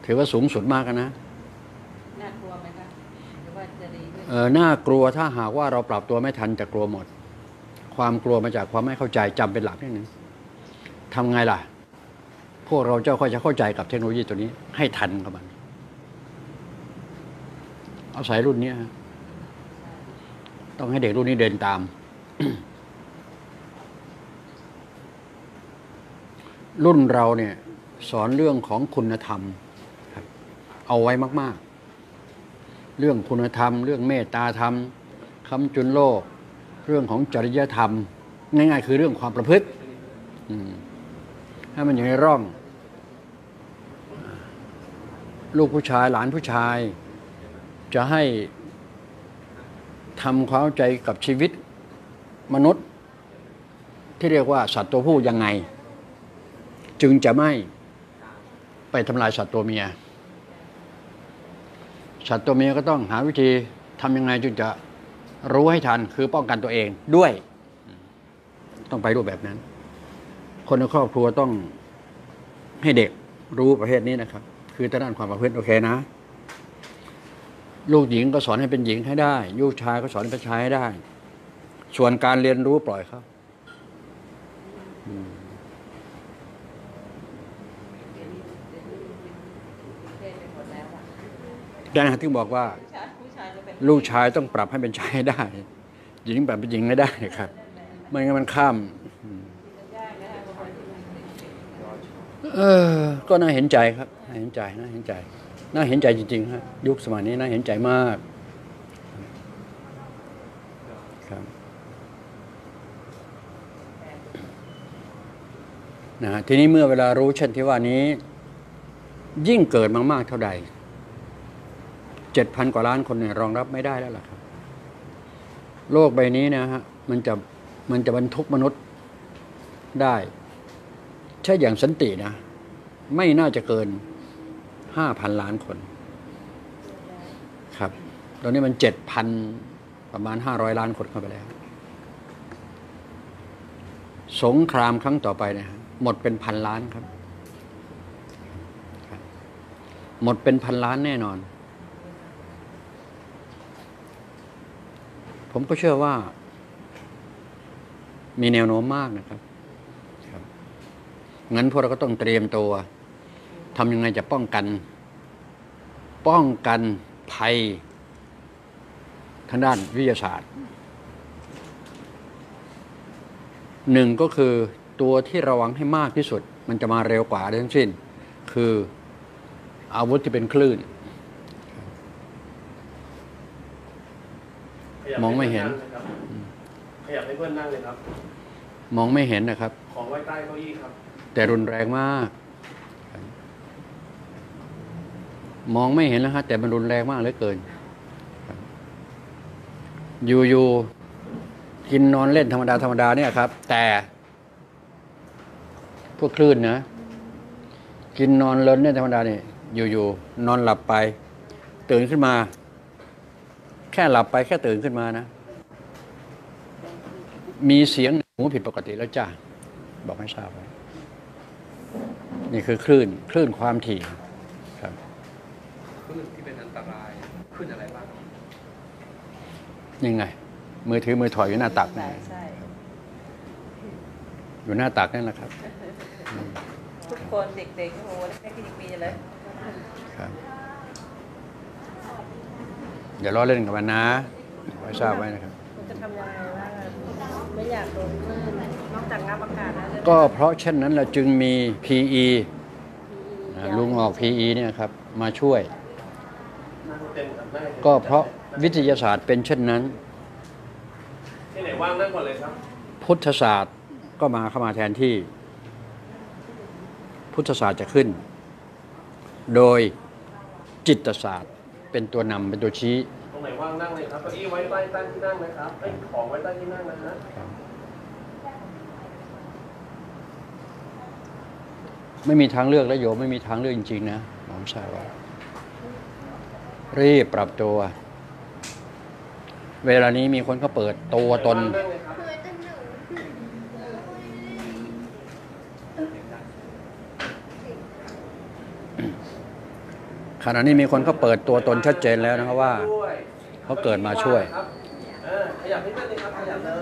ถือว่าสูงสุดมากนะน่ากลัวไหมคะหรือว่าจะดีน่ากลัวถ้าหากว่าเราปรับตัวไม่ทันจะกลัวหมดความกลัวมาจากความไม่เข้าใจจำเป็นหลักนิดนึงทำไงล่ะพวกเราจะเข้าใจกับเทคโนโลยีตัวนี้ให้ทันกับมันเอาศัยรุ่นนี้ต้องให้เด็กรุ่นนี้เดินตาม รุ่นเราเนี่ยสอนเรื่องของคุณธรรมครับเอาไว้มากๆเรื่องคุณธรรมเรื่องเมตตาธรรมคำจุลโลกเรื่องของจริยธรรมง่ายๆคือเรื่องความประพฤติให้มันอยู่ในร่องลูกผู้ชายหลานผู้ชายจะให้ทำความเข้าใจกับชีวิตมนุษย์ที่เรียกว่าสัตว์ตัวผู้ยังไงจึงจะไม่ไปทำลายสัตว์ตัวเมียสัตว์ตัวเมียก็ต้องหาวิธีทำยังไงจึงจะรู้ให้ทันคือป้องกันตัวเองด้วยต้องไปรูปแบบนั้นคนในครอบครัวต้องให้เด็กรู้ประเภทนี้นะครับคือด้านความประพฤติโอเคนะลูกหญิงก็สอนให้เป็นหญิงให้ได้ลูกชายก็สอนให้เป็นชายให้ได้ส่วนการเรียนรู้ปล่อยเขาดังนั้นที่บอกว่าลูกชายต้องปรับให้เป็นชายให้ได้หญิงปรับเป็นหญิงให้ได้ครับไม่งั้นมันข้ามก็น่าเห็นใจครับน่าเห็นใจน่าเห็นใจน่าเห็นใจจริงๆฮะยุคสมัยนี้น่าเห็นใจมากครับนะทีนี้เมื่อเวลารู้เช่นที่ว่านี้ยิ่งเกิดมากๆเท่าใด 7,000 กว่าล้านคนเนี่ยรองรับไม่ได้แล้วล่ะครับโลกใบนี้นะฮะมันจะบรรทุกมนุษย์ได้ใช่อย่างสันตินะไม่น่าจะเกิน 5,000 ล้านคนครับตอนนี้มัน 7,000 ประมาณ500 ล้านคนเข้าไปแล้วสงครามครั้งต่อไปเนี่ยหมดเป็นพันล้านครับหมดเป็นพันล้านแน่นอนผมก็เชื่อว่ามีแนวโน้มมากนะครับงั้นพวกเราก็ต้องเตรียมตัวทำยังไงจะป้องกันภัยทางด้านวิทยาศาสตร์หนึ่งก็คือตัวที่ระวังให้มากที่สุดมันจะมาเร็วกว่าทั้งสิ้นคืออาวุธที่เป็นคลื่นมองไม่เห็นขยับให้เพื่อนนั่งเลยครับมองไม่เห็นนะครับของไว้ใต้เก้าอี้ครับแต่รุนแรงมากมองไม่เห็นแล้วฮะแต่มันรุนแรงมากเหลือเกินอยู่กินนอนเล่นธรรมดาเนี่ยครับแต่พวกคลื่นนะกินนอนเล่นเนี่ยธรรมดาเนี่ยอยู่นอนหลับไปตื่นขึ้นมาแค่หลับไปแค่ตื่นขึ้นมานะมีเสียงหูผิดปกติแล้วจ้าบอกให้ทราบไว้นี่คือคลื่นความถี่ครับคลื่นที่เป็นอันตรายคลื่นอะไรบ้างยังไงมือถือมือถอยอยู่หน้าตักนี่อยู่หน้าตักนั่นแหละครับทุกคนเด็กๆโอ้โหแค่คลินิกมีเลยครับอย่าล้อเล่นกับมันนะไว้ทราบไว้นะครับจะทำยังไงว่าไม่อยากโดนคลื่นนอกจากงับอากาศแล้วก็เพราะเช่นนั้นเราจึงมี PE ลุงออก PE เนี่ยครับมาช่วยก็เพราะวิทยาศาสตร์เป็นเช่นนั้นที่ไหนว่างนั่งก่อนเลยครับพุทธศาสตร์ก็เข้ามาแทนที่พุทธศาสตร์จะขึ้นโดยจิตศาสตร์เป็นตัวนำเป็นตัวชี้ตรงไหนว่างนั่งเลยครับเก้าอี้ไว้ใต้ที่นั่งนะครับของไว้ใต้ที่นั่งนะฮะไม่มีทางเลือกแล้วโยมไม่มีทางเลือกจริงๆนะหมอมทราบว่ารีบปรับตัวเวลานี้มีคนเขาเปิดตัวตนขณะนี้มีคนเขาเปิดตัวตนชัดเจนแล้วนะครับว่าเขาเกิดมาช่วยขยับนิดนึงครับขยับเลย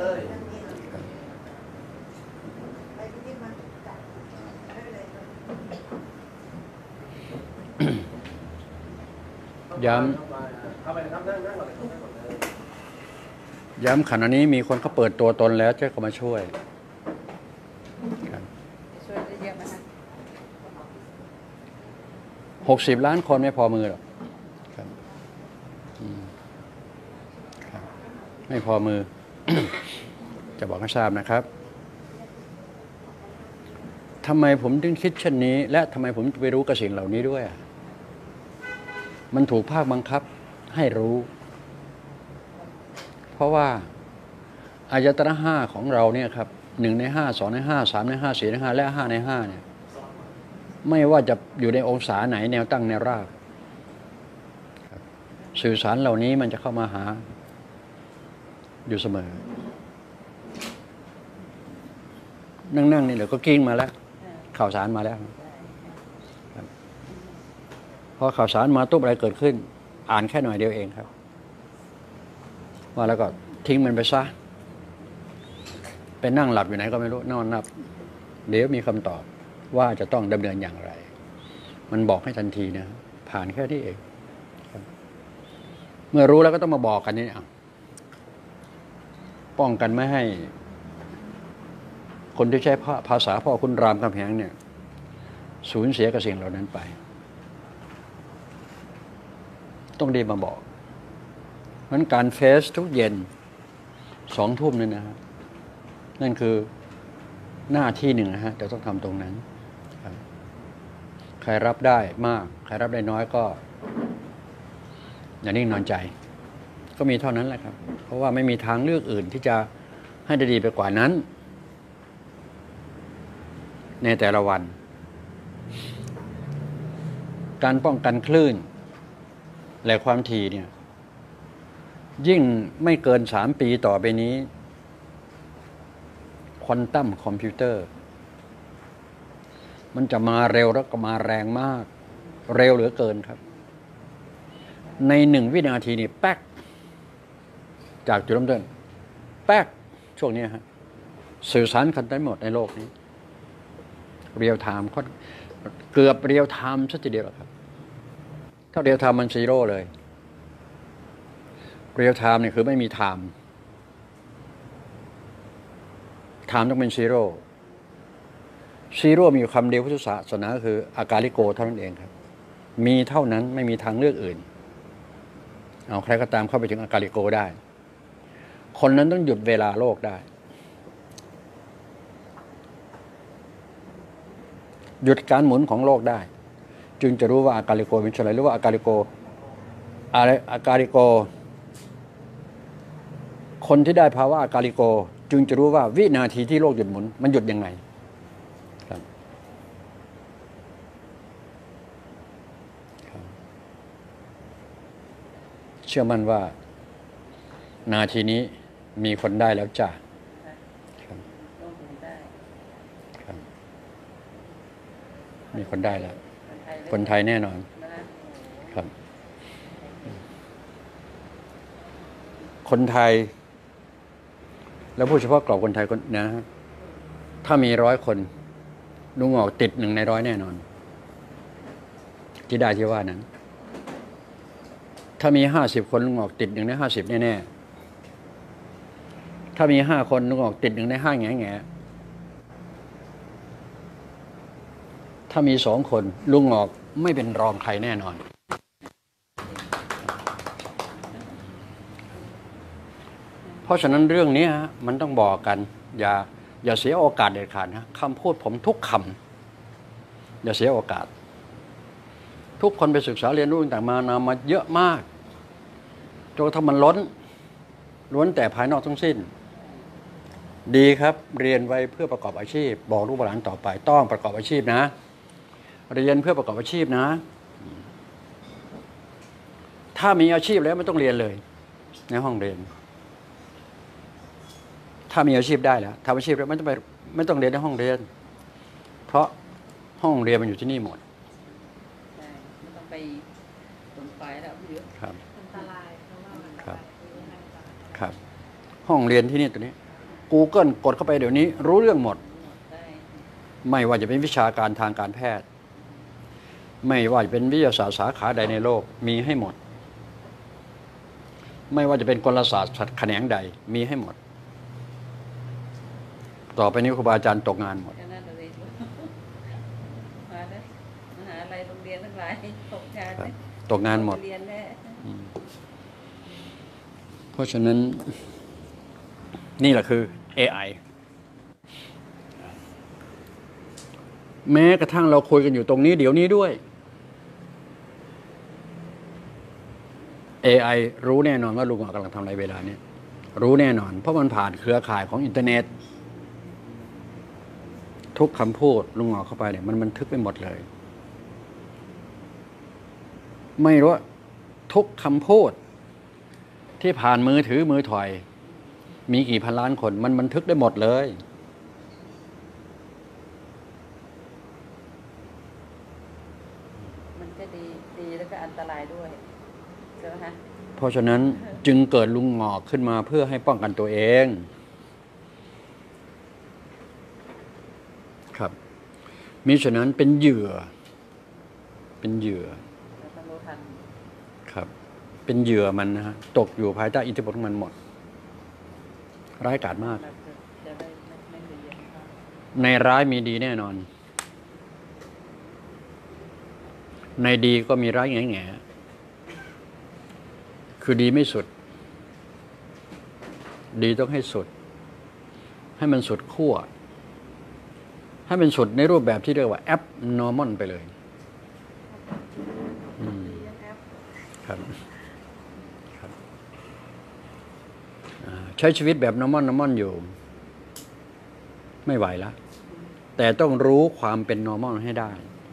ย้เข้าไปนะครับนั่งก่อนเลยนั่งก่อนเลยำย้ำขณะนี้มีคนเขาเปิดตัวตนแล้วจะเขามาช่วยครับช่วยได้เยอะไหมคะ 60 ล้านคนไม่พอมือหรอกครับครับไม่พอมือ จะบอกให้ทราบนะครับทำไมผมถึงคิดเช่นนี้ และทำไมผมไปรู้กับสิ่งเหล่านี้ด้วยมันถูกภาคบังคับให้รู้ เพราะว่าอายตนะห้าของเราเนี่ยครับ1 ใน 5 2 ใน 5 3 ใน 5 4 ใน 5 และ 5 ใน 5เนี่ยไม่ว่าจะอยู่ในองศาไหนแนวตั้งแนวราบสื่อสารเหล่านี้มันจะเข้ามาหาอยู่เสมอนั่งนี่เดี๋ยวก็กิ้งมาแล้วข่าวสารมาแล้วพอข่าวสารมาตุ๊บอะไรเกิดขึ้นอ่านแค่หน่อยเดียวเองครับว่าแล้วก็ทิ้งมันไปซะไปนั่งหลับอยู่ไหนก็ไม่รู้นอนนับเดี๋ยวมีคำตอบว่าจะต้องดำเนินอย่างไรมันบอกให้ทันทีนะผ่านแค่นี้เองเมื่อรู้แล้วก็ต้องมาบอกกันนี่ป้องกันไม่ให้คนที่ใช้ภาษาพ่อคุณรามคำแหงเนี่ยสูญเสียกับสิ่งเหล่านั้นไปต้องรีบมาบอกเพราะฉะนั้นการเฟสทุกเย็น2 ทุ่มนี่นะฮะนั่นคือหน้าที่หนึ่งนะฮะจะต้องทำตรงนั้นใครรับได้มากใครรับได้น้อยก็อย่านิ่งนอนใจก็มีเท่านั้นแหละครับเพราะว่าไม่มีทางเลือกอื่นที่จะให้ได้ดีไปกว่านั้นในแต่ละวันการป้องกันคลื่นและความถี่เนี่ยยิ่งไม่เกิน3 ปีต่อไปนี้ควอนตัมคอมพิวเตอร์มันจะมาเร็วแล้วก็มาแรงมากเร็วเหลือเกินครับใน1 วินาทีนี่แป๊กจากจุดเริ่มต้นแป๊กช่วงนี้ฮะสื่อสารกันได้หมดในโลกนี้เรียลไทม์เกือบเรียลไทม์ซะทีเดียวครับถ้าเรียลไทม์มัน0เลยเรียลไทม์เนี่ยคือไม่มีไทม์ต้องเป็น0มีอยู่คำเดียวพุทธศาสนาคืออากาลิโกเท่านั้นเองครับมีเท่านั้นไม่มีทางเลือกอื่นเอาใครก็ตามเข้าไปถึงอากาลิโกได้คนนั้นต้องหยุดเวลาโลกได้หยุดการหมุนของโลกได้จึงจะรู้ว่าอากาลิโกเป็นอะไรหรือว่าอากาลิโกอะไรอากาลิโกคนที่ได้ภาวะอากาลิโกจึงจะรู้ว่าวินาทีที่โลกหยุดหมุนมันหยุดยังไงครับเชื่อมั่นว่านาทีนี้มีคนได้แล้วจ้ะมีคนได้แล้วคนไทยแน่นอนครับคนไทยแล้วพูดเฉพาะกรอบคนไทยคนนะถ้ามี100 คนลุงออกติด1 ใน 100แน่นอนที่ได้ที่ว่านั้นถ้ามี50 คนลุงออกติด1 ใน 50แน่ๆถ้ามี5 คนลุงออกติด1 ใน 5แง่ถ้ามี2 คนลุงออกไม่เป็นรองใครแน่นอนเพราะฉะนั้นเรื่องนี้มันต้องบอกกันอย่าเสียโอกาสเด็ดขาดนะคำพูดผมทุกคำอย่าเสียโอกาสทุกคนไปศึกษาเรียนรู้ต่างมาเยอะมากจนกระทั่งมันล้วนแต่ภายนอกทั้งสิ้นดีครับเรียนไว้เพื่อประกอบอาชีพบอกลูกหลานต่อไปต้องประกอบอาชีพนะเรียนเพื่อประกอบอาชีพนะถ้ามีอาชีพแล้วไม่ต้องเรียนเลยในห้องเรียนถ้ามีอาชีพได้แล้วทำอาชีพแล้วไม่ต้องเรียนในห้องเรียนเพราะห้องเรียนมันอยู่ที่นี่หมดไม่ต้องไปอยู่ครับอันตรายเพราะว่ามันครับคือยังไงต่อครับ ห้องเรียนที่นี่ตัวนี้ Google กดเข้าไปเดี๋ยวนี้ รู้เรื่องหมดได้ไม่ว่าจะเป็นวิชาการทางการแพทย์ ไม่ว่าจะเป็นวิทยาศาสตร์สาขาใดในโลกมีให้หมด ไม่ว่าจะเป็นกลศาสตร์แขนงใดมีให้หมด ต่อไปนี้ครูบาอาจารย์ตกงานหมดก็น่าจะเรียนรู้มาได้มหาลัยโรงเรียนทั้งหลายตกงานครับเนี่ยตกงานหมดเรียนแน่เพราะฉะนั้นนี่แหละคือ AI แม้กระทั่งเราคุยกันอยู่ตรงนี้เดี๋ยวนี้ด้วย AI รู้แน่นอนว่าลุงกำลังทำอะไรเวลานี้รู้แน่นอน เพราะมันผ่านเครือข่ายของอินเทอร์เน็ต ทุกคำพูดลุงหงอเข้าไปเนี่ยมันบันทึกไปหมดเลย ไม่รู้ว่าทุกคำพูดที่ผ่านมือถือมือถอย มีกี่พันล้านคนมันบันทึกได้หมดเลยมันก็ดีแล้วก็อันตรายด้วยใช่ไหมคะเพราะฉะนั้นจึงเกิดลุงหงอกขึ้นมาเพื่อให้ป้องกันตัวเอง ครับมิฉะนั้นเป็นเหยื่อ เป็นเหยื่อเราต้องรู้ทันครับ เป็นเหยื่อมันนะฮะตกอยู่ภายใต้อิทธิพลของมันหมด ร้ายกาจมากเราจะได้ไม่เรียนเขาในร้ายมีดีแน่นอน ในดีก็มีร้ายแง่ๆคือดีไม่สุด ดีต้องให้สุด ให้มันสุดขั้วให้มันสุดในรูปแบบที่เรียกว่า abnormal ไปเลยครับครับใช้ชีวิตแบบ normal อยู่ ไม่ไหวแล้ว แต่ต้องรู้ความเป็น normal ให้ได้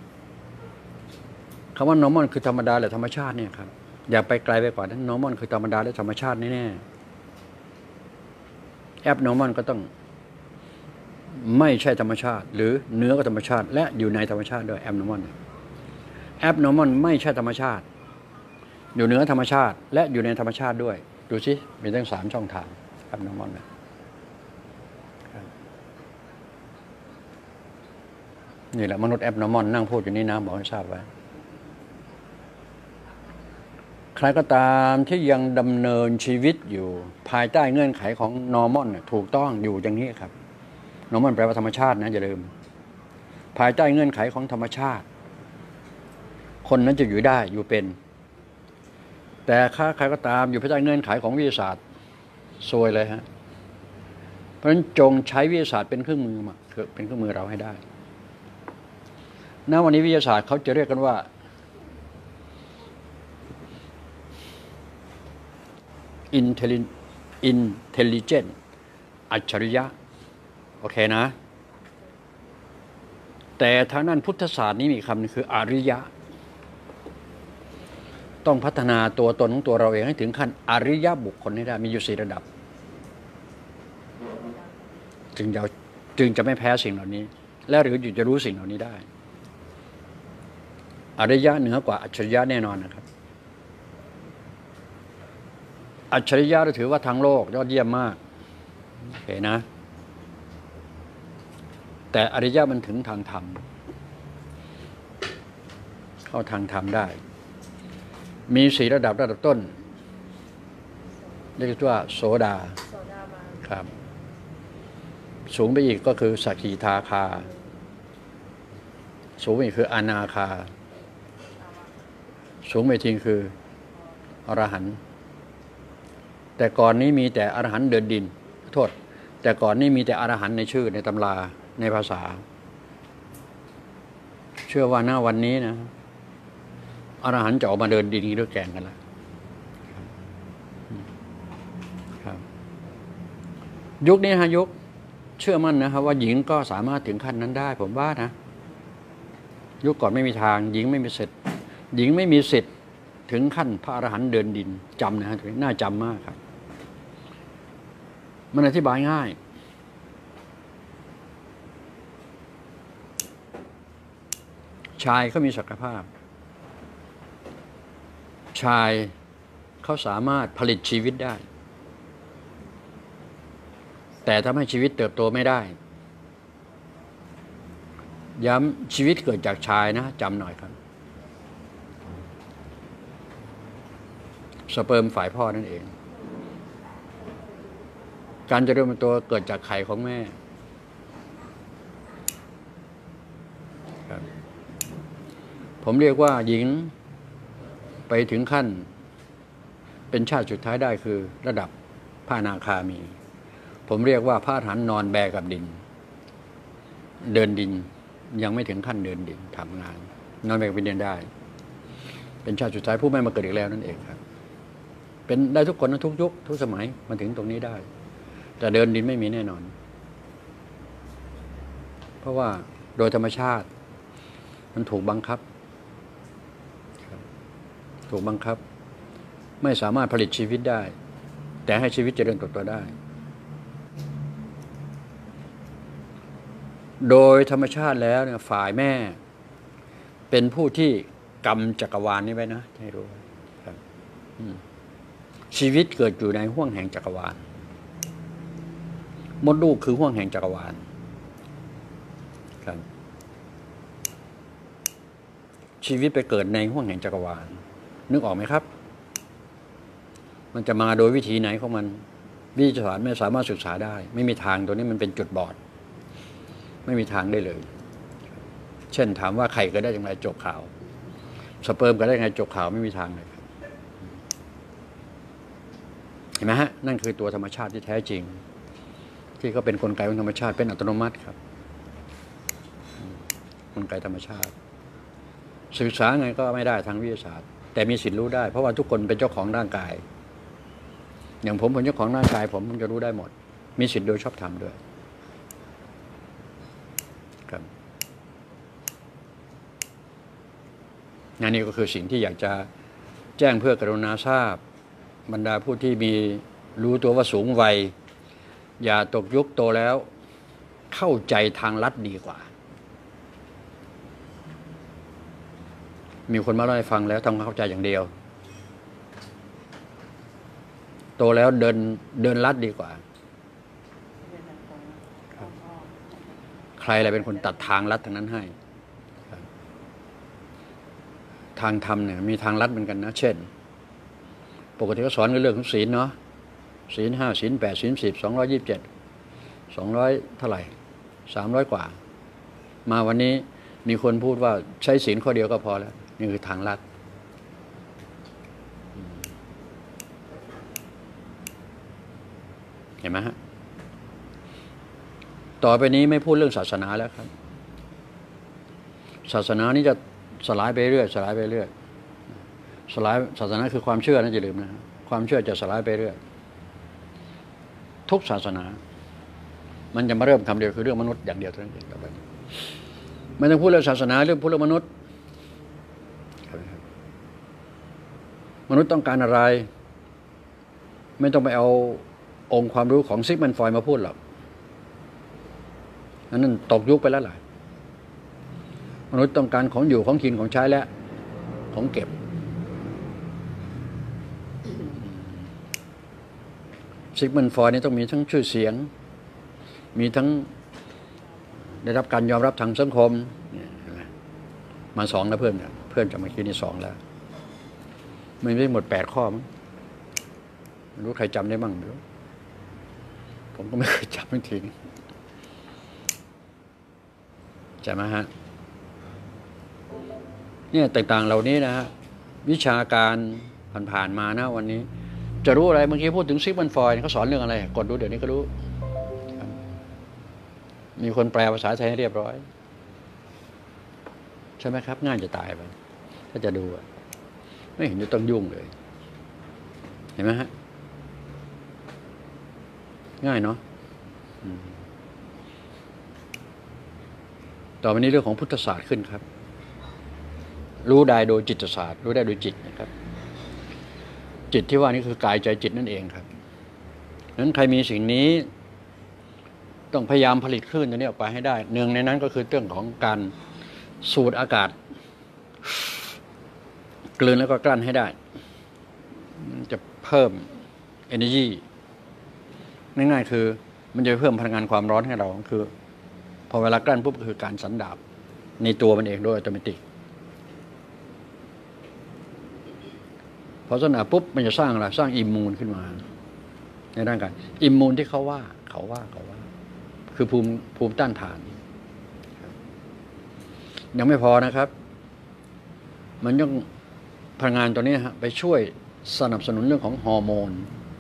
คำว่า normal คือธรรมดาหรือธรรมชาติเนี่ยครับอย่าไปไกลไปกว่านั้น normal คือธรรมดาและธรรมชาติแน่ๆ abnormal ก็ต้องไม่ใช่ธรรมชาติ หรือเหนือกว่าธรรมชาติ และอยู่ในธรรมชาติด้วย abnormal ไม่ใช่ธรรมชาติ อยู่เหนือธรรมชาติ และอยู่ในธรรมชาติด้วยดูสิมีทั้ง3ช่องทาง abnormal นะนี่แหละมนุษย์ abnormal นั่งพูดอยู่นี่นะบอกให้ทราบไว้ใครก็ตามที่ยังดำเนินชีวิตอยู่ภายใต้เงื่อนไขของ normal เนี่ยถูกต้องอยู่อย่างนี้ครับ normal แปลว่าธรรมชาตินะอย่าลืมภายใต้เงื่อนไขของธรรมชาติคนนั้นจะอยู่ได้อยู่เป็นแต่ใครก็ตามอยู่ภายใต้เงื่อนไขของวิทยาศาสตร์ซวยเลยฮะเพราะฉะนั้นจงใช้วิทยาศาสตร์เป็นเครื่องมือมาเป็นเครื่องมือเราให้ได้ณวันนี้วิทยาศาสตร์เขาจะเรียกกันว่าintelligent อัจฉริยะโอเคนะแต่ทางด้านพุทธศาสตร์นี้มีคำนึงคืออริยะต้องพัฒนาตัวตนของตัวเราเองให้ถึงขั้นอริยบุคคลให้ได้มีอยู่4ระดับจึงจะไม่แพ้สิ่งเหล่านี้และหรือจะรู้สิ่งเหล่านี้ได้อริยะเหนือกว่าอัจฉริยะแน่นอนนะครับอัจฉริยะเราถือว่าทางโลกยอดเยี่ยมมากโอเคนะแต่อริยะมันถึงทางธรรมเข้าทางธรรมได้มี4ระดับต้นเรียกว่าโสดาโซดาบานครับสูงไปอีกก็คือสกิทาคาสูงไปอีกคืออนาคาสูงไปทิ้งคืออรหันต์แต่ก่อนนี้มีแต่อรหันต์เดินดินโทษแต่ก่อนนี้มีแต่อรหันต์ในชื่อในตำราในภาษาเชื่อว่าหน้าวันนี้นะอรหันต์จะออกมาเดินดินด้วยแกนกันแล้วครับยุคนี้ฮะยุคเชื่อมั่นนะครับว่าหญิงก็สามารถถึงขั้นนั้นได้ผมว่านะยุคก่อนไม่มีทางหญิงไม่มีสิทธิ์หญิงไม่มีสิทธิ์ถึงขั้นพระอรหันต์เดินดินจำนะฮะน่าจำมากครับมันอธิบายง่ายชายเขามีศักยภาพชชายเขาสามารถผลิตชีวิตได้แต่ทำให้ชีวิตเติบโตไม่ได้ย้ำชีวิตเกิดจากชายนะจำหน่อยครับสเปิร์มฝ่ายพ่อนั่นเองการเจริญเติบโตเกิดจากไข่ของแม่ครับผมเรียกว่าหญิงไปถึงขั้นเป็นชาติสุดท้ายได้คือระดับพระอนาคามีผมเรียกว่าพระอรหันต์นอนแบกับดินเดินดินยังไม่ถึงขั้นเดินดินทำงานนอนแบกับดินได้เป็นชาติสุดท้ายผู้ไม่มาเกิดอีกแล้วนั่นเองครับเป็นได้ทุกคนนะทุกยุคทุกสมัยมาถึงตรงนี้ได้แต่เดินดินไม่มีแน่นอนเพราะว่าโดยธรรมชาติมันถูกบังคับถูกบังคับไม่สามารถผลิตชีวิตได้แต่ให้ชีวิตเจริญเติบโตได้โดยธรรมชาติแล้วเนี่ยฝ่ายแม่เป็นผู้ที่กำจักรวาลนี้ไว้นะให้รู้ครับชีวิตเกิดอยู่ในห้วงแห่งจักรวาลมดลูกคือห้วงแห่งจักรวาลครับชีวิตไปเกิดในห้วงแห่งจักรวาลนึกออกไหมครับมันจะมาโดยวิธีไหนของมันวิทยาศาสตร์ไม่สามารถศึกษาได้ไม่มีทางตัวนี้มันเป็นจุดบอดไม่มีทางได้เลยเช่นถามว่าไข่เกิดได้อย่างไรจบข่าวสเปิร์มเกิดได้ยังไงจบข่าวไม่มีทางเลยครับเห็นไหมฮะนั่นคือตัวธรรมชาติที่แท้จริงที่ก็เป็นกลไกของธรรมชาติเป็นอัตโนมัติครับกลไกธรรมชาติศึกษาไงก็ไม่ได้ทางวิทยาศาสตร์แต่มีสิทธิ์รู้ได้เพราะว่าทุกคนเป็นเจ้าของร่างกายอย่างผมเป็นเจ้าของร่างกายผมจะรู้ได้หมดมีสิทธิ์โดยชอบธรรมด้วยครับนี่ก็คือสิ่งที่อยากจะแจ้งเพื่อกรุณาทราบบรรดาผู้ที่มีรู้ตัวว่าสูงวัยอย่าตกยุคโตแล้วเข้าใจทางลัดดีกว่ามีคนมาเล่าให้ฟังแล้วทำความเข้าใจอย่างเดียวโตแล้วเดินลัดดีกว่าใครอะไรเป็นคนตัดทางลัดทางนั้นให้ทางธรรมเนี่ยมีทางลัดเหมือนกันนะเช่นปกติเขาสอนกันเรื่องของศีลเนาะศีล5ศีล8ศีล10 227 200เท่าไหร่300กว่ามาวันนี้มีคนพูดว่าใช้ศีลข้อเดียวก็พอแล้วนี่คือทางลัดเห็นไหมฮะต่อไปนี้ไม่พูดเรื่องศาสนาแล้วครับศาสนานี้จะสลายไปเรื่อยสลายไปเรื่อยสลายศาสนาคือความเชื่อนะอย่าลืมนะความเชื่อจะสลายไปเรื่อยทุกศาสนามันจะมาเริ่มคำเดียวคือเรื่องมนุษย์อย่างเดียวเท่านั้นเองต่อไปไม่ต้องพูดเรื่องศาสนาเรื่องพูดเรื่องมนุษย์มนุษย์ต้องการอะไรไม่ต้องไปเอาองค์ความรู้ของซิกมันฟรอยด์มาพูดหรอกนั่นตกยุคไปแล้วล่ะมนุษย์ต้องการของอยู่ของกินของใช้และของเก็บซิกมันฟรอยด์นี่ต้องมีทั้งชื่อเสียงมีทั้งได้รับการยอมรับทางสังคมมา2แล้วเพื่อนจะมาคิดนี่2แล้วมันไม่หมด8ข้อมั้งไม่รู้ใครจำได้บ้างหรือผมก็ไม่เคยจำไม่ทิ้งใช่ไหมฮะเนี่ยต่างๆเหล่านี้นะฮะวิชาการผ่านๆมานะวันนี้จะรู้อะไรเมื่อกี้พูดถึงซิกมันฟรอยด์เขาสอนเรื่องอะไรกดดูเดี๋ยวนี้ก็รู้มีคนแปลภาษาไทยให้เรียบร้อยใช่ไหมครับง่ายจะตายไปถ้าจะดูไม่เห็นจะต้องยุ่งเลยเห็นไหมฮะง่ายเนาะต่อไปนี้เรื่องของพุทธศาสตร์ขึ้นครับรู้ได้โดยจิตศาสตร์รู้ได้โดยจิตนะครับจิตที่ว่านี่คือกายใจจิตนั่นเองครับนั้นใครมีสิ่งนี้ต้องพยายามผลิตคลื่นตัวนี้ออกไปให้ได้หนึ่งในนั้นก็คือเรื่องของการสูดอากาศกลืนแล้วก็กลั้นให้ได้มันจะเพิ่ม energy ง่ายๆคือมันจะเพิ่มพลังงานความร้อนให้เราคือ พอเวลากลั้นปุ๊บก็คือการสันดาปในตัวมันเองโดยอัตโนมัติพอสันดาปปุ๊บมันจะสร้างอะไรสร้างอิมมูนขึ้นมาในร่างกายอิมมูนที่เขาว่าคือภูมิต้านทานยังไม่พอนะครับมันต้องพลังงานตัวนี้ฮะไปช่วยสนับสนุนเรื่องของฮอร์โมน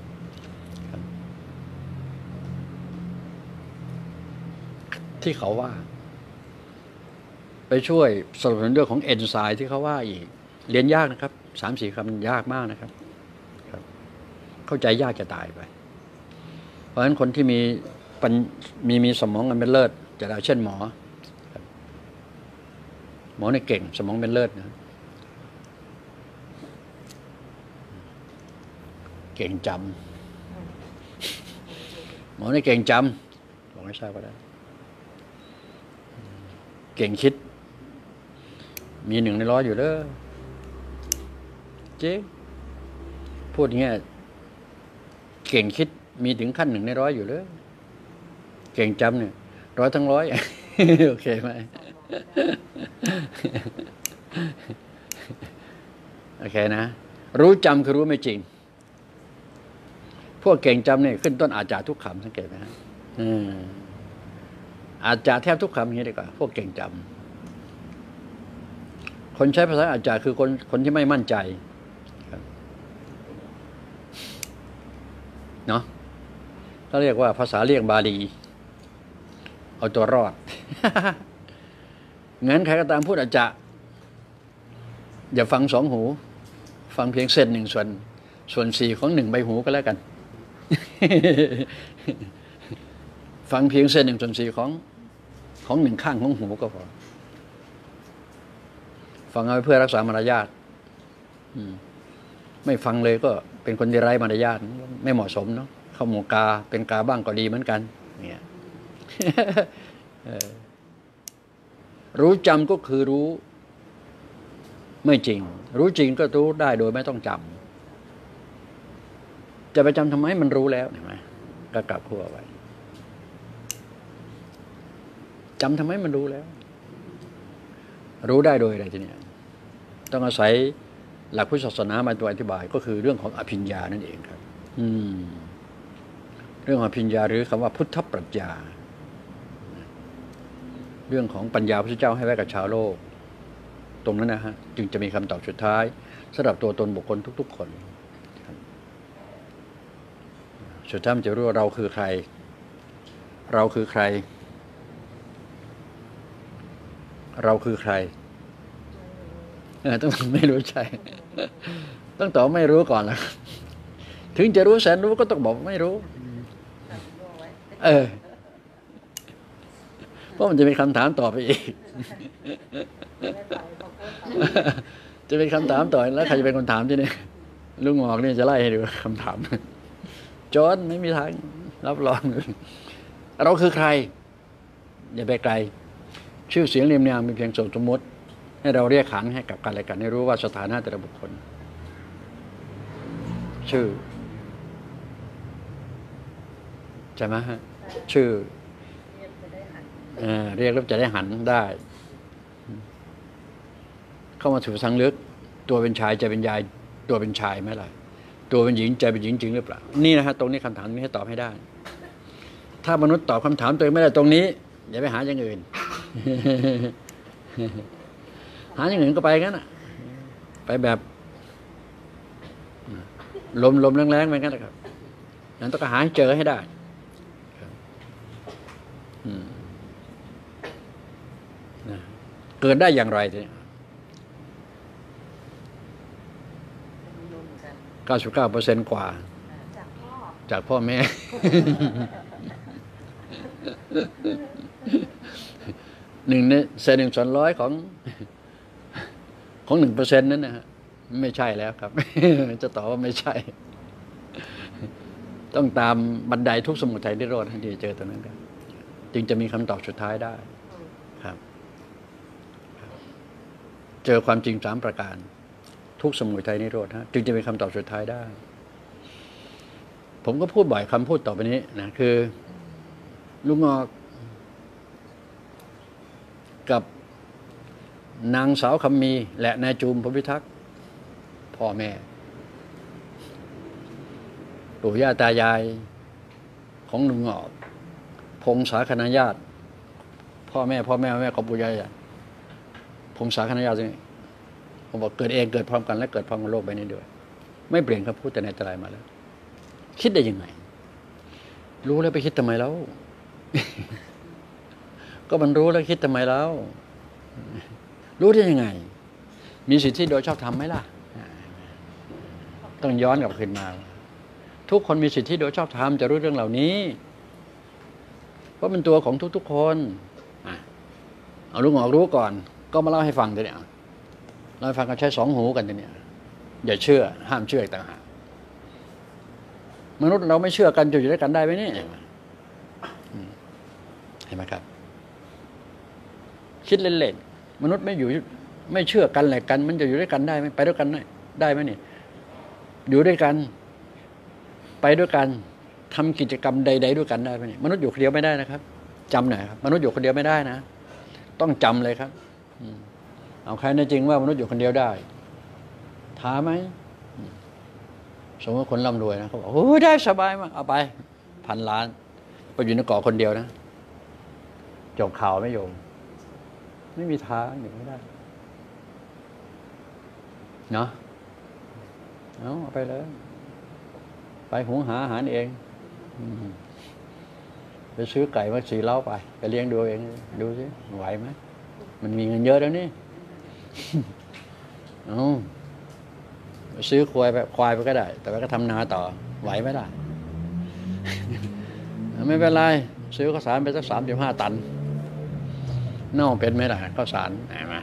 ที่เขาว่าไปช่วยสนับสนุนเรื่องของเอนไซม์ที่เขาว่าอีกเรียนยากนะครับ 3-4 คำมันยากมากนะครับเข้าใจยากจะตายไปเพราะฉะนั้นคนที่มีสมองอันเป็นเลิศจะได้เช่นหมอเนี่ยเก่งสมองเป็นเลิศนะเก่งจำหมอเนี่ยเก่งจำบอกให้ทราบก็ได้เก่งคิดมี1 ใน 100อยู่เด้อเจ๊พูดอย่างเงี้ยเก่งคิดมีถึงขั้น1 ใน 100อยู่เด้อเก่งจำเนี่ย100 ทั้ง 100 โอเคไหมโอเคนะรู้จำคือรู้ไม่จริงพวกเก่งจำเนี่ยขึ้นต้นอาจารย์ทุกคำสังเกตไหมฮะอาจารย์แทบทุกคำอย่างนี้ดีกว่าพวกเก่งจำคนใช้ภาษาอาจารย์คือคนที่ไม่มั่นใจเนาะเขาเรียกว่าภาษาเลี่ยงบาลีเอาตัวรอด งั้นใครก็ตามพูดอาจารย์อย่าฟัง2 หูฟังเพียงเศษ1 ส่วน 4ของ1 ใบหูก็แล้วกัน ฟังเพียงเศษ1 ส่วน 4ของ1 ข้างของหูก็พอฟังเอาไว้เพื่อรักษามารยาทไม่ฟังเลยก็เป็นคนที่ไร้มารยาทไม่เหมาะสมเนาะเข้าหมู่กาเป็นกาบ้างก็ดีเหมือนกันเนี่ย รู้จำก็คือรู้ไม่จริงรู้จริงก็รู้ได้โดยไม่ต้องจำจะไปจำทำไมมันรู้แล้วเห็นไหมก็กลับหัวไว้จำทำไมมันรู้แล้วรู้ได้โดยอะไรทีเนี้ยต้องอาศัยหลักพุทธศาสนามาตัวอธิบายก็คือเรื่องของอภิญญานั่นเองครับเรื่องของอภิญญาหรือคำว่าพุทธปรัชญาเรื่องของปัญญาพระเจ้าให้ไว้กับชาวโลกตรงนั้นนะฮะจึงจะมีคำตอบสุดท้ายสำหรับตัวตนบุคคลทุกๆคนสุดท้ายมันจะรู้ว่าเราคือใครเราคือใครเราคือใครต้องไม่รู้ใช่ต้องตอบไม่รู้ก่อนนะถึงจะรู้แสนรู้ก็ต้องบอกไม่รู้เพราะมันจะมีคำถามต่อไปอีกจะเป็นคำถามต่อแล้วใครจะเป็นคนถามที่นี่ลุงหงอกนี่จะไล่ให้ดูคำถามจอนไม่มีทางรับรองเราคือใครอย่าไปไกลชื่อเสียงเรียมนามเป็นเพียงสมมติให้เราเรียกขานให้กับกันและกันให้รู้ว่าสถานะแต่ละบุคคลชื่อใช่ไหมฮะชื่อเรียกแล้วจะได้หันได้เข้ามาสู่ทางลึกตัวเป็นชายใจเป็นยายตัวเป็นชายไหมล่ะตัวเป็นหญิงใจเป็นหญิงจริงหรือเปล่านี่นะฮะตรงนี้คำถามนี้ให้ตอบให้ได้ถ้ามนุษย์ตอบคำถามตัวเองไม่ได้ตรงนี้อย่าไปหาอย่างอื่น หาอย่างอื่นก็ไปงั้นอ่ะไปแบบลมแรงๆไปงั้นนะครับนั้นต้องหาให้เจอให้ได้เกิดได้อย่างไรทีนี้99%กว่าจากพ่อแม่ 1/100ของ1%นั้นนะฮะไม่ใช่แล้วครับ จะตอบว่าไม่ใช่ ต้องตามบันไดทุกสมุทัยนิโรธให้ดีเจอตรงนั้นครับจึงจะมีคำตอบสุดท้ายได้ครับเจอความจริง3 ประการทุกข์สมุทัยนิโรธจึงจะเป็นคำตอบสุดท้ายได้ ผมก็พูดบ่อยคำพูดต่อไปนี้นะคือลุงงอกกับนางสาวคำมีและนายจูมพพิทักษ์พ่อแม่ปู่ย่าตายายของลุงงอกพงศาคณาญาติพ่อแม่ของปู่ย่าพงศาคณาญาตินี่ผมบอกเกิดเองเกิดพร้อมกันและเกิดพร้อมกับโลกใบนี้ด้วยไม่เปลี่ยนคำพูดแต่ในแต่ไรมาแล้วคิดได้ยังไงรู้แล้วไปคิดทำไมแล้ว ก็มันรู้แล้วคิดทำไมแล้วรู้ได้ยังไงมีสิทธิโดยชอบธรรมไหมล่ะต้องย้อนกลับขึ้นมาทุกคนมีสิทธิโดยชอบธรรมจะรู้เรื่องเหล่านี้เพราะเป็นตัวของทุกๆคนเอาลุงออกรู้ก่อนก็มาเล่าให้ฟังเดี๋ยวนี้เล่าให้ฟังกันใช้2 หูกันเดี๋ยวนี้อย่าเชื่อห้ามเชื่ออีกต่างหากมนุษย์เราไม่เชื่อกันจะอยู่ด้วยกันได้ไหมนี่เห็นไหมครับคิดเล่นๆมนุษย์ไม่เชื่อกันอะไรกันมันจะอยู่ด้วยกันได้ไหมไปด้วยกันได้ไหมนี่อยู่ด้วยกันไปด้วยกันทำกิจกรรมใดๆด้วยกันได้ไหมนี่มนุษย์อยู่คนเดียวไม่ได้นะครับจำหน่อยครับมนุษย์อยู่คนเดียวไม่ได้นะต้องจำเลยครับเอาใครในจริงว่ามนุษย์อยู่คนเดียวได้ท้าไหมสมมติคนร่ำรวยนะเขาบอกโอ้ได้สบายมากเอาไป1,000 ล้านไปอยู่ในเกาะคนเดียวนะจบข่าวไม่โยมไม่มีทางอยู่ไม่ได้เนาะเอาไปเลยไปหุงหาอาหารเองไปซื้อไก่มา4 เล้าไปเลี้ยงดูเองดูสิไหวไหมมันมีเงินเยอะแล้วนี่ซื้อควายไปก็ได้แต่ว่าก็ทำนาต่อไหวไหมล่ะ ไม่เป็นไรซื้อข้าวสารไปสัก35 ตันเน่าเป็นไหมล่ะข้าวสารมา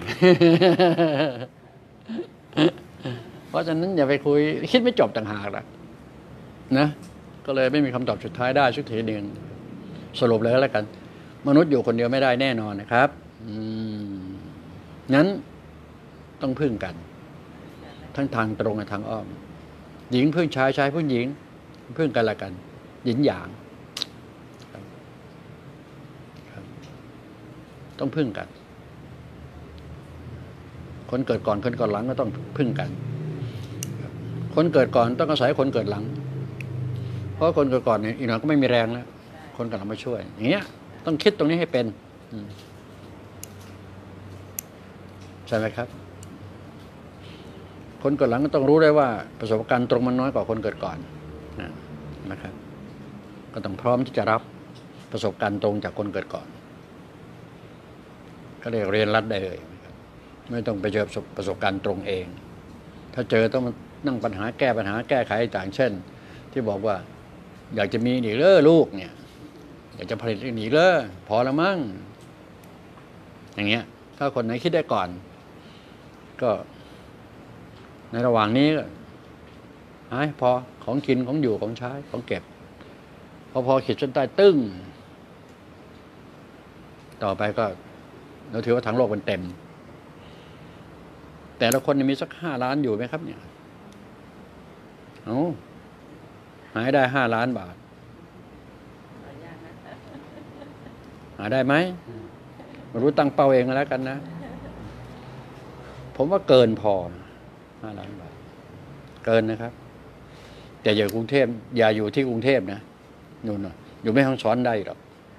เพราะฉะนั้นอย่าไปคุยคิดไม่จบต่างหากล่ะนะก็เลยไม่มีคำตอบสุดท้ายได้สักทีหนึ่งสรุปเลยแล้วกันมนุษย์อยู่คนเดียวไม่ได้แน่นอนนะครับงั้นต้องพึ่งกันทั้งทางตรงและทางอ้อมหญิงพึ่งชายชายพึ่งหญิงพึ่งกันละกันหยินหยางต้องพึ่งกันคนเกิดก่อนคนเกิดหลังก็ต้องพึ่งกันคนเกิดก่อนต้องอาศัยคนเกิดหลังเพราะคนเกิดก่อนเนี่ยอีกหน่อยก็ไม่มีแรงแล้วคนกำลังมาช่วยอย่างเงี้ยต้องคิดตรงนี้ให้เป็นใช่ไหมครับคนเกิดหลังก็ต้องรู้ได้ว่าประสบการณ์ตรงมันน้อยกว่าคนเกิดก่อนนะครับก็ต้องพร้อมที่จะรับประสบการณ์ตรงจากคนเกิดก่อนก็เรียนรัดได้เลยไม่ต้องไปเจอประสบการณ์ตรงเองถ้าเจอต้องมานั่งปัญหาแก้ปัญหาแก้ไขต่างเช่นที่บอกว่าอยากจะมีหนีเล่อลูกเนี่ยอยากจะผลิตหนีเล่อพอแล้วมั้งอย่างเงี้ยถ้าคนไหนคิดได้ก่อนก็ในระหว่างนี้ก็พอของกินของอยู่ของใช้ของเก็บพอขีดเส้นใต้ตึ้งต่อไปก็เราถือว่าทั้งโลกมันเต็มแต่ละคนมีสัก5 ล้านอยู่ไหมครับเนี่ยหาได้5 ล้านบาทหาได้ไหมไม่รู้ตั้งเป้าเองแล้วกันนะผมว่าเกินพอ5 ล้านบาทเกินนะครับแต่อย่ากรุงเทพอย่าอยู่ที่กรุงเทพนะนู่นอยู่ไม่ห้องสอนได้หรอก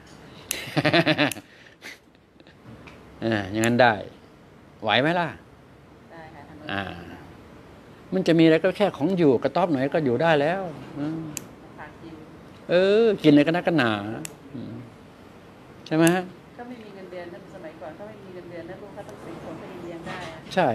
อย่างนั้นได้ไหวไหมล่ะได้ค่ะมันจะมีอะไรก็แค่ของอยู่กระต๊อบหน่อยก็อยู่ได้แล้วกินอะไรก็นักกันหนาใช่ไหมฮะก็ไม่มีเงินเดือนนะสมัยก่อนก็ไม่มีเงินเดือนนะลูกเขาต้อง4 คนก็ยังเลี้ยงได้ใช่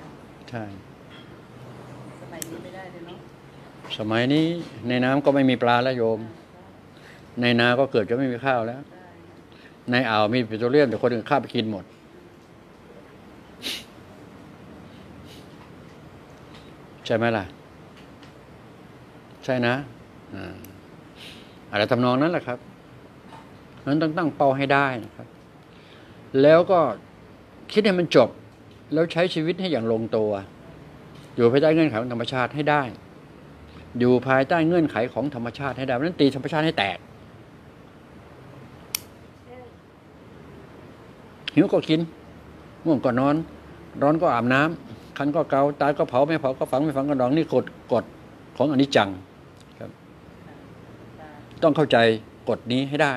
สมัยนี้ไม่ได้เลยเนาะสมัยนี้ในน้ำก็ไม่มีปลาแล้วโยมในนาก็เกิดจะไม่มีข้าวแล้วในอ่าวมีปิโตรเลียมแต่คนอื่นข้าไปกินหมดใช่ไหมล่ะใช่นะอะไรทำนองนั้นแหละครับนั้นต้องตั้งเป้าให้ได้นะครับแล้วก็คิดให้มันจบแล้วใช้ชีวิตให้อย่างลงตัวอยู่ภายใต้เงื่อนไขของธรรมชาติให้ได้ อยู่ภายใต้เงื่อนไขของธรรมชาติให้ได้เพราะฉะนั้นตีธรรมชาติให้แตกหิวก็กินง่วงก็นอน ร้อนก็อาบน้ำคันก็เกาตายก็เผาไม่เผาก็ฝังไม่ฝังก็ดองนี่กฎของอนิจจังครับ ต้องเข้าใจกฎนี้ให้ได้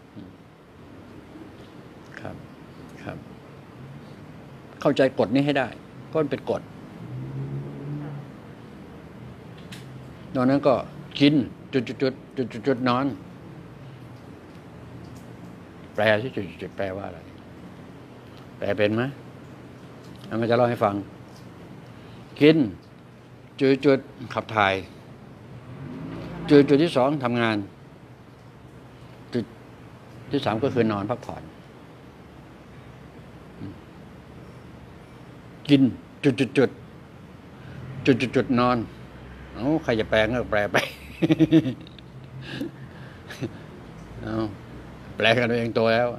ครับครับ เข้าใจกฎนี้ให้ได้ก็เป็นกฎนอนนั้นก็กินจุดนอนแปลที่จุดแปลว่าอะไรแปลเป็นไหมอันก็จะเล่าให้ฟังกินจุดขับถ่ายจุดที่สองทำงานจุดที่สามก็คือนอนพักผ่อนกินจุดนอนเอาใครจะแปลก็แปลไป เอาแปลกันเองตัวแล้ว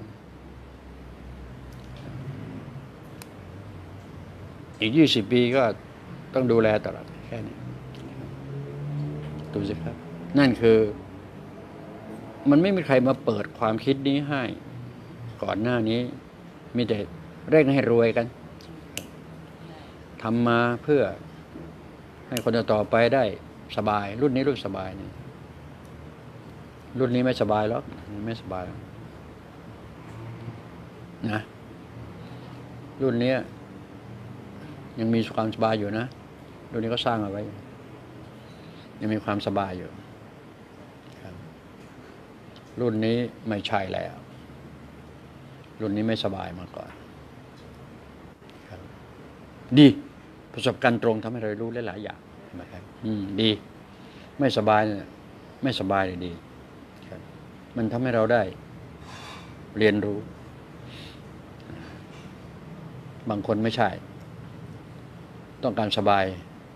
อีก20 ปีก็ต้องดูแลตลอดแค่นี้ดูสิครับนั่นคือมันไม่มีใครมาเปิดความคิดนี้ให้ก่อนหน้านี้มีแต่เร่งให้รวยกันทำมาเพื่อให้คนต่อไปได้สบายรุ่นนี้รุ่นสบายนี่รุ่นนี้ไม่สบายหรอกไม่สบายนะรุ่นนี้ยังมีความสบายอยู่นะรุ่นนี้ก็สร้างเอาไว้ยังมีความสบายอยู่ครับรุ่นนี้ไม่ใช่แล้วรุ่นนี้ไม่สบายมาก่อนครับดีประสบการณ์ตรงทำให้เรารู้หลายๆอย่างใช่ไหมครับดีไม่สบายเนี่ยไม่สบายเลยดีครับมันทำให้เราได้เรียนรู้บางคนไม่ใช่ต้องการสบาย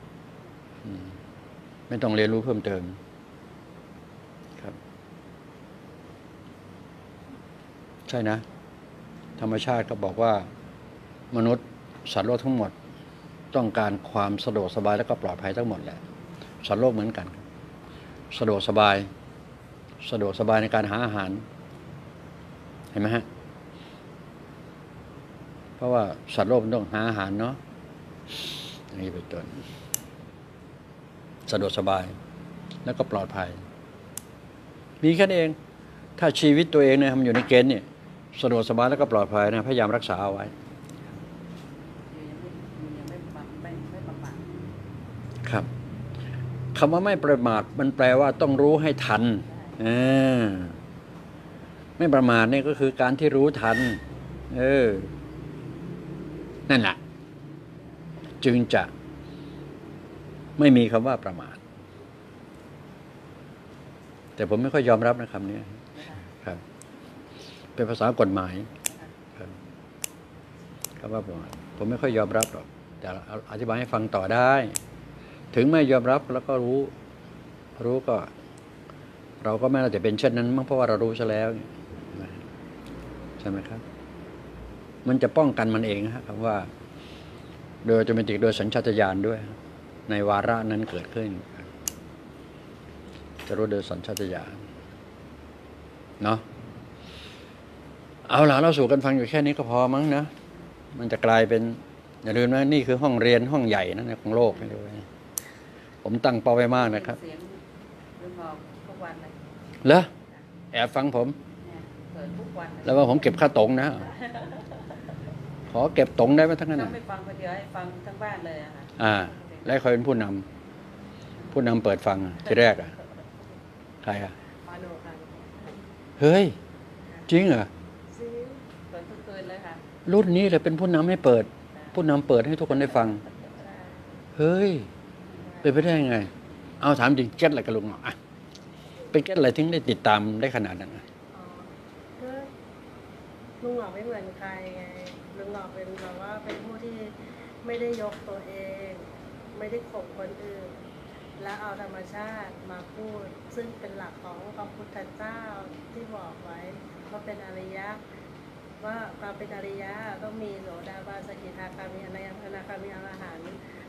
ไม่ต้องเรียนรู้เพิ่มเติมครับใช่นะธรรมชาติก็บอกว่ามนุษย์สัตว์โลกทั้งหมดต้องการความสะดวกสบายและก็ปลอดภัยทั้งหมดแหละสัตว์โลกเหมือนกันสะดวกสบายในการหาอาหารเห็นไหมฮะเพราะว่าสัตว์โลกมันต้องหาอาหารเนาะอย่างนี้เป็นต้นสะดวกสบายแล้วก็ปลอดภัยมีแค่นี้เองถ้าชีวิตตัวเองเนี่ยมันอยู่ในเกณฑ์เนี่ยสะดวกสบายแล้วก็ปลอดภัยนะพยายามรักษาเอาไว้ครับคำว่าไม่ประมาทมันแปลว่าต้องรู้ให้ทันไม่ประมาทนี่ก็คือการที่รู้ทันนั่นแหละจึงจะไม่มีคำว่าประมาทแต่ผมไม่ค่อยยอมรับนะคำนี้ครับเป็นภาษากฎหมายครับคำว่าประมาทผมไม่ค่อยยอมรับหรอกแต่อธิบายให้ฟังต่อได้ถึงไม่ยอมรับแล้วก็รู้ก็เราก็ไม่น่าจะเป็นเช่นนั้นมั้งเพราะว่าเรารู้ซะแล้วใช่ไหมครับมันจะป้องกันมันเองครับว่าโดยออโตเมติกโดยสัญชาตญาณด้วยในวาระนั้นเกิดขึ้นจะรู้โดยสัญชาตญาณเนาะเอาล่ะเราสู่กันฟังอยู่แค่นี้ก็พอมั้งนะมันจะกลายเป็นอย่าลืมนะนี่คือห้องเรียนห้องใหญ่นะของโลกนี่ด้วยผมตั้งเป้าไว้มากนะครับเสียงรุ่นหมอกทุกวันเลยเหรอแอบฟังผมเปิดทุกวันแล้วว่าผมเก็บค่าตรงนะขอเก็บตรงได้ไหมทั้งนั้นไม่ฟังคนเดียวให้ฟังทั้งบ้านเลยอะค่ะแล้วใครเป็นผู้นำเปิดฟังทีแรกใครเฮ้ยจริงเหรอเปิดทุกคืนเลยค่ะรุ่นนี้เลยเป็นผู้นำให้เปิดผู้นำเปิดให้ทุกคนได้ฟังเฮ้ยเป็นไปได้ยังไงเอาถามจริงเก็ตอะไรกับลุงหรอเป็นเก็ตอะไรถึงได้ติดตามได้ขนาดนั้นก็ลุงหงอกไม่เหมือนใครไงลุงหงอกเป็นแบบว่าเป็นผู้ที่ไม่ได้ยกตัวเองไม่ได้ข่มคนอื่นและเอาธรรมชาติมาพูดซึ่งเป็นหลักของพระพุทธเจ้าที่บอกไว้ว่าเป็นอริยะว่าความเป็นอริยะต้องมีโสดาบันสกิทาคามีอนาคามีอรหันต์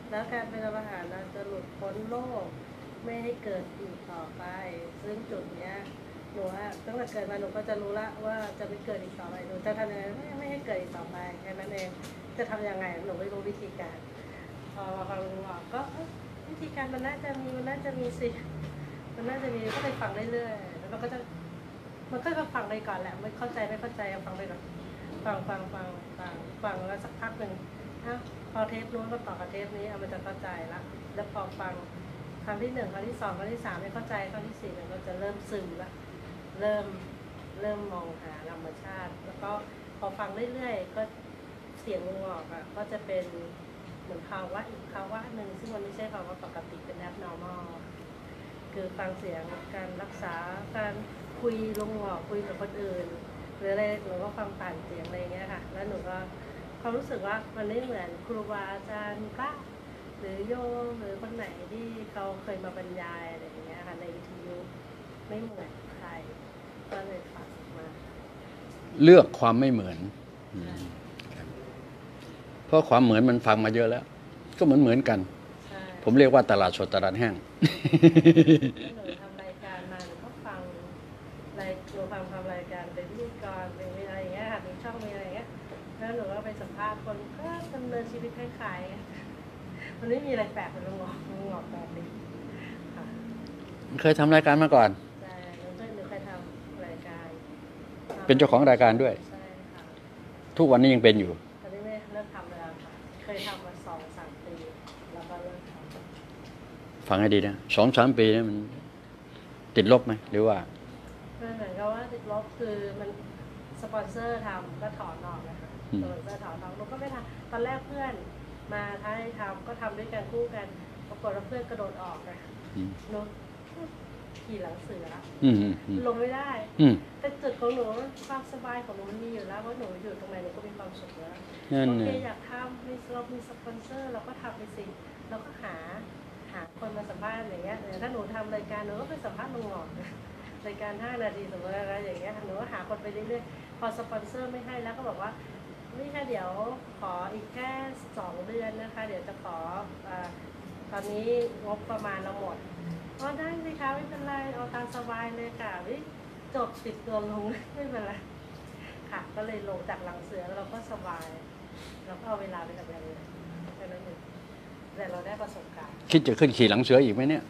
แล้วการเป็นอรหันต์เราจะหลุดพ้นโลกไม่ให้เกิดอีกต่อไป ซึ่งจุดเนี้ยหนูอะตั้งแต่เกิดมาหนูก็จะรู้ละว่าจะไม่เกิดอีกต่อไปหนูจะทำยังไงไม่ให้เกิดอีกต่อไปแค่นั้นเองจะทำยังไงหนูไม่รู้วิธีการพอมาฟังลุงบอกก็วิธีการมันน่าจะมีสิมันน่าจะมีก็ไปฟังเรื่อยๆแล้วมันก็ฟังไปก่อนแหละไม่เข้าใจฟังไปก่อนฟังแล้วสักพักหนึ่งพอเทปนู้นก็ต่อกับเทปนี้มันจะเข้าใจละแล้วพอฟังครั้งที่1ครั้งที่2ครั้งที่3ไม่เข้าใจครั้งที่4มันก็จะเริ่มซึมละเริ่มมองหาธรรมชาติแล้วก็พอฟังเรื่อยๆก็เสียงลุงออกก็จะเป็นเหมือนภาวะอีกภาวะหนึ่งซึ่งมันไม่ใช่ภาวะปกติเป็น abnormal คือฟังเสียงการรักษาการคุยลุงออกคุยกับคนอื่นหรืออะไรหนูก็ฟังผ่านเสียงอะไรเงี้ยค่ะแล้วหนูก็ความรู้สึกว่ามันไม่เหมือนครูบาอาจารย์พระหรือโยมหรือคนไหนที่เขาเคยมาบรรยายอะไรอย่างเงี้ยค่ะในวิทยุไม่เหมือนใครก็เลยฟังมาเลือกความไม่เหมือนครับเพราะความเหมือนมันฟังมาเยอะแล้ว ก็เหมือนกันใช่ผมเรียกว่าตลาดสดตลาดแห้งหนูทำรายการมาหนูก็ฟังหนูทำรายการเป็นพิธีกรเป็นอะไรอย่างเงี้ยค่ะมีช่องมีอะไรอย่างเงี้ยแล้วหนูก็ไปสัมภาษณ์คนก็ดำเนินชีวิตคล้ายๆมันไม่มีอะไรแปลกเหมือนลุงหงอกแปลกดีค่ะเคยทำรายการมาก่อนใช่หนูเคยทำรายการเป็นเจ้าของรายการด้วยใช่ค่ะทุกวันนี้ยังเป็นอยู่ตอนนี้ไม่เลิกทำแล้วค่ะเคยทำมา2-3 ปีแล้วก็เลิกทำฟังให้ดีนะ2-3 ปีเนี่ยมันติดลบไหมหรือว่ามันเหมือนกับว่าติดลบคือมันสปอนเซอร์ทำก็ถอนออกนะคะสปอนเซอร์ถอนออกหนูก็ไม่ทำตอนแรกเพื่อนมาท้าให้ทำก็ทำด้วยกันคู่กันปรากฏว่าเพื่อนกระโดดออกนะหนูขี่หลังเสืออืมลงไม่ได้อืมแต่จุดของหนูความสบายของหนูมันมีอยู่แล้วว่าหนูอยู่ตรงไหนหนูก็มีความสุขแล้วนั่นโอเคน่ะอยากทำเรามีสปอนเซอร์เราก็ทำไปสิเราก็หาคนมาสัมภาษณ์อย่างเงี้ยถ้าหนูทำรายการหนูก็ไปสัมภาษณ์ลุงหงอกรายการ5 นาทีสมมติอะไรอย่างเงี้ยหนูก็หาคนไปเรื่อยๆพอสปอนเซอร์ไม่ให้แล้วก็บอกว่านี่ค่ะเดี๋ยวขออีกแค่2 เดือนนะคะเดี๋ยวจะขอตอนนี้งบประมาณเราหมดได้สิคะไม่เป็นไรเอาตามสบายเลยค่ะจบติดตัวลงไม่เป็นไรค่ะก็เลยลงจากหลังเสือแล้วเราก็สบายเราก็เอาเวลาไปทำอย่างอื่นแค่นั้นเองแต่เราได้ประสบการณ์คิดจะขึ้นขี่หลังเสืออีกไหมเนี่ย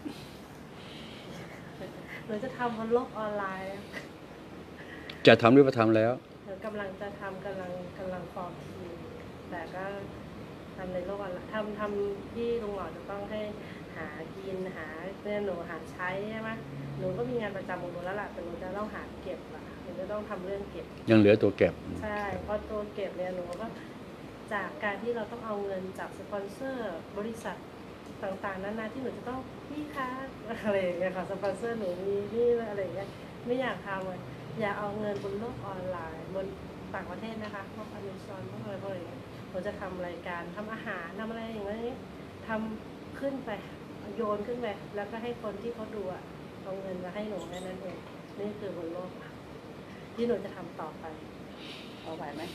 หนูจะทำบนโลกออนไลน์จะทำหรือไม่ทำแล้วหนูกำลังจะทำกำลังฟอร์มทีมแต่ก็ทำในโลกออนไลน์ทำที่ลุงหมอจะต้องให้หากินหาเนี่ยหนูหาใช้ใช่ไหมหนูก็มีงานประจำของหนูแล้วล่ะแต่หนูจะต้องหาเก็บอ่ะหนูจะต้องทำเรื่องเก็บยังเหลือตัวเก็บใช่เพราะตัวเก็บเนี่ยหนูก็จากการที่เราต้องเอาเงินจากสปอนเซอร์บริษัทต่างๆนานาที่หนูจะต้องพี่คะอะไรอย่างเงี้ยค่ะสปอนเซอร์หนูมีนี่อะไรอย่างเงี้ยไม่อยากทำเลยอยากเอาเงินบนโลกออนไลน์บนต่างประเทศนะคะพวกอเมซอนพวกอะไรพวกอย่างเงี้ยเราจะทำรายการทำอาหารทำอะไรอย่างเงี้ยทำขึ้นไปโยนขึ้นไปแล้วก็ให้คนที่เขาดูอะเอาเงินมาให้หนูแค่นั้นเองนี่คือบนโลกที่หนูจะทำต่อไปเอาไหวไหม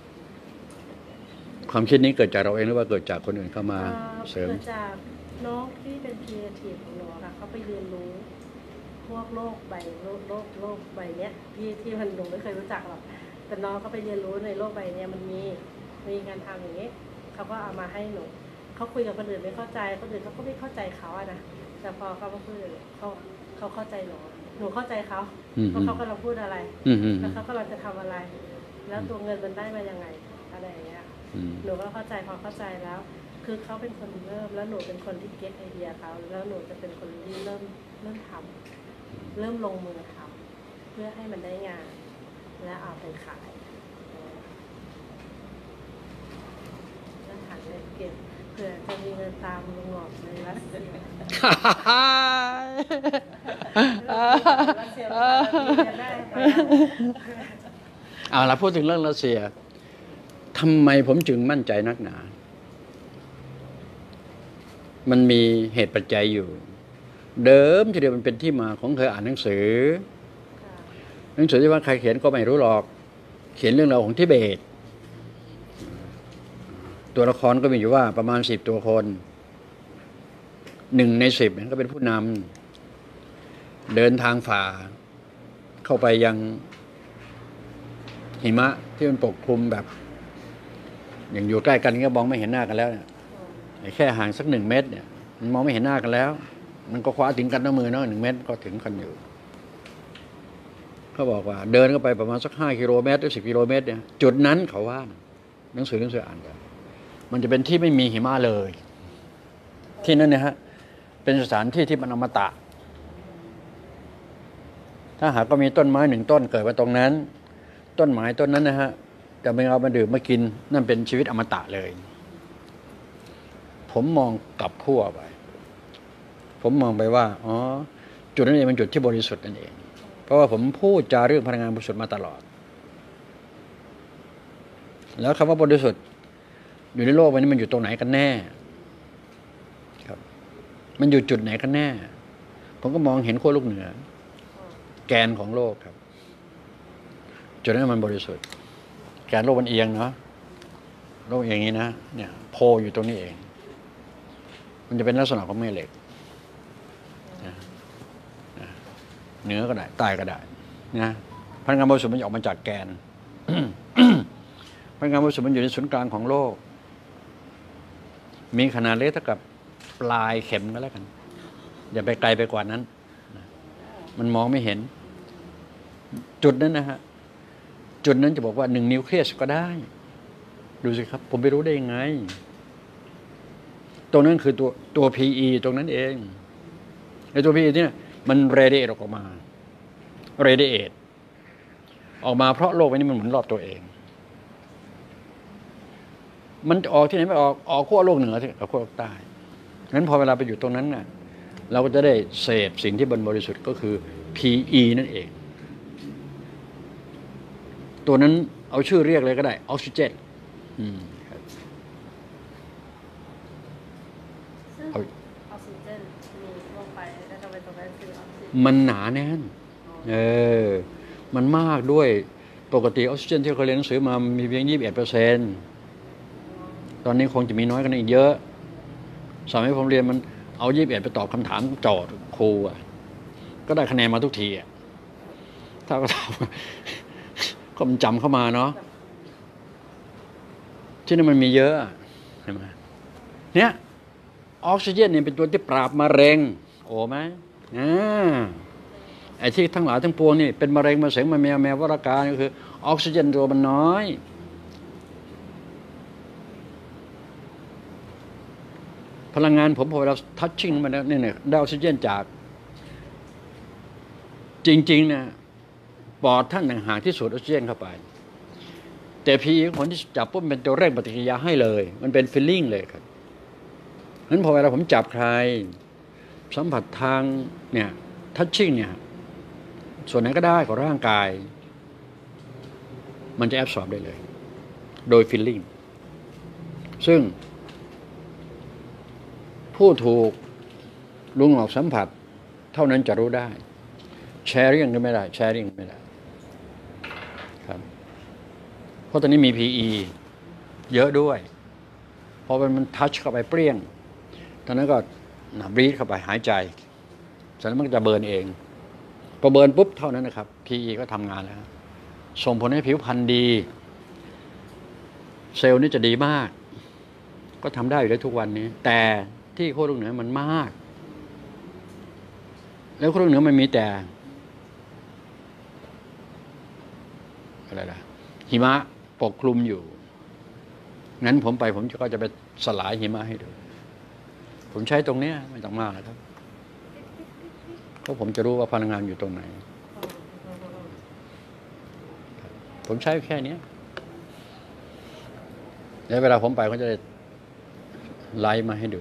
ความคิดนี้เกิดจากเราเองหรือว่าเกิดจากคนอื่นเข้ามาเสริมเกิดจากน้องที่เป็นครีเอทีฟของหนูค่ะเขาไปเรียนรู้พวกโลกใบใบเนี้ยที่มันหนูไม่เคยรู้จักหรอกแต่น้องเขาไปเรียนรู้ในโลกใบเนี้ยมันมีการทำอย่างนี้เขาก็เอามาให้หนูเขาคุยกับคนอื่นไม่เข้าใจคนอื่นเขาก็ไม่เข้าใจเขาอะนะแต่พอเขามาพูดเขาเข้าใจหนูเข้าใจเขาว่าเขากำลังพูดอะไรแล้วเขากำลังจะทำอะไร แล้วตัวเงินมันได้มายังไงอะไรอย่างเงี้ยหนูก็เข้าใจพอเข้าใจแล้ว คือเขาเป็นคนเริ่มแล้วหนูเป็นคนที่เก็ตไอเดียเขาแล้วหนูจะเป็นคนที่เริ่มทำเริ่มลงมือทำเพื่อให้มันได้งานและเอาไปขายแล้วหาเงินเก็บเผื่อจะมีเงินตามลุงหงอกในรัสเซียรัสเซียมีเงินได้ไหมเอาล่ะพูดถึงเรื่องรัสเซียทำไมผมจึงมั่นใจนักหนา มันมีเหตุปัจจัยอยู่ เดิมทีเดียวมันเป็นที่มาของเคยอ่านหนังสือ หนังสือที่ว่าใครเขียนก็ไม่รู้หรอก เขียนเรื่องราวของทิเบต ตัวละครก็มีอยู่ว่าประมาณ10 ตัวคน 1 ใน 10เนี่ยก็เป็นผู้นำเดินทางฝ่า เข้าไปยังหิมะที่มันปกคลุมแบบ อย่างอยู่ใกล้กันก็มองไม่เห็นหน้ากันแล้วเนี่ยแค่ห่างสัก1 เมตรเนี่ยมันมองไม่เห็นหน้ากันแล้ว มันก็คว้าถึงกันน้ำมือเนาะ1 เมตรก็ถึงกันอยู่เขาบอกว่า เดินเข้าไปประมาณสัก5 กิโลเมตรหรือ10 กิโลเมตรเนี่ยจุดนั้นเขาว่าหนังสืออ่านกันมันจะเป็นที่ไม่มีหิมะเลย ที่นั่นเนี่ยฮะเป็นสถานที่ที่มันอมตะ ถ้าหากก็มีต้นไม้1 ต้นเกิดมาตรงนั้น ต้นไม้ต้นนั้นนะฮะจะไม่เอามาดื่มมากินนั่นเป็นชีวิตอมตะเลย ผมมองกลับขั้วไปผมมองไปว่าอ๋อจุดนั้นเองเป็นจุดที่บริสุทธิ์นั่นเองเพราะว่าผมพูดจาเรื่องพลังงานบริสุทธิ์มาตลอดแล้วคำว่าบริสุทธิ์อยู่ในโลกนี้มันอยู่ตรงไหนกันแน่ครับมันอยู่จุดไหนกันแน่ผมก็มองเห็นขั้วโลกเหนือแกนของโลกครับจุดนั้นมันบริสุทธิ์แกนโลกมันเอียงเนาะโลกเอียงนี้นะเนี่ยโพอยู่ตรงนี้เองมันจะเป็นลักษณะของแม่เหล็กเหนือก็ได้ใต้ก็ได้นะพลังงานบริสุทธิ์มันออกมาจากแกน พลังงานบริสุทธิ์มันอยู่ในศูนย์กลางของโลกมีขนาดเล็กเท่ากับปลายเข็มก็แล้วกันอย่าไปไกลไปกว่านั้นมันมองไม่เห็นจุดนั้นนะฮะจุดนั้นจะบอกว่า1 นิวเคลียสก็ได้ดูสิครับผมไปรู้ได้ยังไงตรงนั้นคือตัว PE ตรงนั้นเองไอ้ตัว PE เนี่ยมันเรดิเอทออกมาเรดิเอทออกมาเพราะโลกนี้มันหมุนรอบตัวเองมันออกที่ไหนไม่ออกขั้วโลกเหนือที่ขั้วโลกใต้งั้นพอเวลาไปอยู่ตรงนั้นน่ะเราก็จะได้เสพสิ่งที่บริสุทธิ์ก็คือ PE นั่นเองตัวนั้นเอาชื่อเรียกเลยก็ได้ออกซิเจนออกซิเจนมีลงไปแล้วจะไปตรงนั้นคือออกซิเจนมันหนาแน่นมันมากด้วยปกติออกซิเจนที่เคยเรียนหนังสือมามีเพียง 21%ตอนนี้คงจะมีน้อยกันอีกเยอะสมัยผมเรียนมันเอา21ไปตอบคำถามโจทย์ครูก็ได้คะแนนมาทุกทีถ้าก็ถามก็มันจำเข้ามาเนาะที่นั่นมันมีเยอะเห็นไหมเนี่ยออกซิเจนเนี่ยเป็นตัวที่ปราบมะเร็งโอ้ไหมไอ้ที่ทั้งหลายทั้งปวงนี่เป็นมะเร็งมะเสงมะแมววรกาก็คือออกซิเจนตัวมันน้อยพลังงานผมพอเราทัชชิ่งมันเนี่ยได้ออกซิเจนจากจริงๆนะปอดท่านต่างหากที่สูดออกซิเจนเข้าไปแต่พีคนที่จับปุ๊บเป็นตัวเร่งปฏิกิริยาให้เลยมันเป็นฟีลลิ่งเลยครับงั้นพอเวลาผมจับใครสัมผัสทางเนี่ยทัชชิ่งเนี่ยส่วนไหนก็ได้ของร่างกายมันจะแอบสอบได้เลยโดยฟีลลิ่งซึ่งผู้ถูกลุงหลอกสัมผัสเท่านั้นจะรู้ได้แชร์ริ่งก็ไม่ได้แชร์ริ่งไม่ได้ครับเพราะตอนนี้มี PE เยอะด้วยพอมันทัชเข้าไปเปรี้ยงตอนนั้นก็บรีดเข้าไปหายใจเสร็จแล้วมันจะเบิร์นเองพอเบิร์นปุ๊บเท่านั้นนะครับ PE ก็ทำงานแล้วส่งผลให้ผิวพรรณดีเซลล์นี่จะดีมากก็ทำได้อยู่ได้ทุกวันนี้แต่ที่ขั้วโลกเหนือมันมากแล้วขั้วโลกเหนือมันมีแต่อะไรล่ะหิมะปกคลุมอยู่งั้นผมก็จะไปสลายหิมะให้ดูผมใช้ตรงนี้ไม่ต้องมากนะครับเพราะผมจะรู้ว่าพลังงานอยู่ตรงไหนผมใช้แค่นี้แล้วเวลาผมไปเขาจะได้ไลฟ์มาให้ดู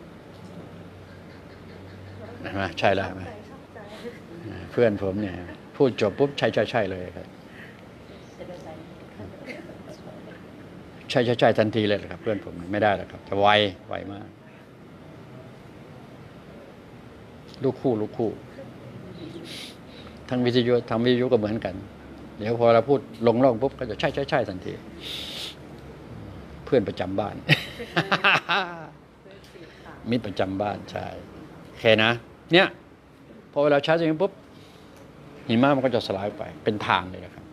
เห็นไหมใช่แล้วไหมเพื่อนผมเนี่ยพูดจบปุ๊บใช่เลยครับใช่ทันทีเลยครับเพื่อนผมไม่ได้หรอกครับจะไวมากลูกคู่ทั้งวิทยุก็เหมือนกันเดี๋ยวพอเราพูดลงร่องปุ๊บก็จะใช่ทันทีเพื่อนประจำบ้านมิตรประจำบ้านใช่เคนะเนี่ยพอเวลาชาร์จอย่างนี้ปุ๊บหิมะมันก็จะสลายไปเป็นทางเลยนะครับ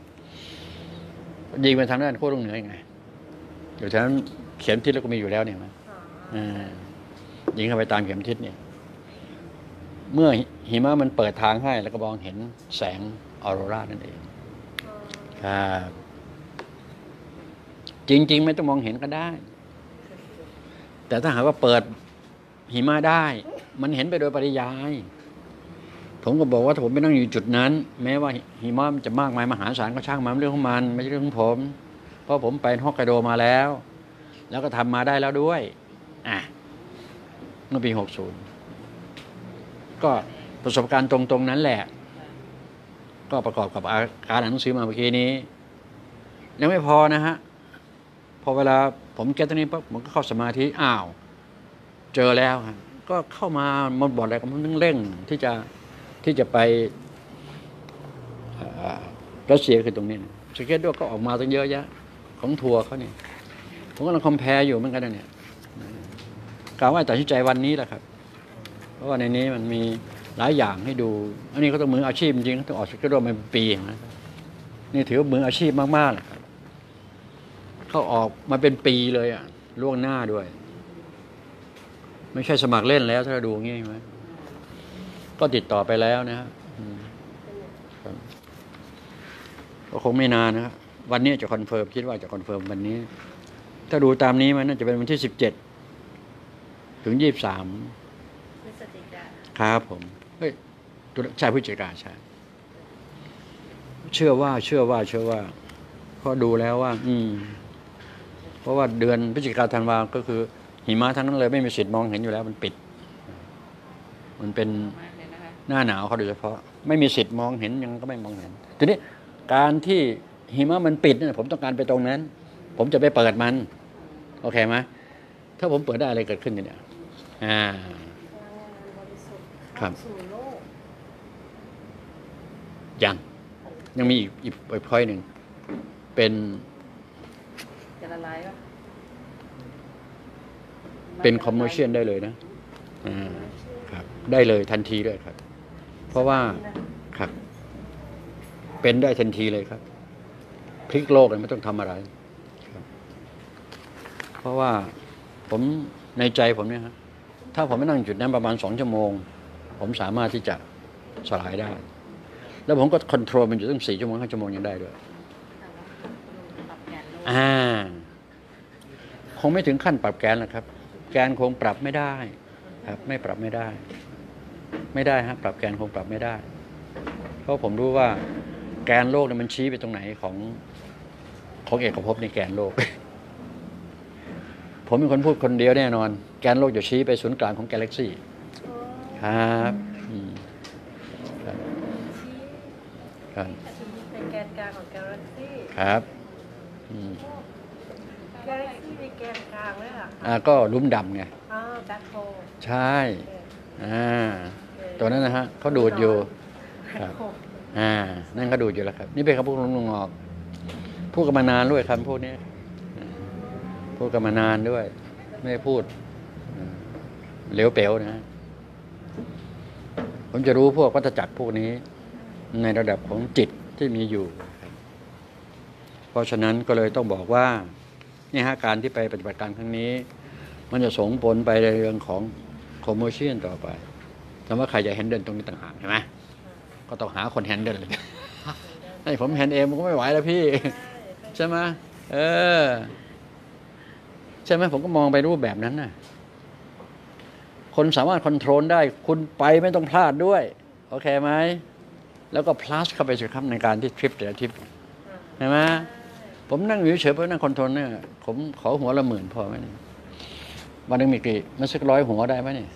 ยิงไปทางด้านขั้วโลกเหนือยังไงอยู่ฉะนั้นเข็มทิศเราก็มีอยู่แล้วเนี่ยนะยิงเข้าไปตามเข็มทิศเนี่ยเมื่อหิมะมันเปิดทางให้แล้วก็มองเห็นแสงออโรรานั่นเองครับจริงๆไม่ต้องมองเห็นก็ได้ แต่ถ้าหากว่าเปิดหิมะได้มันเห็นไปโดยปริยายผมก็บอกว่าถ้าผมไม่นั่งอยู่จุดนั้นแม้ว่าหิมะมันจะมากมายมหาศาลก็ช่างมันเรื่องของมันไม่ใช่เรื่องของผมเพราะผมไปฮอกไกโดมาแล้วก็ทำมาได้แล้วด้วยเมื่อปี60ก็ประสบการณ์ตรงๆนั้นแหละก็ประกอบกับการอ่านหนังสือมาเมื่อกี้นี้ยังไม่พอนะฮะพอเวลาผมเก็ตตรงนี้ปั๊บผมก็เข้าสมาธิเจอแล้วครับก็เข้ามามันบอกอะไรก็มันเร่งที่จะไปรัสเซียคือตรงนี้สเก็ตด้วยก็ออกมาตั้งเยอะแยะของทัวร์เขาเนี่ยผมกำลังคอมเพลอยู่เหมือนกันเนี่ยกล่าวว่าตัดสินใจวันนี้แหละครับเพราะว่าในนี้มันมีหลายอย่างให้ดูอันนี้เขาต้องมืออาชีพจริงๆต้องออกสเก็ตด้วยมาเป็นปีนะนี่ถือว่ามืออาชีพมากๆเลยครับเขาออกมาเป็นปีเลยล่วงหน้าด้วยไม่ใช่สมัครเล่นแล้วถ้าเราดูงี้ใช่ไหมก็ติดต่อไปแล้วนะครับก็คงไม่นานนะครับวันนี้จะคอนเฟิร์มคิดว่าจะคอนเฟิร์มวันนี้ถ้าดูตามนี้มันน่าจะเป็นวันที่17 ถึง 23 พฤศจิกาครับผมใช่พฤศจิกาใช่เชื่อว่าเพราะดูแล้วว่าเพราะว่าเดือนพฤศจิกาธันวาก็คือหิมะทั้งนั้นเลยไม่มีสิทธิ์มองเห็นอยู่แล้วมันปิดมันเป็นหน้าหนาวเขาโดยเฉพาะไม่มีสิทธิ์มองเห็นยังก็ไม่มองเห็นทีนี้การที่หิมะมันปิดเนี่ยผมต้องการไปตรงนั้นผมจะไปเปิดมันโอเคไหมถ้าผมเปิดได้อะไรเกิดขึ้นเนี่ยครับยังมีอีกพอยต์หนึ่งเป็นจะละลายป่ะเป็นคอมเมอร์เชียลได้เลยนะครับได้เลยทันทีเลยครับเพราะว่าครับเป็นได้ทันทีเลยครับพลิกโลกเลยไม่ต้องทำอะไรครับเพราะว่าผมในใจผมเนี่ยครับถ้าผมไม่นั่งจุดนั้นประมาณ2 ชั่วโมงผมสามารถที่จะสลายได้แล้วผมก็คอนโทรลมันอยู่ตั้ง4 ชั่วโมง5 ชั่วโมงยังได้ด้วยคงไม่ถึงขั้นปรับแกนหรอกครับแกนคงปรับไม่ได้ครับไม่ปรับไม่ได้ฮะปรับแกนคงปรับไม่ได้เพราะผมรู้ว่าแกนโลกเนี่ยมันชี้ไปตรงไหนของเอกภพในแกนโลก ผมเป็นคนพูดคนเดียวแน่นอนแกนโลกจะชี้ไปศูนย์กลางของกาแล็กซี่ครับเป็นแกนกลางของกาแล็กซี่ครับกาแล็กซี่มีแกนกลางด้วยเหรอก็ลุ่มดำไงแบ็คโฮลใช่ตัวนั้นนะฮะเขาดูดอยู่ครับนั่นเขาดูดอยู่แล้วครับนี่เป็นคำพูดลุงออกพูดกันมานานด้วยคำพูดนี้พูดกันมานานด้วยไม่ได้พูดเหลวเป๋วนะผมจะรู้พวกวัฏจักรพวกนี้ในระดับของจิตที่มีอยู่เพราะฉะนั้นก็เลยต้องบอกว่านี่ฮะการที่ไปปฏิบัติการครั้งนี้มันจะส่งผลไปในเรื่องของคอมเมอร์เชียลต่อไปแต่ว่าใครจะแฮนเดิลตรงนี้ต่างหากใช่ไหมก็ต้องหาคนแฮนเดิลเลยให้ผมแฮนเองมันก็ไม่ไหวแล้วพี่ใช่ไหมใช่ไหมผมก็มองไปรูปแบบนั้นน่ะคนสามารถคอนโทรลได้คุณไปไม่ต้องพลาดด้วยโอเคไหมแล้วก็ plus เข้าไปสิครับในการที่ทริปแต่ละทริปใช่ไหมผมนั่งอยู่เฉยๆเพราะนั่งคอนโทรลเนี่ยผมขอหัวละ10,000พอไหมเนี่ยวันนึงมีกี่มันสัก100 หัวได้ไหมเนี่ย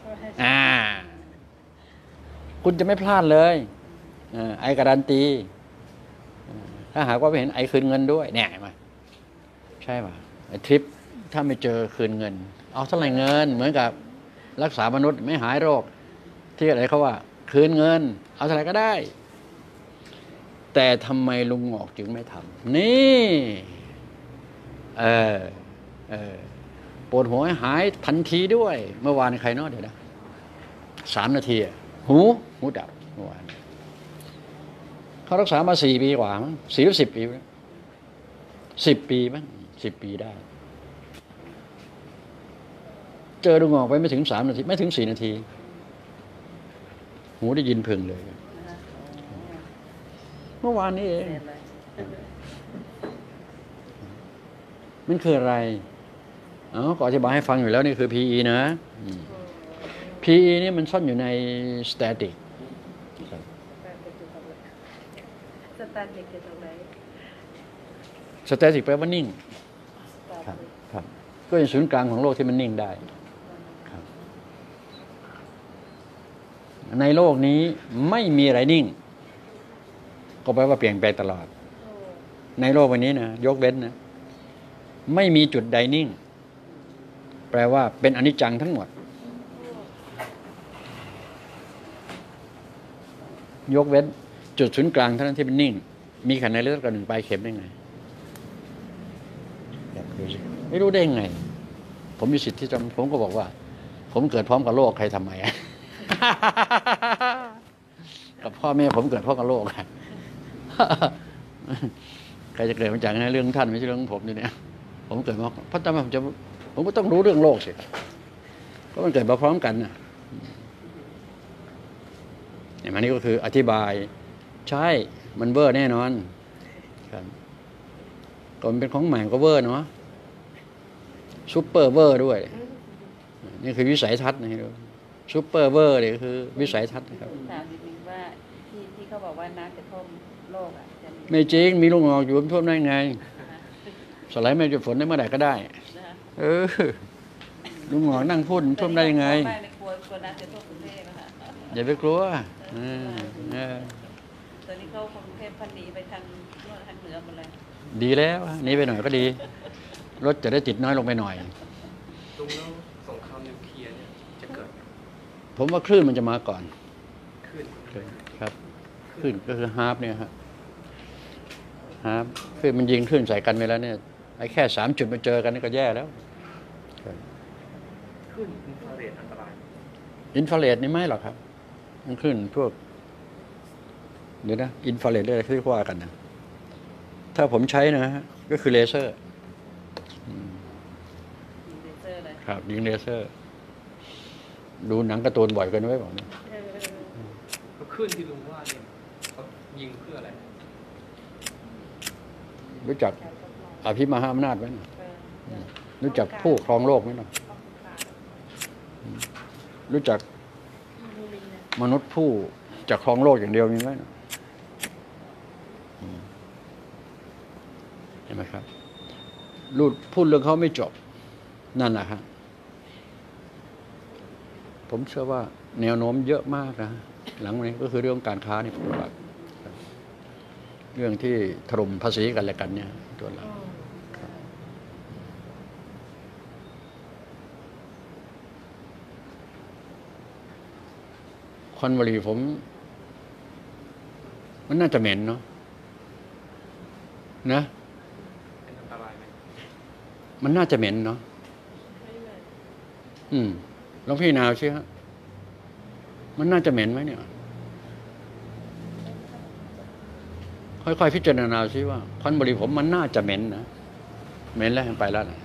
คุณจะไม่พลาดเลยไอการันตีถ้าหากว่าไม่เห็นไอคืนเงินด้วยเนี่ยมาใช่ป่ะไอทริปถ้าไม่เจอคืนเงินเอาเท่าไหร่เงินเหมือนกับรักษามนุษย์ไม่หายโรคที่อะไรเขาว่าคืนเงินเอาเท่าไหร่ก็ได้แต่ทำไมลุงงอกจึงไม่ทำนี่ปวดหัวหายทันทีด้วยเมื่อวานใครเนาะเดี๋ยวนะ 3 นาทีหูดับเมื่อวานเขารักษามา4 ปีกว่ามั้ง4 หรือ 10 ปีแล้ว10 ปีมั้ง10 ปีได้ เจอลุงออกไปไม่ถึง3 นาทีไม่ถึง4 นาที หูได้ยินพึงเลย เมื่อวานนี้เองเสร็จเลยมันคืออะไรก็อธิบายให้ฟังอยู่แล้วนี่คือ PE นะ PE นี่มันซ่อนอยู่ใน static สแตนเด็กอยู่ตรงไหน static แปลว่านิ่งครับก็เป็นศูนย์กลางของโลกที่มันนิ่งได้ครับในโลกนี้ไม่มีอะไรนิ่ง ก็แปลว่าเปลี่ยนแปลงตลอด ในโลกวันนี้นะยกเว้นนะไม่มีจุดใดนิ่ง แปลว่าเป็นอนิจจังทั้งหมด ยกเว้นจุดศูนย์กลางเท่านั้นที่เป็นนิ่ง มีขนาดเล็กกว่า1 ปลายเข็มได้ไงดูสิไม่รู้ได้ไง ผมมีสิทธิ์ที่จะผมก็บอกว่า ผมเกิดพร้อมกับโลกใครทำไม กับพ่อแม่ผมเกิดพร้อมกับโลก ใครจะเกิดมาจากเรื่องท่านไม่ใช่เรื่องผมเนี่ยผมเกิดมาเพราะทำไมผมก็ต้องรู้เรื่องโลกสิเพราะมันเกิดมาพร้อมกันนะอย่างนี้ก็คืออธิบายใช่มันเวอร์แน่นอนครับก็มันเป็นของใหม่ก็เวอร์เนาะซุปเปอร์เวอร์ด้วยนี่คือวิสัยทัศน์นะครับซุปเปอร์เวอร์เนี่ยคือวิสัยทัศน์นะครับถามนิดนึงว่าที่เขาบอกว่าน้ำจะท่วมโลกอ่ะจะมีไม่จริงมีลูกงอกอยู่ท่วมได้ไงสไลด์ไม่จะฝนได้เมื่อไหร่ก็ได้ ลุงหงอกนั่งพูดท่วมได้ยังไงไม่ในกลัวน้ำจะท่วมกรุงเทพนะคะอย่าไปกลัวตอนนี้เขากรุงเทพพันหนีไปทางเหนือหมดเลยดีแล้วหนีไปหน่อยก็ดี รถจะได้ติดน้อยลงไปหน่อยลุงแล้วสงครามนิวเคลียร์เนี่ยจะเกิดผมว่าคลื่นมันจะมาก่อนขึ้นครับคลื่นก็คือฮาร์ปเนี่ยครับฮาร์ปคลื่นมันยิงคลื่นใส่กันไปแล้วเนี่ยไอ้แค่3 จุดมาเจอกันนี่ก็แย่แล้วขึ้นอินฟราเรดอันตรายอินฟราเรดนี่ไม่หรอกครับมันคลื่นพวกเดี๋ยวนะอินฟราเรดได้ที่ว่ากันนะถ้าผมใช้นะฮะก็คือเลเซอร์เลเซอร์เลยครับยิงเลเซอร์ ดูหนังการ์ตูนบ่อยกันไว้บอกนะแล้วขึ้นที่ลุงว่าเนี่ยเขายิงเพื่ออะไรรู้จักอภิมหาอำนาจไหมนะรู้จักผู้ครองโลกไหมนะรู้จักมนุษย์ผู้จะครองโลกอย่างเดียวมีไหมนะเห็นไหมครับพูดเรื่องเขาไม่จบนั่นแหละครับผมเชื่อว่าแนวโน้มเยอะมากนะหลังนี้ก็คือเรื่องการค้านี่ตัวหลักเรื่องที่ถล่มภาษีกันและกันเนี่ยตัวหลักควันบุหรี่ผมมันน่าจะเหม็นเนาะนะเป็นอันตรายไหมมันน่าจะเหม็นเนาะลองพี่นาวสิฮะมันน่าจะเหม็นไหมเนี่ยค่อยๆพิจารณาซิว่าควันบุหรี่ผมมันน่าจะเหม็นนะเหม็นแล้วไปแล้วนะ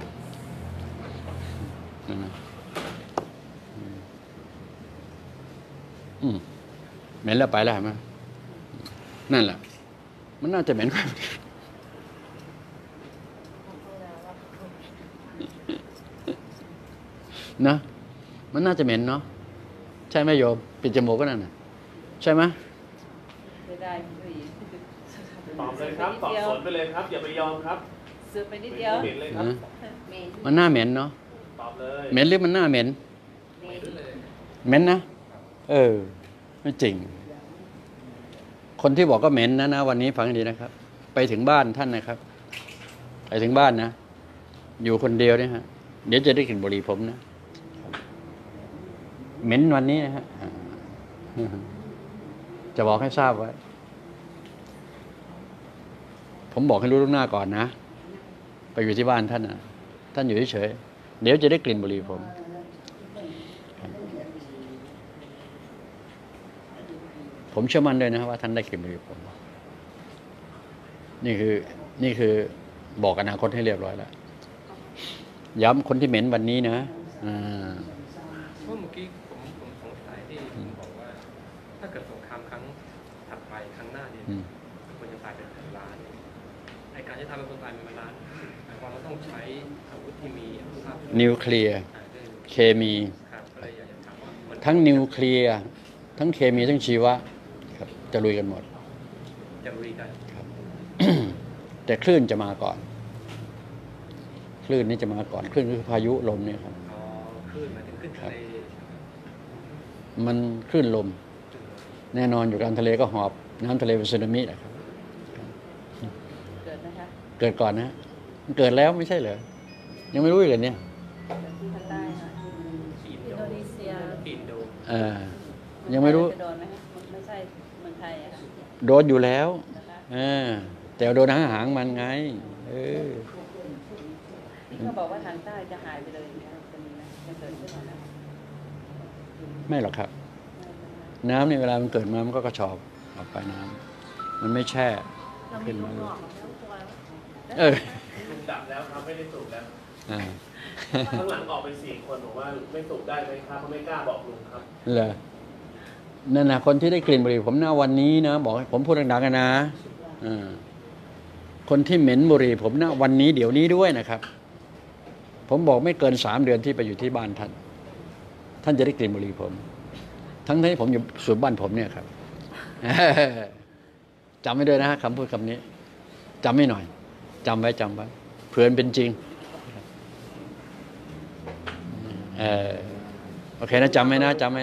เหม็นแล้วไปแล้วเห็นไหมนั่นแหละมันน่าจะเหม็นกว่านะมันน่าจะเหม็นเนาะใช่ไหมโยมปิดจมูกก็นั่นน่ะใช่ไหมไม่ได้ผู้หญิงตอบเลยครับตอบสวนไปเลยครับ อย่าไปยอมครับเสือไปนิดเดียวเหม็นเลยครับเมนมันน่าเหม็นเนาะตอบเลยเหม็นหรือมันน่าเหม็นเมนเหม็นนะไม่จริง คนที่บอกก็เหม็นนะวันนี้ฟังดีนะครับ ไปถึงบ้านท่านนะครับ ไปถึงบ้านนะอยู่คนเดียวเนี่ยฮะเดี๋ยวจะได้กลิ่นบุหรี่ผมนะเหม็นวันนี้นะฮะจะบอกให้ทราบไว้ผมบอกให้รู้ล่วงหน้าก่อนนะไปอยู่ที่บ้านท่านนะท่านอยู่เฉยๆเดี๋ยวจะได้กลิ่นบุหรี่ผมผมเชื่อมั่นด้วยนะว่าท่านได้กลิ่นบุหรี่ผมนี่คือบอกอนาคตให้เรียบร้อยแล้วย้ำคนที่เหม็นวันนี้นะเพราะเมื่อกี้ผมสงสัยที่ผมบอกว่า ถ้าเกิดสงครามครั้งถัดไปครั้งหน้าเนี่ยคนจะตายเป็นพันล้านไอการจะทำให้คนตายเป็นพันล้านหมายความว่าต้องใช้อาวุธที่มีอนุภาพนิวเคลียร์เคมีทั้งนิวเคลียร์ทั้งเคมีทั้งชีวะครับจะลุยกันหมดจะลุยกันครับ แต่คลื่นจะมาก่อนคลื่นนี้จะมาก่อนคลื่นคือพายุลมเนี่ยครับคลื่นหมายถึงคลื่นทะเลมันคลื่นลมแน่นอนอยู่กลางทะเลก็หอบน้ำทะเลเป็นสึนามินะครับเกิดนะคะเกิดก่อนนะเกิดแล้วไม่ใช่เหรอยังไม่รู้อีกเลยเนี่ยที่ภาคใต้ค่ะอินโดนีเซียยังไม่รู้โดนไหมคะไม่ใช่เมืองไทยอะค่ะโดนอยู่แล้วแต่โดนหางมันไงที่เขาบอกว่าทางใต้จะหายไปเลยอย่างเงี้ยจะมีไหมจะเกิดขึ้นไหมไม่หรอกครับน้ำนี่เวลามันเกิดมามันก็กระชอกออกไปน้ำมันไม่แช่ขึ้นมาเลยลุงดับแล้วครับไม่ได้สูบแล้วข้างหลังออกไป4 คนบอกว่าไม่สูบได้ไหมครับเขาไม่กล้าบอกลุงครับเหรอนั่นนะคนที่ได้กลิ่นบุหรี่ผมนะวันนี้นะบอกให้ผมพูดดังๆกันนะคนที่เหม็นบุหรี่ผมนะวันนี้เดี๋ยวนี้ด้วยนะครับผมบอกไม่เกิน3 เดือนที่ไปอยู่ที่บ้านท่านจะได้กลิ่นบุหรี่ผมทั้งที่ผมอยู่สวนบ้านผมเนี่ยครับจำไว้ด้วยนะคำพูดคำนี้จำไม่หน่อยจำไว้เผื่อเป็นจริงโอเคนะจำไว้นะจำไว้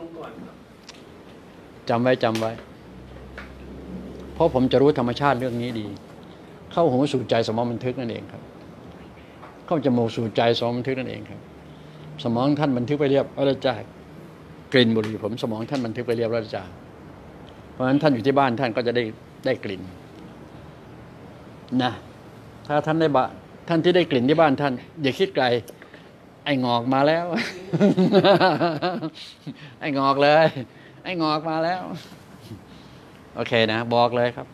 เพราะผมจะรู้ธรรมชาติเรื่องนี้ดีเข้าหูสู่ใจสมองบันทึกนั่นเองครับเข้าจมูกสู่ใจสมองบันทึกนั่นเองครับสมองท่านบันทึกไปเรียบร้อยจากกลิ่นบุหรี่ผมสมองท่านบันทึกไปเรียบร้อยจากเพราะฉะนั้นท่านอยู่ที่บ้านท่านก็จะได้กลิ่นนะถ้าท่านที่ได้กลิ่นที่บ้านท่านอย่าคิดไกลไอ้งอกมาแล้ว ไอ้งอกเลยไอ้งอกมาแล้วโอเคนะบอกเลยครับ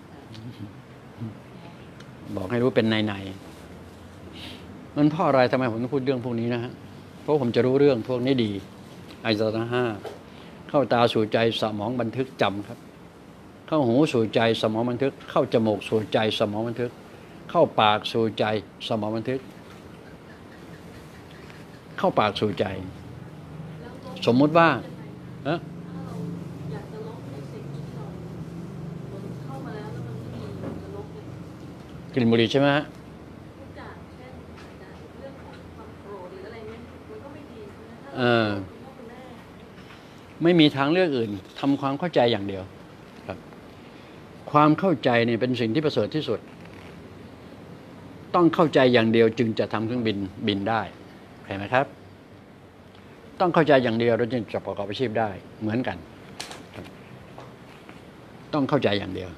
บอกให้รู้เป็นในมันเพราะอะไรทำไมผมต้องพูดเรื่องพวกนี้นะฮะเพราะผมจะรู้เรื่องพวกนี้ดีอายตนะ5เข้าตาสู่ใจสมองบันทึกจำครับเข้าหูสู่ใจสมองบันทึกเข้าจมูกสู่ใจสมองบันทึกเข้าปากสู่ใจสมองบันทึกเข้าปากสู่ใจสมมุติว่ากลิ่นบุหรี่ใช่ไหมฮะไม่มีทางเลือกอื่นทำความเข้าใจอย่างเดียวครับความเข้าใจเนี่ยเป็นสิ่งที่ประเสริฐที่สุดต้องเข้าใจอย่างเดียวจึงจะทำเครื่องบินได้เห็นไหมครับต้องเข้าใจอย่างเดียวเราจึงจะประกอบอาชีพได้เหมือนกันต้องเข้าใจอย่างเดียว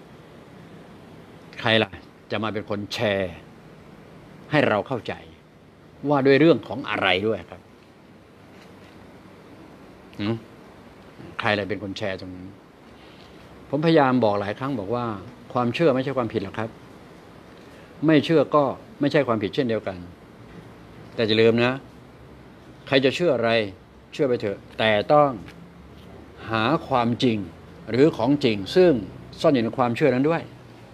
ใครล่ะจะมาเป็นคนแชร์ให้เราเข้าใจว่าด้วยเรื่องของอะไรด้วยครับใครอะไรเป็นคนแชร์ตรงนี้ผมพยายามบอกหลายครั้งบอกว่าความเชื่อไม่ใช่ความผิดหรอกครับไม่เชื่อก็ไม่ใช่ความผิดเช่นเดียวกันแต่อย่าลืมนะใครจะเชื่ออะไรเชื่อไปเถอะแต่ต้องหาความจริงหรือของจริงซึ่งซ่อนอยู่ในความเชื่อนั้นด้วย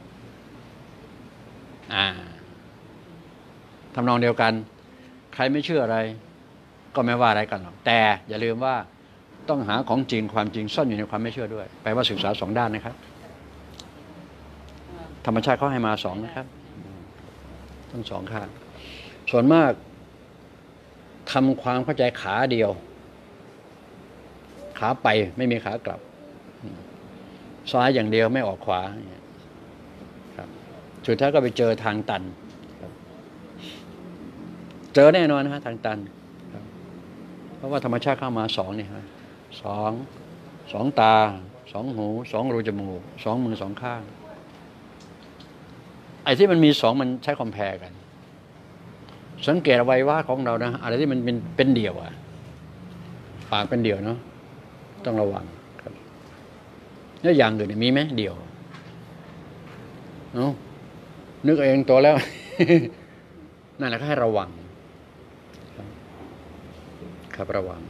ทำนองเดียวกันใครไม่เชื่ออะไรก็ไม่ว่าอะไรกันหรอกแต่อย่าลืมว่าต้องหาของจริงความจริงซ่อนอยู่ในความไม่เชื่อด้วยแปลว่าศึกษา2 ด้านนะครับธรรมชาติเขาให้มา2นะครับทั้ง2ข้างส่วนมากทำความเข้าใจขาเดียวขาไปไม่มีขากลับซ้ายอย่างเดียวไม่ออกขวาครับสุดท้ายก็ไปเจอทางตันเจอแน่นอนนะฮะทางตันเพราะว่าธรรมชาติเข้ามา2เนี่ยฮะ2ตา2หู2รูจมูก2มือ2ข้างไอ้ที่มันมี2มันใช้คอมแพร์กันสังเกตอวัยวะของเรานะอะไรที่มันเป็นเดี่ยวปากเป็นเดี่ยวเนาะต้องระวังครับแล้วอย่างอื่นมีไหมเดี่ยวเอานึกเองตัวแล้ว นั่นแหละก็ให้ระวังครับระวัง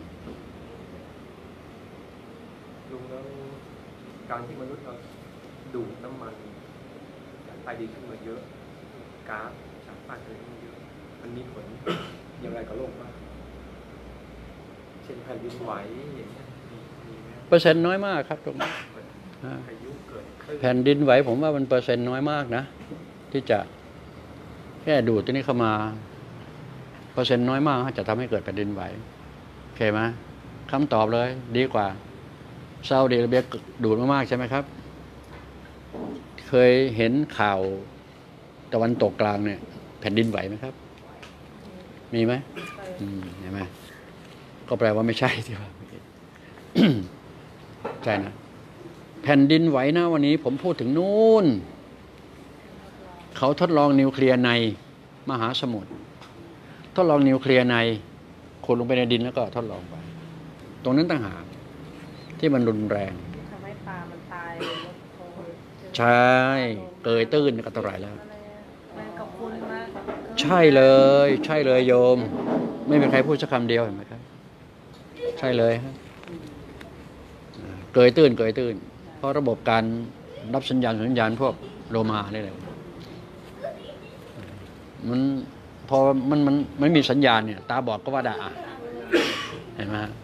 ลุงแล้วการที่มนุษย์เราดูดน้ำมันจากใต้ดินขึ้นมาเยอะก๊าซจากใต้ทะเลขึ้นมาเยอะมันมีผล อย่างไรกับโลกบ้างเช่นแผ่นดินไหวอย่างเงี้ยมีไหมเปอร์เซ็นต์น้อยมากครับตรงนี้พายุเกิดขึ้นแผ่นดินไหวผมว่ามันเปอร์เซ็นต์น้อยมากนะที่จะแค่ดูดตัวนี้เข้ามาเปอร์เซ็นต์น้อยมากจะทำให้เกิดแผ่นดินไหวโอเคไหมคำตอบเลยดีกว่าซาอุดิอาระเบียดูดมากๆใช่ไหมครับเคยเห็นข่าวตะวันตกกลางเนี่ยแผ่นดินไหวไหมครับมีไหมเห็นไหมก็แปลว่าไม่ใช่ที่ว่า ใช่นะแผ่นดินไหวนะวันนี้ผมพูดถึงนู่นเขาทดลองนิวเคลียร์ในมหาสมุทรทดลองนิวเคลียร์ในขุดลงไปในดินแล้วก็ทดลองไปตรงนั้นต่างหากที่มันรุนแรงทำให้ปลามันตายใช่เกยตื้นก็เท่าไหร่แล้วแมงกะพรุนมากใช่เลยโยม ไม่มีใครพูดสักคำเดียวเห็นไหมครับใช่เลยครับเกยตื้นเพราะระบบการรับสัญญาณพวกโลมานี่แหละมันพอมันไม่มีสัญญาณเนี่ยตาบอดก็ว่าได้เห็นไหมฮะ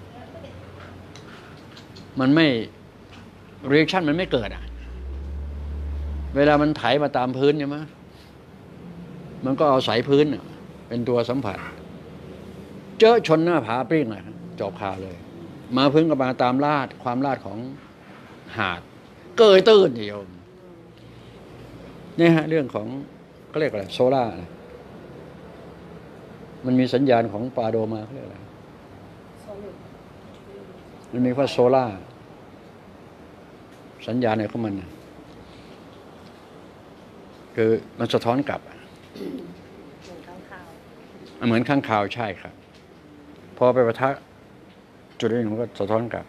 มันไม่ reaction มันไม่เกิดเวลามันไถมาตามพื้นใช่ไหมมันก็เอาสายพื้นเป็นตัวสัมผัสเจอชนหน้าผาปริ้งเลยจบคาเลยมาพื้นก็มาตามความลาดของหาดเกยตื้นโยมนี่ฮะเรื่องของเขาเรียกอะไรโซล่ามันมีสัญญาณของปาโดมาเขาเรียกอะไรมันมีว่าโซล่าสัญญาณอะไรของมันคือมันสะท้อนกลับเหมือนข้างข่าวใช่ครับพอไปปะทะจุดนี้มันก็สะท้อนกลับ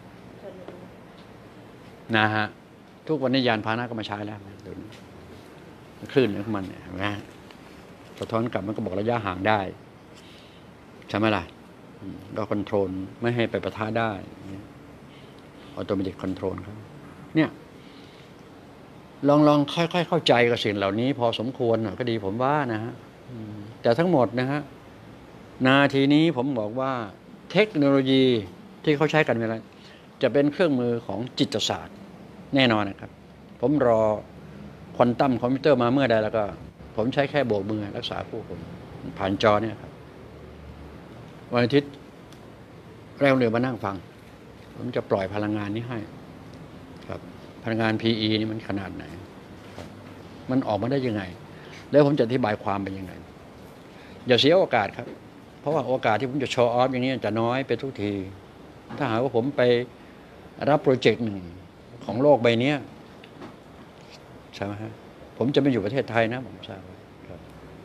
นะฮะทุกวันนี้ยานพาหนะก็มาใช้แล้วเดี๋ยวนี้คลื่นของมันเนี่ยนะสะท้อนกลับมันก็บอกระยะห่างได้ใช่ไหมล่ะเราคอนโทรลไม่ให้ไปปะทะได้ออโตเมติกคอนโทรลครับเนี่ยลองค่อยๆเข้าใจกับสิ่งเหล่านี้พอสมควรก็ดีผมว่านะฮะแต่ทั้งหมดนะฮะนาทีนี้ผมบอกว่าเทคโนโลยีที่เขาใช้กันเวลาจะเป็นเครื่องมือของจิตศาสตร์แน่นอนนะครับผมรอควอนตัมคอมพิวเตอร์มาเมื่อใดแล้วก็ผมใช้แค่โบกมือรักษาผู้ผมผ่านจอเนี่ยครับวันอาทิตย์แรงเรือมานั่งฟังผมจะปล่อยพลังงานนี้ให้ครับพลังงาน PE นี่มันขนาดไหนครับมันออกมาได้ยังไงแล้วผมจะอธิบายความเป็นยังไงอย่าเสียโอกาสครับเพราะว่าโอกาสที่ผมจะโชว์ออฟอย่างนี้จะน้อยไปทุกทีถ้าหากว่าผมไปรับโปรเจกต์หนึ่งของโลกใบนี้ใช่ไหมฮะผมจะไม่อยู่ประเทศไทยนะผมทราบครับ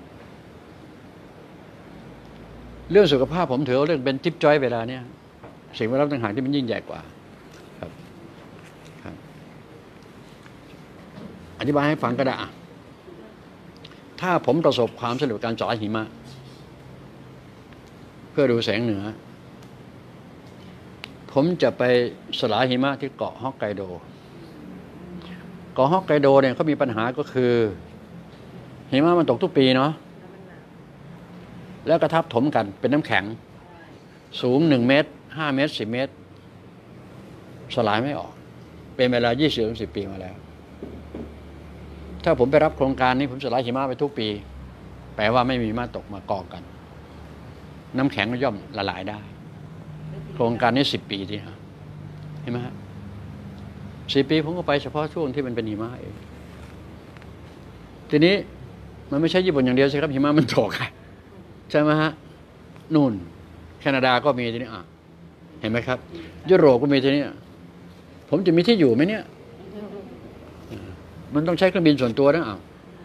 เรื่องสุขภาพผมถือว่าเรื่องเป็นจิ๊บจ้อยเวลาเนี้ยสิ่งแวดล้อมต่างหากที่มันยิ่งใหญ่กว่าครับครับอธิบายให้ฟังก็ได้ถ้าผมประสบความสำเร็จการเจาะหิมะเพื่อดูแสงเหนือผมจะไปสลายหิมะที่เกาะฮอกไกโดเกาะฮอกไกโดเนี่ยเขามีปัญหาก็คือหิมะมันตกทุกปีเนาะแล้วกระทับถมกันเป็นน้ำแข็งสูง1 เมตร 5 เมตร 10 เมตรสลายไม่ออกเป็นเวลา 20-10 ปีมาแล้วถ้าผมไปรับโครงการนี้ผมสลายหิมะไปทุกปีแปลว่าไม่มีหิมะตกมากองกันน้ำแข็งก็ย่อมละลายได้โครงการนี้10 ปีทีนะเห็นไหมฮะ10 ปีผมก็ไปเฉพาะช่วงที่มันเป็นหิมะเองทีนี้มันไม่ใช่ญี่ปุ่นอย่างเดียวใช่ครับหิมะมันตกใช่ไหมฮะนู่นแคนาดาก็มีทีนี้เห็นไหมครับยุโรปก็มีทีนี้ผมจะมีที่อยู่ไหมเนี่ยมันต้องใช้เครื่องบินส่วนตัวนะ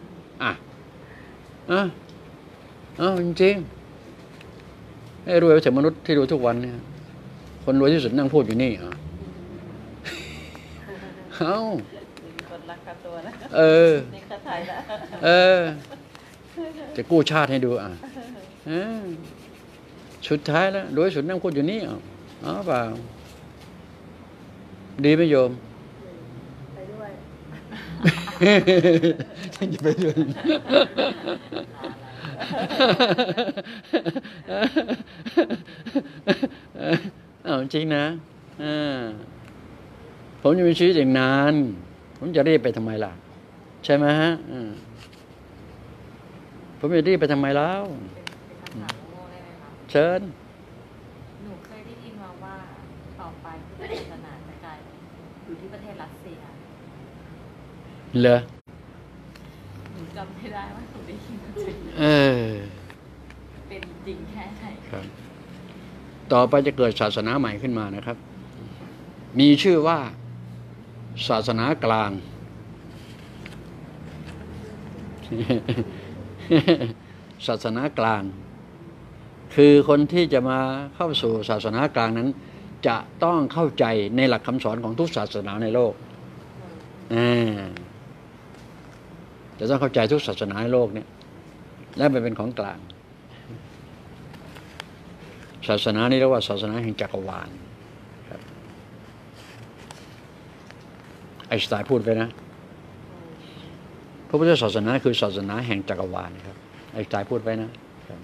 จริงๆให้รวยไปถึงมนุษย์ที่รวยทุกวันเนี่ยคนรวยที่สุดนั่งพูดอยู่นี่เอ้ามีคนรักค่าตัวนะเออนี่ค่าไทยนะเออ จะกู้ชาติให้ดูเออสุดท้ายแล้วโดยสุดนั่งพูดอยู่นี่อ๋อเปล่าดีไหมโยมไปด้วยฉันจะไปด้วยเอาจริงนะผมจะมีชีวิตอย่างนานผมจะรีบไปทำไมล่ะใช่ไหมฮะผมจะรีบไปทำไมแล้วเป็นคำถามโง่ได้ไหมคะเชิญหนูเคยได้ยินมาว่าต่อไปพุทธศาสนาจะกลายอยู่ที่ประเทศรัสเซียเหรอหนูจำไม่ได้ว่าหนูได้ยินมาจากไหนเออเป็นจริงแค่ไหนครับ ต่อไปจะเกิดศาสนาใหม่ขึ้นมานะครับ มีชื่อว่าศาสนากลาง ศาสนากลาง คือคนที่จะมาเข้าสู่ศาสนากลางนั้น จะต้องเข้าใจในหลักคำสอนของทุกศาสนาในโลกจะต้องเข้าใจทุกศาสนาในโลกเนี่ยและมันเป็นของกลาง ศาสนานี้เรียกว่าศาสนาแห่งจักรวาลครับไอน์สไตน์พูดไปนะพระพุทธศาสนาคือศาสนาแห่งจักรวาลครับไอน์สไตน์พูดไว้นะครับ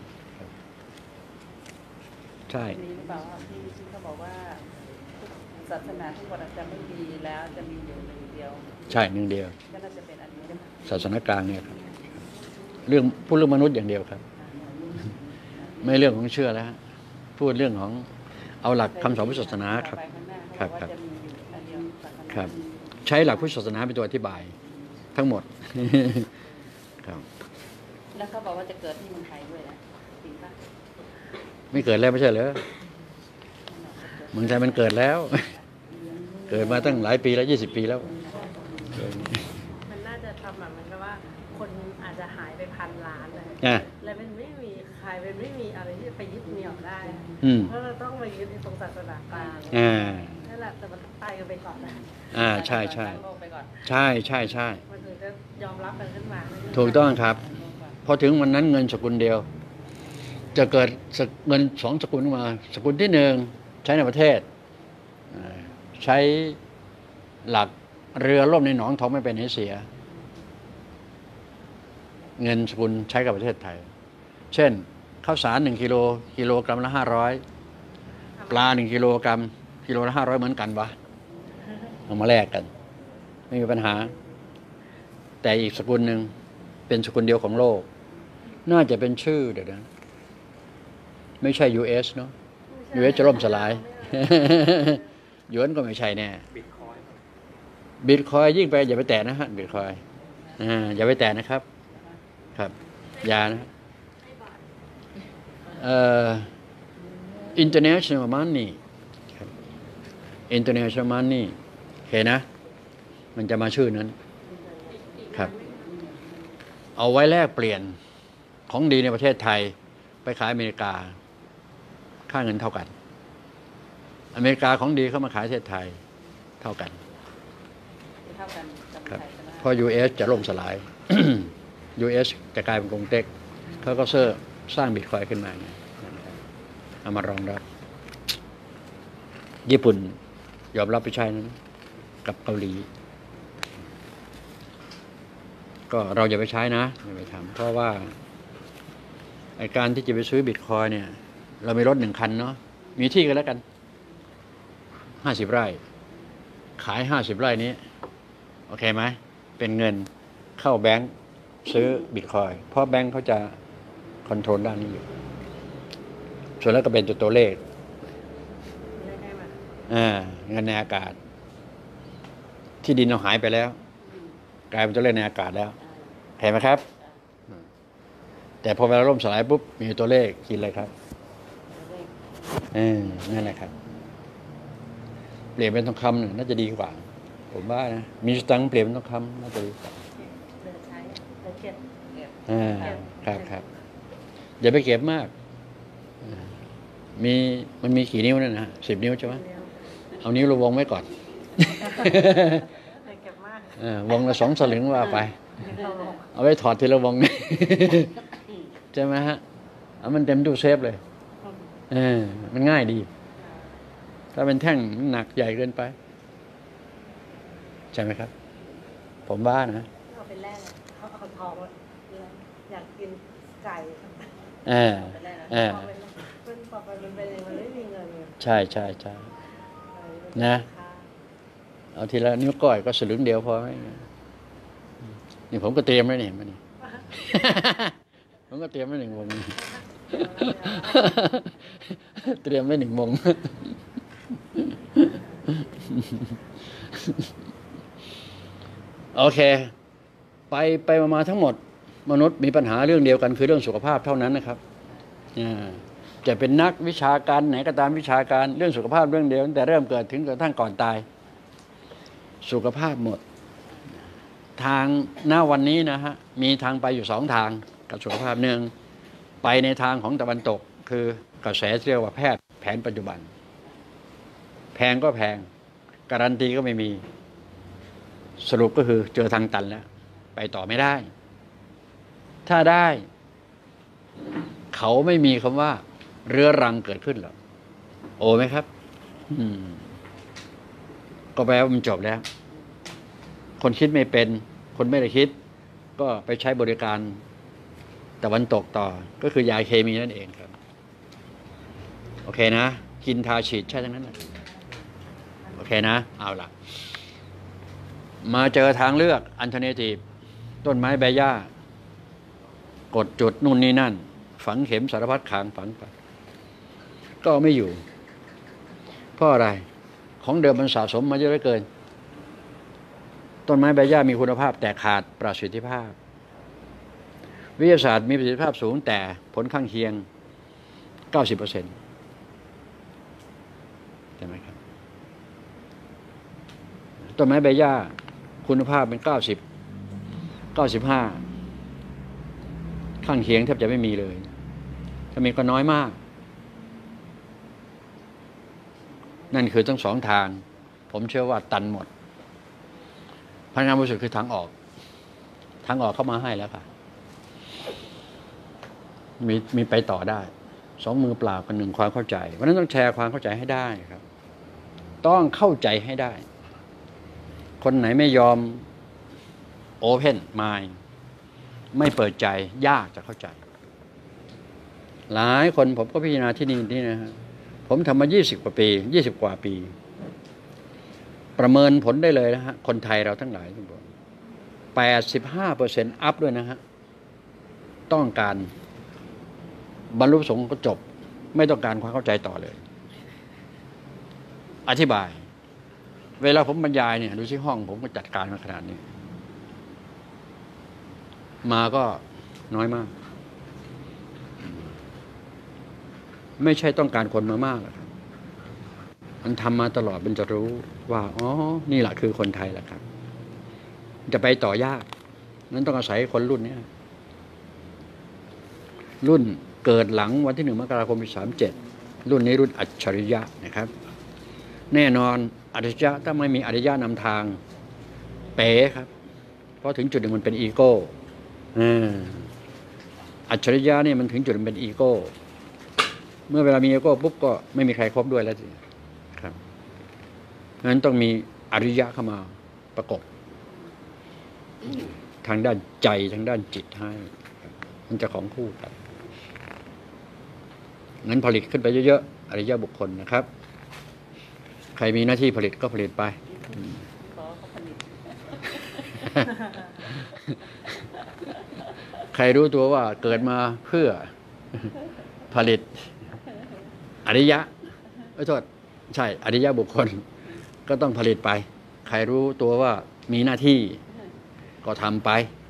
ใช่มีหรือเปล่าว่าที่เขาบอกว่าศาสนาทั้งหมดจะไม่มีแล้วจะมีอยู่หนึ่งเดียวใช่หนึ่งเดียวก็น่าจะเป็นอันนี้ใช่ไหมศาสนากลางเนี่ยครับเรื่องพูดเรื่องมนุษย์อย่างเดียวครับ ไม่เรื่องของเชื่อแล้วฮะพูดเรื่องของเอาหลักคำสอนพุทธศาสนาครับไปข้างหน้าครับเขาบอกว่าจะมีอยู่อันเดียวศาสนาครับ ใช้หลักพุทธศาสนาเป็นตัวอธิบาย ทั้งหมด ครับแล้วเขาบอกว่าจะเกิดที่เมืองไทยด้วยนะจริงปะไม่เกิดแล้วไม่ใช่เหรอเมืองไทยมันเกิดแล้ว เกิดมาตั้งหลายปีแล้ว20 ปีแล้วมันน่าจะทำแบบมันก็ว่า คนอาจจะหายไป1,000 ล้านเลยอ่ะแล้วมันไม่มีใครมันไม่มีอะไรที่จะไปยึดเหนี่ยวได้ เพราะเราต้องมายึดในตรงศาสนากลาง นั่นแหละแต่มันไปกันไปก่อนนะใช่ใช่ตั้งโลกไปก่อนใช่ใช่ใช่มันถึงจะยอมรับกันขึ้นมาถูกต้องครับพอถึงวันนั้นเงินสกุลเดียว จะเกิดเงิน2 สกุลขึ้นมาสกุลที่ 1 ใช้ในประเทศใช้หลักเรือล่มในหนองทองไม่เป็นไหนเสีย เงินสกุลใช้กับประเทศไทย เช่นข้าวสาร1 กิโลกรัมละ500ปลา1 กิโลกรัมกิโลละ500เหมือนกันวะเอามาแลกกัน ไม่มีปัญหา แต่อีกสกุลหนึ่งเป็นสกุลเดียวของโลก น่าจะเป็นชื่อเดี๋ยวนะไม่ใช่ US เนาะ US จะล่มสลาย หยวนก็ไม่ใช่แน่ บิตคอยยิ่งไปอย่าไปแตะนะฮะบิตคอยอย่าไปแตะนะครับ ครับอย่านะinternational money ครับ international money โอเคนะ มันจะมาชื่อนั้นครับ เอาไว้แลกเปลี่ยนของดีในประเทศไทยไปขายอเมริกา ค่าเงินเท่ากัน อเมริกาของดีเข้ามาขายประเทศไทยเท่ากันเท่ากันกับครับไทยใช่ไหมเพราะ US จะล่มสลาย US จะกลายเป็นกงเต็กเขาก็สร้างบิตคอยน์ขึ้นมาไงเอามารองรับญี่ปุ่นยอมรับไปใช้นั้นกับเกาหลี ก็เราอย่าไปใช้นะอย่าไปทำเพราะว่าไอการที่จะไปซื้อบิตคอยน์เนี่ย เรามีรถ1 คันเนาะมีที่กันแล้วกัน50 ไร่ ขาย50 ไร่นี้โอเคไหมเป็นเงินเข้าแบงค์ซื้อบิตคอยน์เพราะแบงค์เขาจะคอนโทรลด้านนี้อยู่ส่วนแล้วก็เป็นตัวเลขได้ไหมเงินในอากาศ ที่ดินเราหายไปแล้ว กลายเป็นตัวเลขในอากาศแล้วเห็นไหมครับ แต่พอเวลาล่มสลายปุ๊บมีตัวเลขกินเลยครับนั่นแหละครับ เปลี่ยนเป็นทองคำน่าจะดีกว่า ผมว่านะมีสตังค์เปลี่ยนเป็นทองคำน่าจะดีกว่าเหลือใช้เหลือเก็บครับอย่าไปเก็บมากมันมีกี่นิ้วนั่นนะ10 นิ้วใช่ไหมเอานิ้วระวงไว้ก่อนเวงละ2 สลึงว่าไปเราลงเอาไว้ถอดทีละวง ใช่ไหมฮะเอามันเต็มตู้เซฟเลยมันง่ายดี ถ้าเป็นแท่งหนักใหญ่เกินไป ใช่ไหมครับ ผมว่านะเอาไปแลกเขาเอาทองอยากกินไก่เออไปแรกเออมันต่อไปมันเป็นมันไม่มีเงินใช่ใช่ใช่นะ เอาทีละนิ้วก้อยก็สลึงเดียวพอไหมนี่ผมก็เตรียมไว้นี่มานี่ ผมก็เตรียมไว้1 วง เตรียมไว้1 วง โอเค ไปมาทั้งหมด มนุษย์มีปัญหาเรื่องเดียวกันคือเรื่องสุขภาพเท่านั้นนะครับจะเป็นนักวิชาการไหนก็ตามวิชาการเรื่องสุขภาพเรื่องเดียวตั้งแต่เริ่มเกิดถึงกระทั่งก่อนตายสุขภาพหมด ทางหน้าวันนี้นะฮะมีทางไปอยู่2 ทางกับสุขภาพหนึ่งไปในทางของตะวันตกคือกระแสเรียกว่าแพทย์แผนปัจจุบันแพงก็แพงการันตีก็ไม่มีสรุปก็คือเจอทางตันแล้วไปต่อไม่ได้ถ้าได้เขาไม่มีคำว่าเรื้อรังเกิดขึ้นหรอกโอ้ไหมครับก็แปลว่ามันจบแล้วคนคิดไม่เป็นคนไม่ได้คิดก็ไปใช้บริการตะวันตกต่อก็คือยาเคมีนั่นเองครับโอเคนะกินทาฉีดใช่ทั้งนั้นนะโอเคนะเอาล่ะมาเจอทางเลือกอัลเทอร์เนทีฟต้นไม้ใบหญ้ากดจุดนู่นนี่นั่นฝังเข็มสารพัดขางฝังไปก็ไม่อยู่เพราะอะไรของเดิมมันสะสมมาเยอะเหลือเกินต้นไม้ใบหญ้ามีคุณภาพแต่ขาดประสิทธิภาพวิทยาศาสตร์มีประสิทธิภาพสูงแต่ผลข้างเคียง 90% ใช่ไหมครับต้นไม้ใบหญ้าคุณภาพเป็น90 95ข้างเคียงแทบจะไม่มีเลยถ้ามีก็น้อยมากนั่นคือทั้ง2 ทางผมเชื่อว่าตันหมดพลังงานบริสุทธิ์คือทางออกเข้ามาให้แล้วค่ะมีไปต่อได้2 มือเปล่ากับ1 ความเข้าใจเพราะนั้นต้องแชร์ความเข้าใจให้ได้ครับต้องเข้าใจให้ได้คนไหนไม่ยอมโอเพนมายไม่เปิดใจยากจะเข้าใจหลายคนผมก็พิจารณาที่นี่นะฮะผมทำมา20 กว่าปี ประเมินผลได้เลยนะฮะคนไทยเราทั้งหลายทุกคน 85% อัพด้วยนะฮะต้องการบรรลุประสงค์ก็จบไม่ต้องการความเข้าใจต่อเลยอธิบายเวลาผมบรรยายเนี่ยดูที่ห้องผมก็จัดการมาขนาดนี้มาก็น้อยมากไม่ใช่ต้องการคนมามากหรอกครับมันทำมาตลอดมันจะรู้ว่าอ๋อนี่แหละคือคนไทยแหละครับจะไปต่อยากนั้นต้องอาศัยคนรุ่นนี้รุ่นเกิดหลังวันที่ 1 มกราคม ปี 37รุ่นนี้รุ่นอัจฉริยะนะครับแน่นอนอัจฉริยะถ้าไม่มีอัจฉริยะนำทางเป๋ครับเพราะถึงจุดหนึ่งมันเป็นอีโก้อัจฉริยะเนี่ยมันถึงจุดมันเป็นอีโก้เมื่อเวลามีอีโก้ปุ๊บก็ไม่มีใครครบด้วยแล้วสิครับงั้นต้องมีอริยะเข้ามาประกบทางด้านใจทางด้านจิตให้มันจะของคู่กันงั้นผลิตขึ้นไปเยอะๆอริยบุคคลนะครับใครมีหน้าที่ผลิตก็ผลิตไปขอเขาผลิตใครรู้ตัวว่าเกิดมาเพื่อผลิตอริยะโทษใช่อริยบุคคลก็ต้องผลิตไปใครรู้ตัวว่ามีหน้าที่ก็ทำไป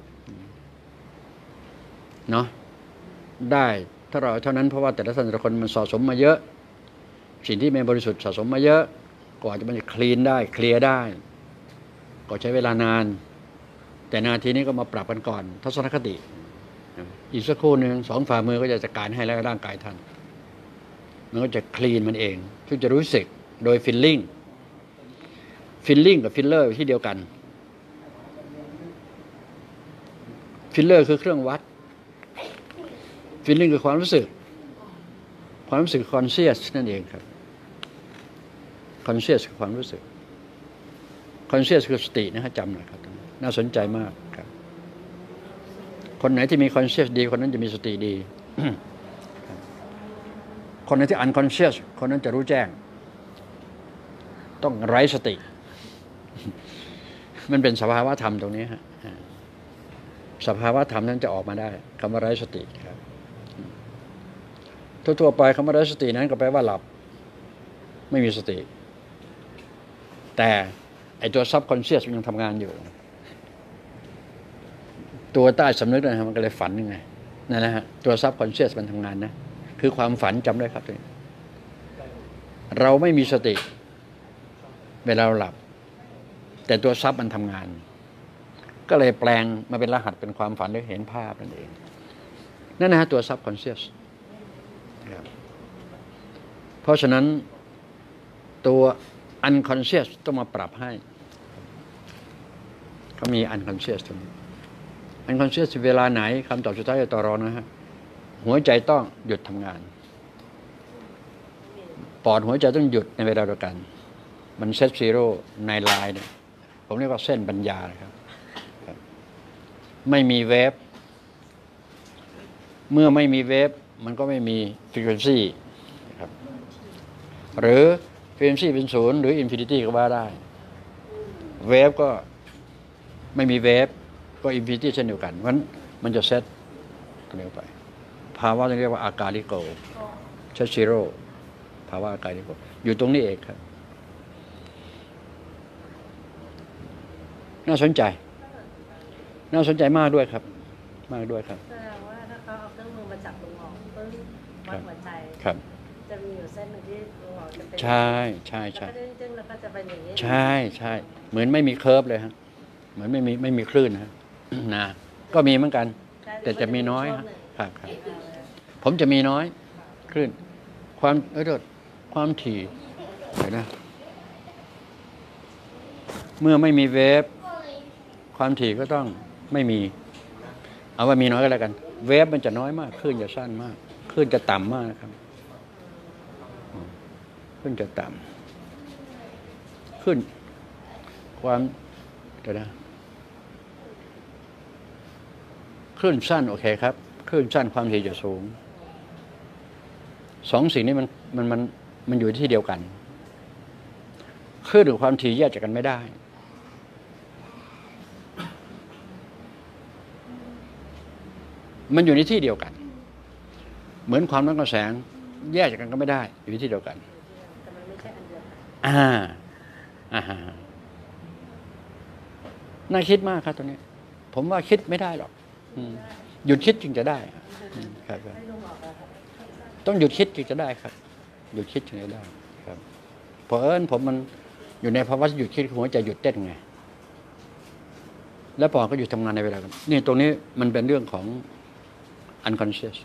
เนาะได้ถ้าเราเท่านั้นเพราะว่าแต่ละท่านแต่ละคนมันสะสมมาเยอะสิ่งที่ไม่บริสุทธิ์สะสมมาเยอะกว่าจะมันจะคลีนได้เคลียร์ได้ก็ใช้เวลานานแต่นาทีนี้ก็มาปรับกันก่อนทัศนคติอีกสักครู่หนึ่ง2 ฝ่ามือก็จะจัดการให้แล้วร่างกายท่านมันก็จะคลีนมันเองซึ่งจะรู้สึกโดยฟิลลิ่งกับฟิลเลอร์ที่เดียวกันฟิลเลอร์คือเครื่องวัดฟีลลิ่งคือความรู้สึกคอนเชียสนั่นเองครับคอนเชียสคือความรู้สึกคอนเชียสคือสตินะฮะจำหน่อยครับน่าสนใจมากครับคนไหนที่มีคอนเชียสดีคนนั้นจะมีสติดี คนไหนที่อันคอนเชียสคนนั้นจะรู้แจ้งต้องไร้สติ มันเป็นสภาวะธรรมตรงนี้ฮะสภาวะธรรมนั้นจะออกมาได้คำว่าไร้สติครับทั่วๆไปคำว่าไร้สตินั้นก็แปลว่าหลับไม่มีสติแต่ไอตัวซับคอนเชียสมันยังทำงานอยู่ตัวใต้สำนึกนะมันก็เลยฝันยังไงนั่นนะฮะตัวซับคอนเชียสมันทำงานนะคือความฝันจำได้ครับเราไม่มีสติเวลาเราหลับแต่ตัวซับมันทำงานก็เลยแปลงมาเป็นรหัสเป็นความฝันได้เห็นภาพนั่นเองนั่นนะฮะตัวซับคอนเชียสเพราะฉะนั้นตัว unconscious ต้องมาปรับให้เขามี unconscious ตรงนี้ unconscious เวลาไหนคำตอบสุดท้ายจะต่อรองนะฮะหัวใจต้องหยุดทำงานปอดหัวใจต้องหยุดในเวลาเดียวกันมันเซตซีโร่ในไลน์เนี่ยผมเรียกว่าเส้นปัญญานะครับไม่มีเวฟเมื่อไม่มีเวฟมันก็ไม่มีฟรีเควนซีครับหรือฟรีเควนซีเป็นศูนย์หรืออินฟินิตี้ก็ว่าได้เวฟก็ไม่มีเวฟก็อินฟินิตี้เช่นเดียวกันเพราะฉะนั้นมันจะเซตตัวนี้ไปภาวะที่เรียกว่าอากาลิโกเซตซีโร่ภาวะอากาลิโกอยู่ตรงนี้เองครับน่าสนใจมากด้วยครับมากด้วยครับแสดงว่าถ้าเขาเอาเครื่องมือมาจับลุงหงปึ้งวัดหัวใจครับจะมีอยู่เส้นหนึ่งที่ลุงหงจะเป็นใช่แล้วก็จะเป็นอย่างนี้ใช่เหมือนไม่มีเคิร์ฟเลยฮะเหมือนไม่มีคลื่นฮะ นะก็มีเหมือนกัน แต่จะมีน้อยครับผมจะมีน้อยคลื่นความถี่เห็นนะเมื่อไม่มีเวฟความถี่ก็ต้องไม่มีเอาว่ามีน้อยก็แล้วกันเวฟมันจะน้อยมากคลื่นจะสั้นมากคลื่นจะต่ำมากนะครับคลื่นจะต่ำขึ้นความเดี๋ยวนะคลื่นสั้นโอเคครับคลื่นสั้นความถี่จะสูงสองสิ่งนี้มันอยู่ที่เดียวกันคลื่นกับความถี่แยกจากกันไม่ได้มันอยู่ในที่เดียวกันเหมือนความร้อนกับแสงแยกจากกันก็ไม่ได้อยู่ที่เดียวกันแต่มันไม่ใช่อันเดียวกันน่าคิดมากครับตรงนี้ผมว่าคิดไม่ได้หรอกหยุดคิดจึงจะได้ครับต้องหยุดคิดจึงจะได้ครับหยุดคิดจึงจะได้ครับเพราะผมมันอยู่ในภาวะหยุดคิดหัวใจหยุดเต้นไงแล้วปอดก็หยุดทำงานในเวลานี่ตรงนี้มันเป็นเรื่องของunconscious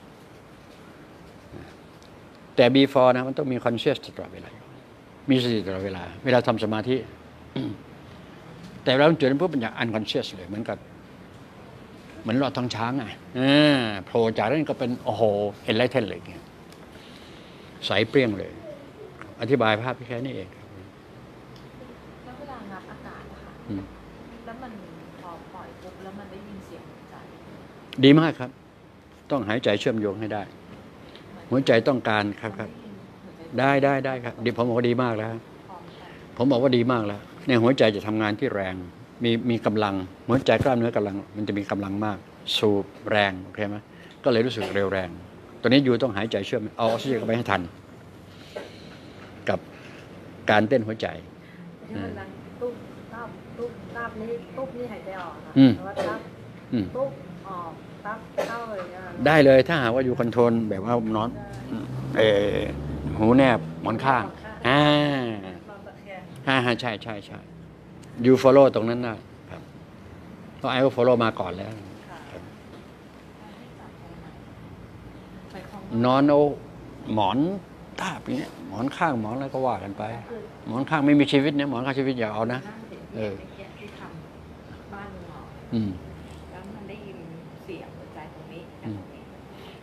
แต่ before นะมันต้องมี conscious ตลอดเวลามีสติตลอดเวลาทำสมาธิ แต่เราจุดนั้นปุ๊บเป็นอย่าง unconscious เลยเหมือนหลอดทองช้างไงโผล่จากนั้นก็เป็นโอ้โหenlightenเลยใสเปรี้ยงเลยอธิบายภาพแค่นี้เองแล้วเวลางับอากาศนะคะแล้วมันพอปล่อยปุ๊บแล้วมันได้ยินเสียงหัวใจดีมากครับต้องหายใจเชื่อมโยงให้ได้หัวใจต้องการครับได้ครับดีผมบอกว่าดีมากแล้วผมบอกว่าดีมากแล้วในหัวใจจะทำงานที่แรงมีกำลังหัวใจกล้ามเนื้อกำลังมันจะมีกำลังมากสูบแรงโอเคไหมก็เลยรู้สึกเร็วแรงตอนนี้อยู่ต้องหายใจเชื่อมเอาออกซิเจนเข้าไปให้ทันกับการเต้นหัวใจตุ๊บตับนี่ตุ๊บนี่หายใจออกค่ะแต่ว่าตับตุ๊บออกตับเข้าเลยได้เลยถ้าหากว่าอยู่คอนโทรลแบบว่านอนหูแนบหมอนข้างใช่you follow ตรงนั้นได้ครับเพราะไอ้ก็ follow มาก่อนแล้วนอนเอาหมอนตาบอย่างเงี้ยหมอนข้างหมอนอะไรก็ว่ากันไปหมอนข้างไม่มีชีวิตเนี่ยหมอนข้างชีวิตอย่าเอานะที่ทำบ้านลุงหมอแล้วมันได้ยินเ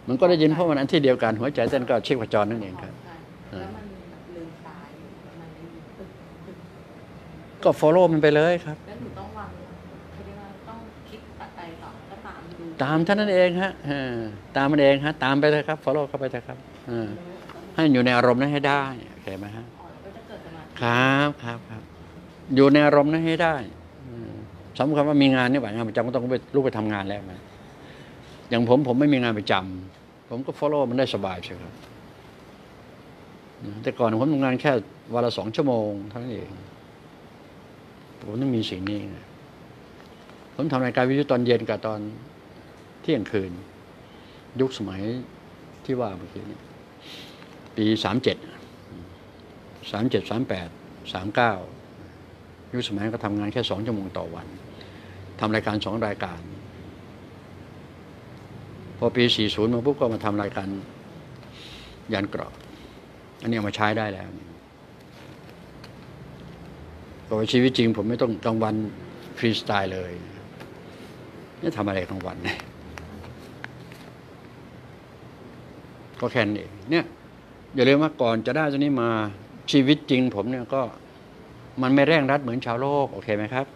มันก็ได้ยินเพราะมันอันที่เดียวกันหัวใจเต้นก็ชีพจรนั่นเองครับแล้วมันแบบลืมตาอยู่แล้วมันได้ยินตึกตึกก็ follow มันไปเลยครับแล้วหนูต้องวางเขาเรียกว่าต้องคิดอะไรต่อก็ตามดูตามเท่านั้นเองฮะตามมันเองฮะตามไปเลยครับ follow เข้าไปเลยครับให้อยู่ในอารมณ์นั้นให้ได้โอเคไหมฮะอ๋อก็จะเกิดสมาธิครับอยู่ในอารมณ์นั้นให้ได้สำคัญว่ามีงานนี่หว่างานประจำก็ต้องลุกไปทำงานแล้วนะอย่างผมไม่มีงานประจำผมก็ follow มันได้สบายใช่ครับแต่ก่อนผมทำงานแค่วันละ2 ชั่วโมงเท่านั้นเองผมต้องมีสิ่งนี้ไงผมทำรายการวิทยุตอนเย็นกับตอนเที่ยงคืนยุคสมัยที่ว่าเมื่อกี้นี้ปี37 38 39ยุคสมัยก็ทำงานแค่2 ชั่วโมงต่อวันทำรายการ2 รายการพอปี40มาปุ๊บก็มาทำรายการยันเกราะอันนี้เอามาใช้ได้แล้วก็ชีวิตจริงผมไม่ต้องกลางวันฟรีสไตล์เลยนี่ทำอะไรกลางวันก็แค่นี้เนี่ยอย่าลืมว่าก่อนจะได้ตัวนี้มาชีวิตจริงผมเนี่ยก็มันไม่เร่งรัดเหมือนชาวโลกโอเคไหมครับ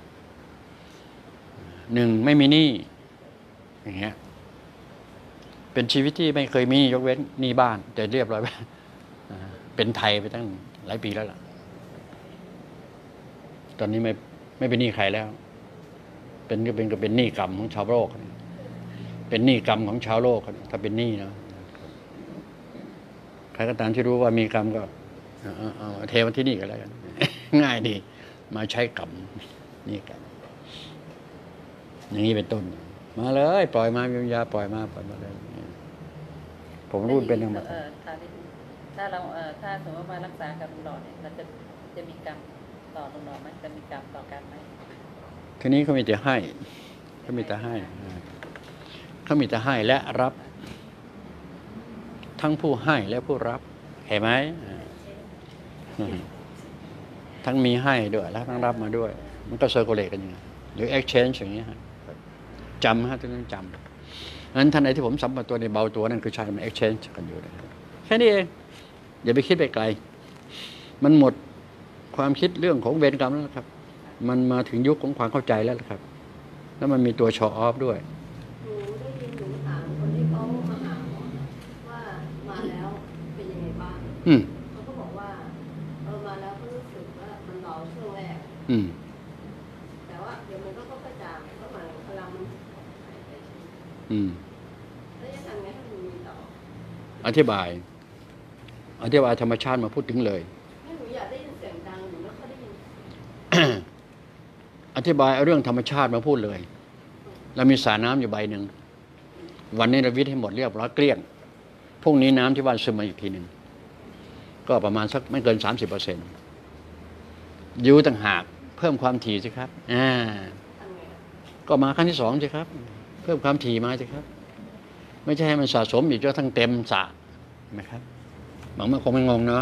1ไม่มีหนี้อย่างเงี้ยเป็นชีวิตที่ไม่เคยมียกเว้นหนี้บ้านแต่เรียบร้อยไปเป็นไทยไปตั้งหลายปีแล้วล่ะตอนนี้ไม่เป็นหนี้ใครแล้วเป็นหนี้กรรมของชาวโลกเป็นหนี้กรรมของชาวโลกถ้าเป็นหนี้นะใครก็ตามที่รู้ว่ามีกรรมก็เทวันที่นี่ก็แล้วกัน ง่ายดีมาใช้กรรมนี่กันอย่างนี้เป็นต้นมาเลยปล่อยมาวิญญาปล่อยมาเลยผมรู้เป็นยังไงถ้าเราถ้าสมมติว่ามารักษากับลุงหล่อเนี่ยเราจะมีกรรมต่อลุงหล่อไหมจะมีกรรมต่อกันไหมทีนี้เขามีแต่ให้เขามีแต่ให้และรับทั้งผู้ให้และผู้รับเห็นไหมทั้งมีให้ด้วยแล้วทั้งรับมาด้วย มันก็เซอร์โคเลตกันอย่างนี้หรือ exchange อย่างนี้ฮะจำฮะต้องจำนั้นท่านไหนที่ผมสัมผัสตัวในเบาตัวนั่นคือใช้มัน exchange กันอยู่เลยแค่นี้เองอย่าไปคิดไปไกลมันหมดความคิดเรื่องของเวรกรรมแล้วครับมันมาถึงยุคของความเข้าใจแล้วครับแล้วมันมีตัวชออฟด้วยหนูได้ยินหนูถามคนที่เขามาหาหมอว่ามาแล้วเป็นยังไงบ้างเขาก็บอกว่ามาแล้วก็รู้สึกว่ามันเบาช่วงแรกแต่ว่าเดี๋ยวมันก็ค่อยๆจางก็เหมือนพลังมันหายไปแล้วจะทำไงให้มันมีต่ออธิบายธรรมชาติมาพูดถึงเลยหนูอยากได้ยินเสียงดังหนูไม่ค่อยได้ยินอธิบายเอาเรื่องธรรมชาติมาพูดเลยเรามีสระน้ำอยู่ใบหนึ่งวันนี้เราวิทย์ให้หมดเรียบร้อยเกลี้ยงพรุ่งนี้น้ำที่บ้านซึมมาอีกทีหนึ่งก็ประมาณสักไม่เกิน 30%ยูต่างหากเพิ่มความถี่สิครับก็มาขั้นที่2สิครับเพิ่มความถี่มาสิครับไม่ใช่ให้มันสะสมอยู่จนทั้งเต็มสระนะครับบางคนคงไม่งงเนาะ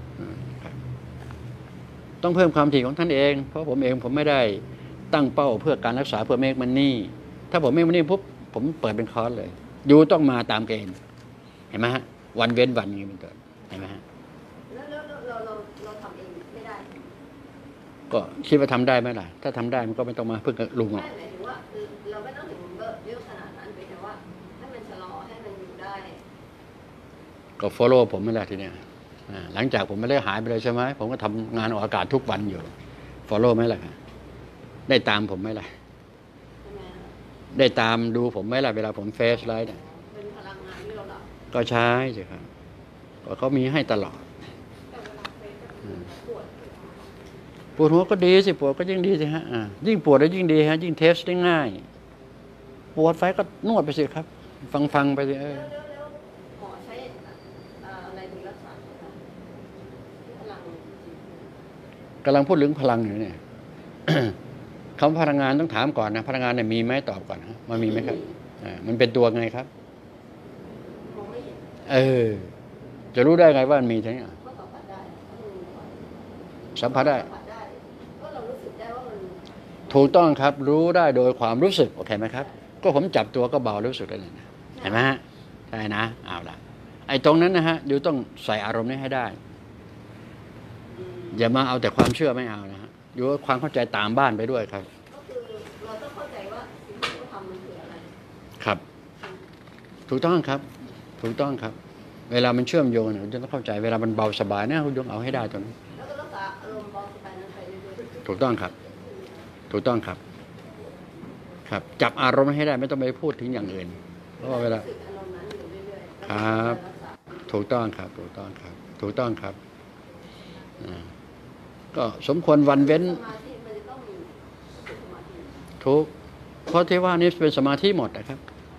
ต้องเพิ่มความถี่ของท่านเองเพราะผมไม่ได้ตั้งเป้าเพื่อการรักษาเพื่อเมกมันนี่ถ้าผมเมกมันนี่ปุ๊บผมเปิดเป็นคอร์สเลยยูต้องมาตามเกณฑ์เห็นไหมฮะวันเว้นวันอย่างนี้เป็นต้นเห็นไหมฮะแล้วเราทำเองไม่ได้ก็คิดว่าทำได้ไหมล่ะถ้าทำได้มันก็ไม่ต้องมาพึ่งลุงหรอกหมายถึงว่าเราไม่ต้องถึงเยอะขนาดนั้นไปแต่ว่าให้มันชะลอให้มันอยู่ได้ก็ follow ผมไม่ได้ทีเนี้ยหลังจากผมไม่ได้หายไปเลยใช่ไหมผมก็ทำงานออกอากาศทุกวันอยู่ follow ไหมล่ะได้ตามผมไหมล่ะได้ตามดูผมไหมล่ะเวลาผมเฟซไลฟ์เนี่ยเป็นพลังงานที่เราดับก็ใช่สิครับก็เขามีให้ตลอดปวดหัวก็ดีสิปวดก็ยิ่งดีสิฮะยิ่งปวดแล้วยิ่งดีฮะยิ่งเทสได้ง่ายปวดไฟก็นวดไปสิครับฟังไปสิหมอใช้อะไรถึงรักษาพลังกำลังพูดถึงพลังอยู่เนี่ยคำพลังงานต้องถามก่อนนะพลังงานเนี่ยมีไหมตอบก่อนฮะมันมีไหมครับมันเป็นตัวไงครับจะรู้ได้ไงว่ามันมีทั้งนี้สัมผัสได้ก็เรารู้สึกได้ว่ามันถูกต้องครับรู้ได้โดยความรู้สึกโอเคไหมครับก็ผมจับตัวก็เบารู้สึกได้เลยนะเห็นไหมฮะใช่นะเอาละไอ้ตรงนั้นนะฮะอยู่ต้องใส่อารมณ์นี้ให้ได้อย่ามาเอาแต่ความเชื่อไม่เอานะฮะอยู่ว่าความเข้าใจตามบ้านไปด้วยครับก็คือเราต้องเข้าใจว่าสิ่งที่เขาทำมันคืออะไรครับถูกต้องครับถูกต้องครับเวลามันเชื่อมโยงเนี่ยจะต้องเข้าใจเวลามันเบาสบายเนี่ยคุณยงเอาให้ได้ตรงนั้นแล้วก็รักษาอารมณ์เบาสบายนั้นไปเรื่อยๆถูกต้องครับถูกต้องครับครับจับอารมณ์ให้ได้ไม่ต้องไปพูดถึงอย่างอื่นเพราะว่าเวลารู้สึกอารมณ์นั้นอยู่เรื่อยๆครับถูกต้องครับถูกต้องครับถูกต้องครับก็สมควรวันเว้นสมาธิมันจะต้องมีสมาธิทุกเพราะที่ว่านี้เป็นสมาธิหมดนะครับ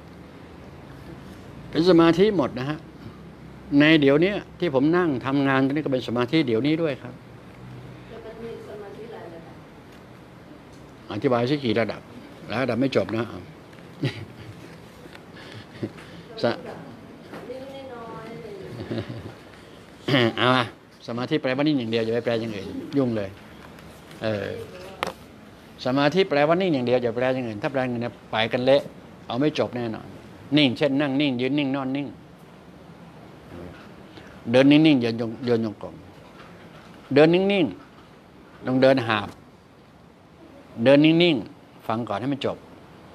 เป็นสมาธิหมดนะฮะในเดี๋ยวนี้ที่ผมนั่งทำงานตรงนี้ก็เป็นสมาธิเดี๋ยวนี้ด้วยครับจะเป็นมีสมาธิหลายระดับอธิบายสักกี่ระดับแล้วระดับไม่จบนะเอา สะนิดๆน้อยๆอะไรอย่างเงี้ยเอามาสมาธิแปลว่านิ่งอย่างเดียวอย่าไปแปลอย่างอื่นยุ่งเลยสมาธิแปลว่านิ่งอย่างเดียวอย่าแปลอย่างอื่นถ้าแปลอย่างอื่นไปกันเละเอาไม่จบแน่นอนนิ่งเช่นนั่งนิ่งยืนนิ่งนอนนิ่งเดินนิ่งๆเดินยงกลมเดินนิ่งๆต้องเดินหาบเดินนิ่งๆฟังก่อนให้มันจบ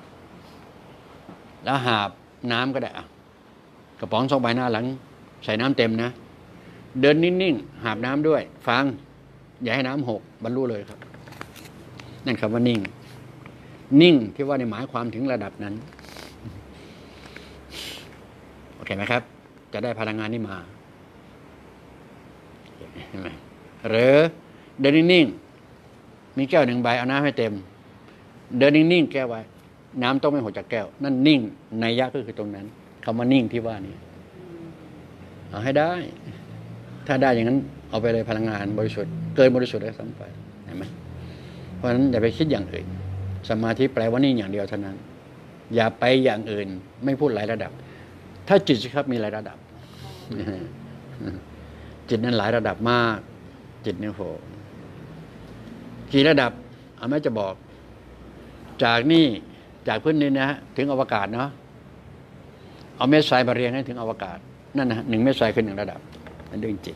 แล้วหาบน้ำก็ได้กระป๋อง2 ใบหน้าหลังใส่น้ำเต็มนะเดินนิ่งๆหาบน้ำด้วยฟังอย่าให้น้ำหกบรรลุเลยครับนั่นคำว่านิ่งนิ่งที่ว่าในหมายความถึงระดับนั้นโอเคไหมครับจะได้พลังงานนี้มาเห็นไหมหรือเดินนิ่งๆมีแก้ว1 ใบเอาน้ำให้เต็มเดินนิ่งๆแก้วไว้น้ำต้องไม่หกจากแก้วนั่นนิ่งนัยยะก็คือตรงนั้นคำว่านิ่งที่ว่านี้เอาให้ได้ถ้าได้อย่างนั้นเอาไปเลยพลังงานบริสุทธิ์เกินบริสุทธิ์ได้ซ้ำไปเห็นไหมเพราะฉะนั้นอย่าไปคิดอย่างอื่นสมาธิแปลว่านิ่งอย่างเดียวเท่านั้นอย่าไปอย่างอื่นไม่พูดหลายระดับถ้าจิตสิครับมีหลายระดับจิตนั้นหลายระดับมากจิตเนี่ยโหกี่ระดับเอาแม่จะบอกจากนี่จากพื้นดินนะฮะถึงอวกาศเนาะเอาเม็ดทรายมาเรียงให้ถึงอวกาศนั่นนะ1 เม็ดทรายคือ1 ระดับนั่นเรื่องจิต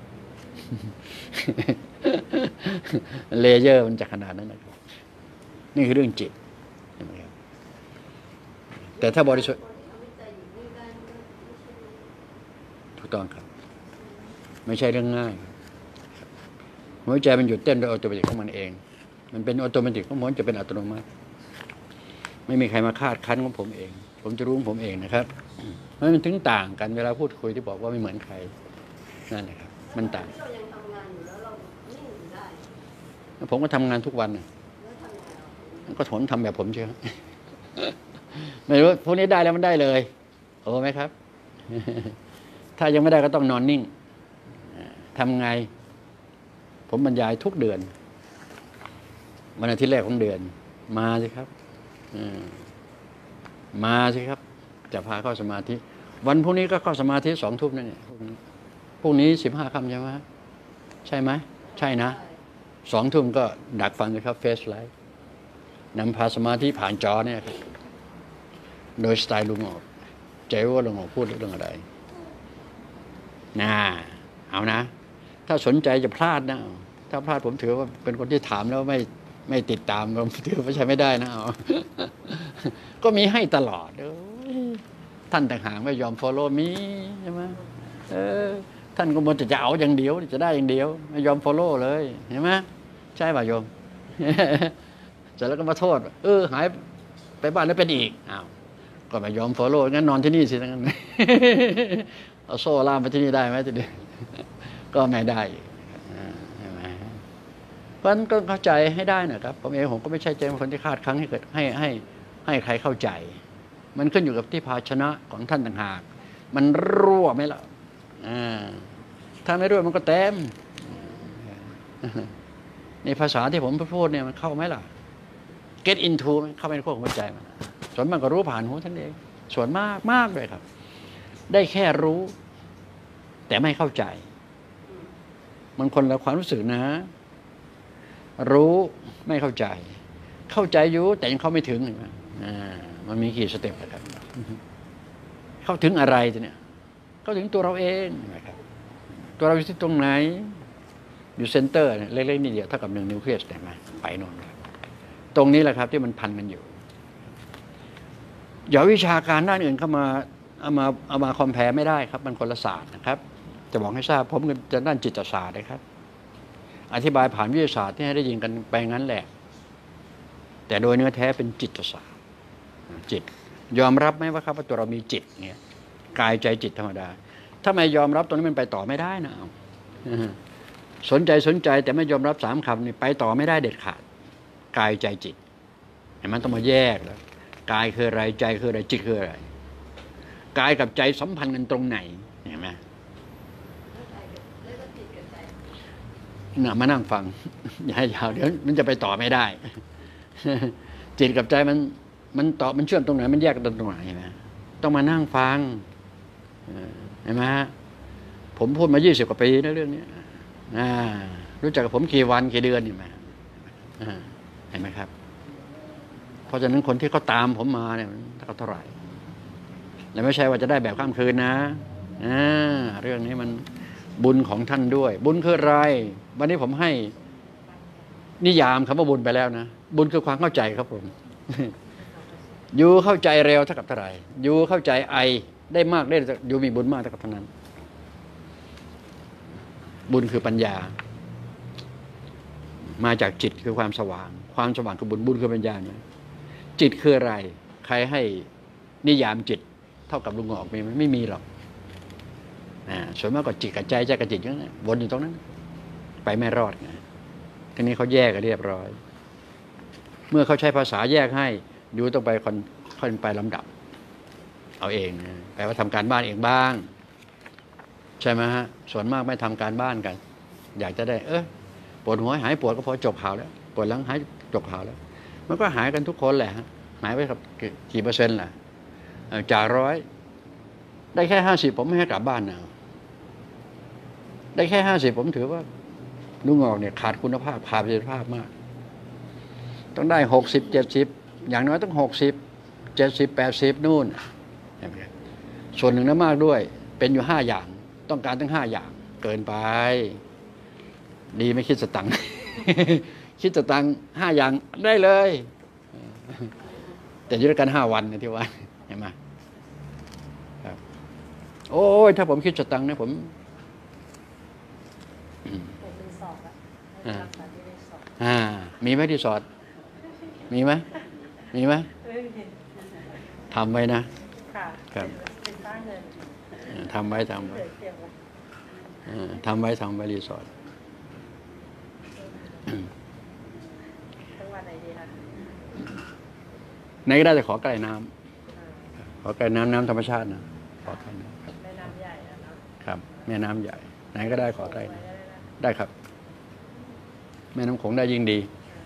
เลเยอร์มันจะขนาดนั้นนะครับนี่คือเรื่องจิตใช่ไหมครับแต่ถ้าบริสุทธิ์ถูกต้องครับไม่ใช่เรื่องง่ายหัวใจมันหยุดเต้นโดยอัตโนมัติของมันเองมันเป็นอัตโนมัติของผมจะเป็นอัตโนมัติไม่มีใครมาคาดคั้นของผมเองผมจะรู้ของผมเองนะครับมันถึงต่างกันเวลาพูดคุยที่บอกว่าไม่เหมือนใครนั่นแหละครับมันต่างเรายังทำงานอยู่แล้วเรานิ่งอยู่ได้ผมก็ทำงานทุกวันแล้วทำยังไงเราก็ทำแบบผมเชียว ไม่รู้พวกนี้ได้แล้วมันได้เลยโอ้ไหมครับ ถ้ายังไม่ได้ก็ต้องนอนนิ่งทำไงผมบรรยายทุกเดือนวันอาทิตย์แรกของเดือนมาสิครับมาสิครับจะพาเข้าสมาธิวันพรุ่งนี้ก็เข้าสมาธิ2 ทุ่มนั่นเนี่ยพรุ่งนี้15 ค่ำใช่ไหมใช่ไหมใช่นะ2 ทุ่มก็ดักฟังเลยครับเฟซไลฟ์นำพาสมาธิผ่านจอเนี่ยครับโดยสไตล์ลุงออกใจว่าลุงออกพูดเรื่องอะไรเอานะถ้าสนใจจะพลาดนะถ้าพลาดผมถือว่าเป็นคนที่ถามแล้วไม่ติดตามผมถือว่าใช้ไม่ได้นะก็มีให้ตลอดท่านต่างหากไม่ยอม follow me ใช่ไหมท่านก็มันจะเอาอย่างเดียวจะได้อย่างเดียวไม่ยอม follow เลยเห็นไหมใช่ป่ะโยม เสร็จแล้วก็มาโทษหายไปบ้านแล้วเป็นอีกก็ไม่ยอม follow งั้นนอนที่นี่สิงั้น เอาโซ่ล่ามไปที่นี่ได้ไหมทีเดียว ก็ไม่ได้ใช่ไหมเพราะฉะนั้นก็เข้าใจให้ได้นะครับผมก็ไม่ใช่เป็นคนที่คาดคั้นให้เกิดให้ใครเข้าใจมันขึ้นอยู่กับที่ภาชนะของท่านต่างหากมันรั่วไหมล่ะถ้าไม่รั่วมันก็เต็มในภาษาที่ผมพูดเนี่ยมันเข้าไหมล่ะ get into เข้าไปในขั้วของหัวใจมันส่วนมากก็รู้ผ่านหูท่านเองส่วนมากเลยครับได้แค่รู้แต่ไม่เข้าใจมันคนละความรู้สึกนะรู้ไม่เข้าใจเข้าใจอยู่แต่ยังเข้าไม่ถึงมันมีกี่สเต็ปนะครับเข้าถึงอะไรเนี่ยเข้าถึงตัวเราเองนะครับตัวเราอยู่ที่ตรงไหนอยู่เซนเตอร์เนี่ยเล็กๆนิดเดียวเท่ากับ1 นิวเคลียสได้ไหมไปโน่นครับตรงนี้แหละครับที่มันพันกันอยู่อย่าวิชาการด้านอื่นเข้ามาเอามาคอมแพร์ไม่ได้ครับมันคนละศาสตร์นะครับจะบอกให้ทราบผมจะด้านจิตศาสตร์นะครับอธิบายผ่านวิทยาศาสตร์ที่ให้ได้ยินกันไปงั้นแหละแต่โดยเนื้อแท้เป็นจิตศาสตร์จิตยอมรับไหมว่าครับว่าตัวเรามีจิตเนี่ยกายใจจิตธรรมดาถ้าไม่ยอมรับตรงนี้มันไปต่อไม่ได้นะสนใจแต่ไม่ยอมรับ3 คำนี่ไปต่อไม่ได้เด็ดขาดกายใจจิตเห็นมันต้องมาแยกแล้วกายคืออะไรใจคืออะไรจิตคืออะไรกายกับใจสัมพันธ์กันตรงไหนเห็นไหมมานั่งฟังอย่าให้ยาวเดี๋ยวมันจะไปต่อไม่ได้จิตกับใจมันเชื่อมตรงไหนมันแยกกันตรงไหนเห็นไหมต้องมานั่งฟังเห็นไหมผมพูดมา20 กว่าปีนะเรื่องนี้รู้จักกับผมกี่วันกี่เดือนเห็นไหมเห็นไหมครับเพราะฉะนั้นคนที่เขาตามผมมาเนี่ยเท่าไหร่และไม่ใช่ว่าจะได้แบบข้ามคืนนะเรื่องนี้มันบุญของท่านด้วยบุญคืออะไรวันนี้ผมให้นิยามคำว่าบุญไปแล้วนะบุญคือความเข้าใจครับผมอยู่เข้าใจเร็วเท่ากับเท่าไหร่อยู่เข้าใจไอได้มากได้อยู่มีบุญมากเท่ากับเท่านั้นบุญคือปัญญามาจากจิตคือความสว่างความสว่างคือบุญคือปัญญาเนี่ยจิตคืออะไรใครให้นิยามจิตเท่ากับลุงออกมีไหมไม่มีหรอกส่วนมากก็จิตกับใจกับจิตอย่างนั้นวนอยู่ตรงนั้นไปไม่รอดไงทีนี้เขาแยกกันเรียบร้อยเมื่อเขาใช้ภาษาแยกให้อยู่ต้องไปค่อยไปลำดับเอาเองนะแปลว่าทำการบ้านเองบ้างใช่ไหมฮะส่วนมากไม่ทำการบ้านกันอยากจะได้ปวดหัวหายปวดก็พอจบข่าวแล้วปวดหลังหายจบข่าวแล้วมันก็หายกันทุกคนแหละหายไปครับกี่เปอร์เซ็นต์ล่ะจาก100ได้แค่50ผมไม่ให้กลับบ้านนะได้แค่50ผมถือว่าลุงออกเนี่ยขาดคุณภาพขาดประสิทธิภาพมากต้องได้60 70อย่างน้อยต้อง60 70 80นู่นส่วนหนึ่งนั้นมากด้วยเป็นอยู่5 อย่างต้องการทั้ง5 อย่างเกินไปดีไม่คิดสตังค์ คิดสตังค์5 อย่างได้เลยแต่อยู่ด้วยกัน5 วันนะที่ว่าเห็นไหมครับโอ้ยถ้าผมคิดสตังค์เนี่ยผมรีสอร์ทรักษาที่รีสอร์ทมีไหมรีสอร์ทมีไหมทำไว้นะค่ะเป็นสร้างเงินทำไว้ทำไว้รีสอร์ทจังหวัดไหนดีคะไหนก็ได้แต่ขอใกล้น้ำขอใกล้น้ำธรรมชาตินะขอใกล้น้ำแม่น้ำใหญ่นะครับแม่น้ำใหญ่ไหนก็ได้ขอใกล้ได้ครับแม่น้ำโขงได้ยิ่งดี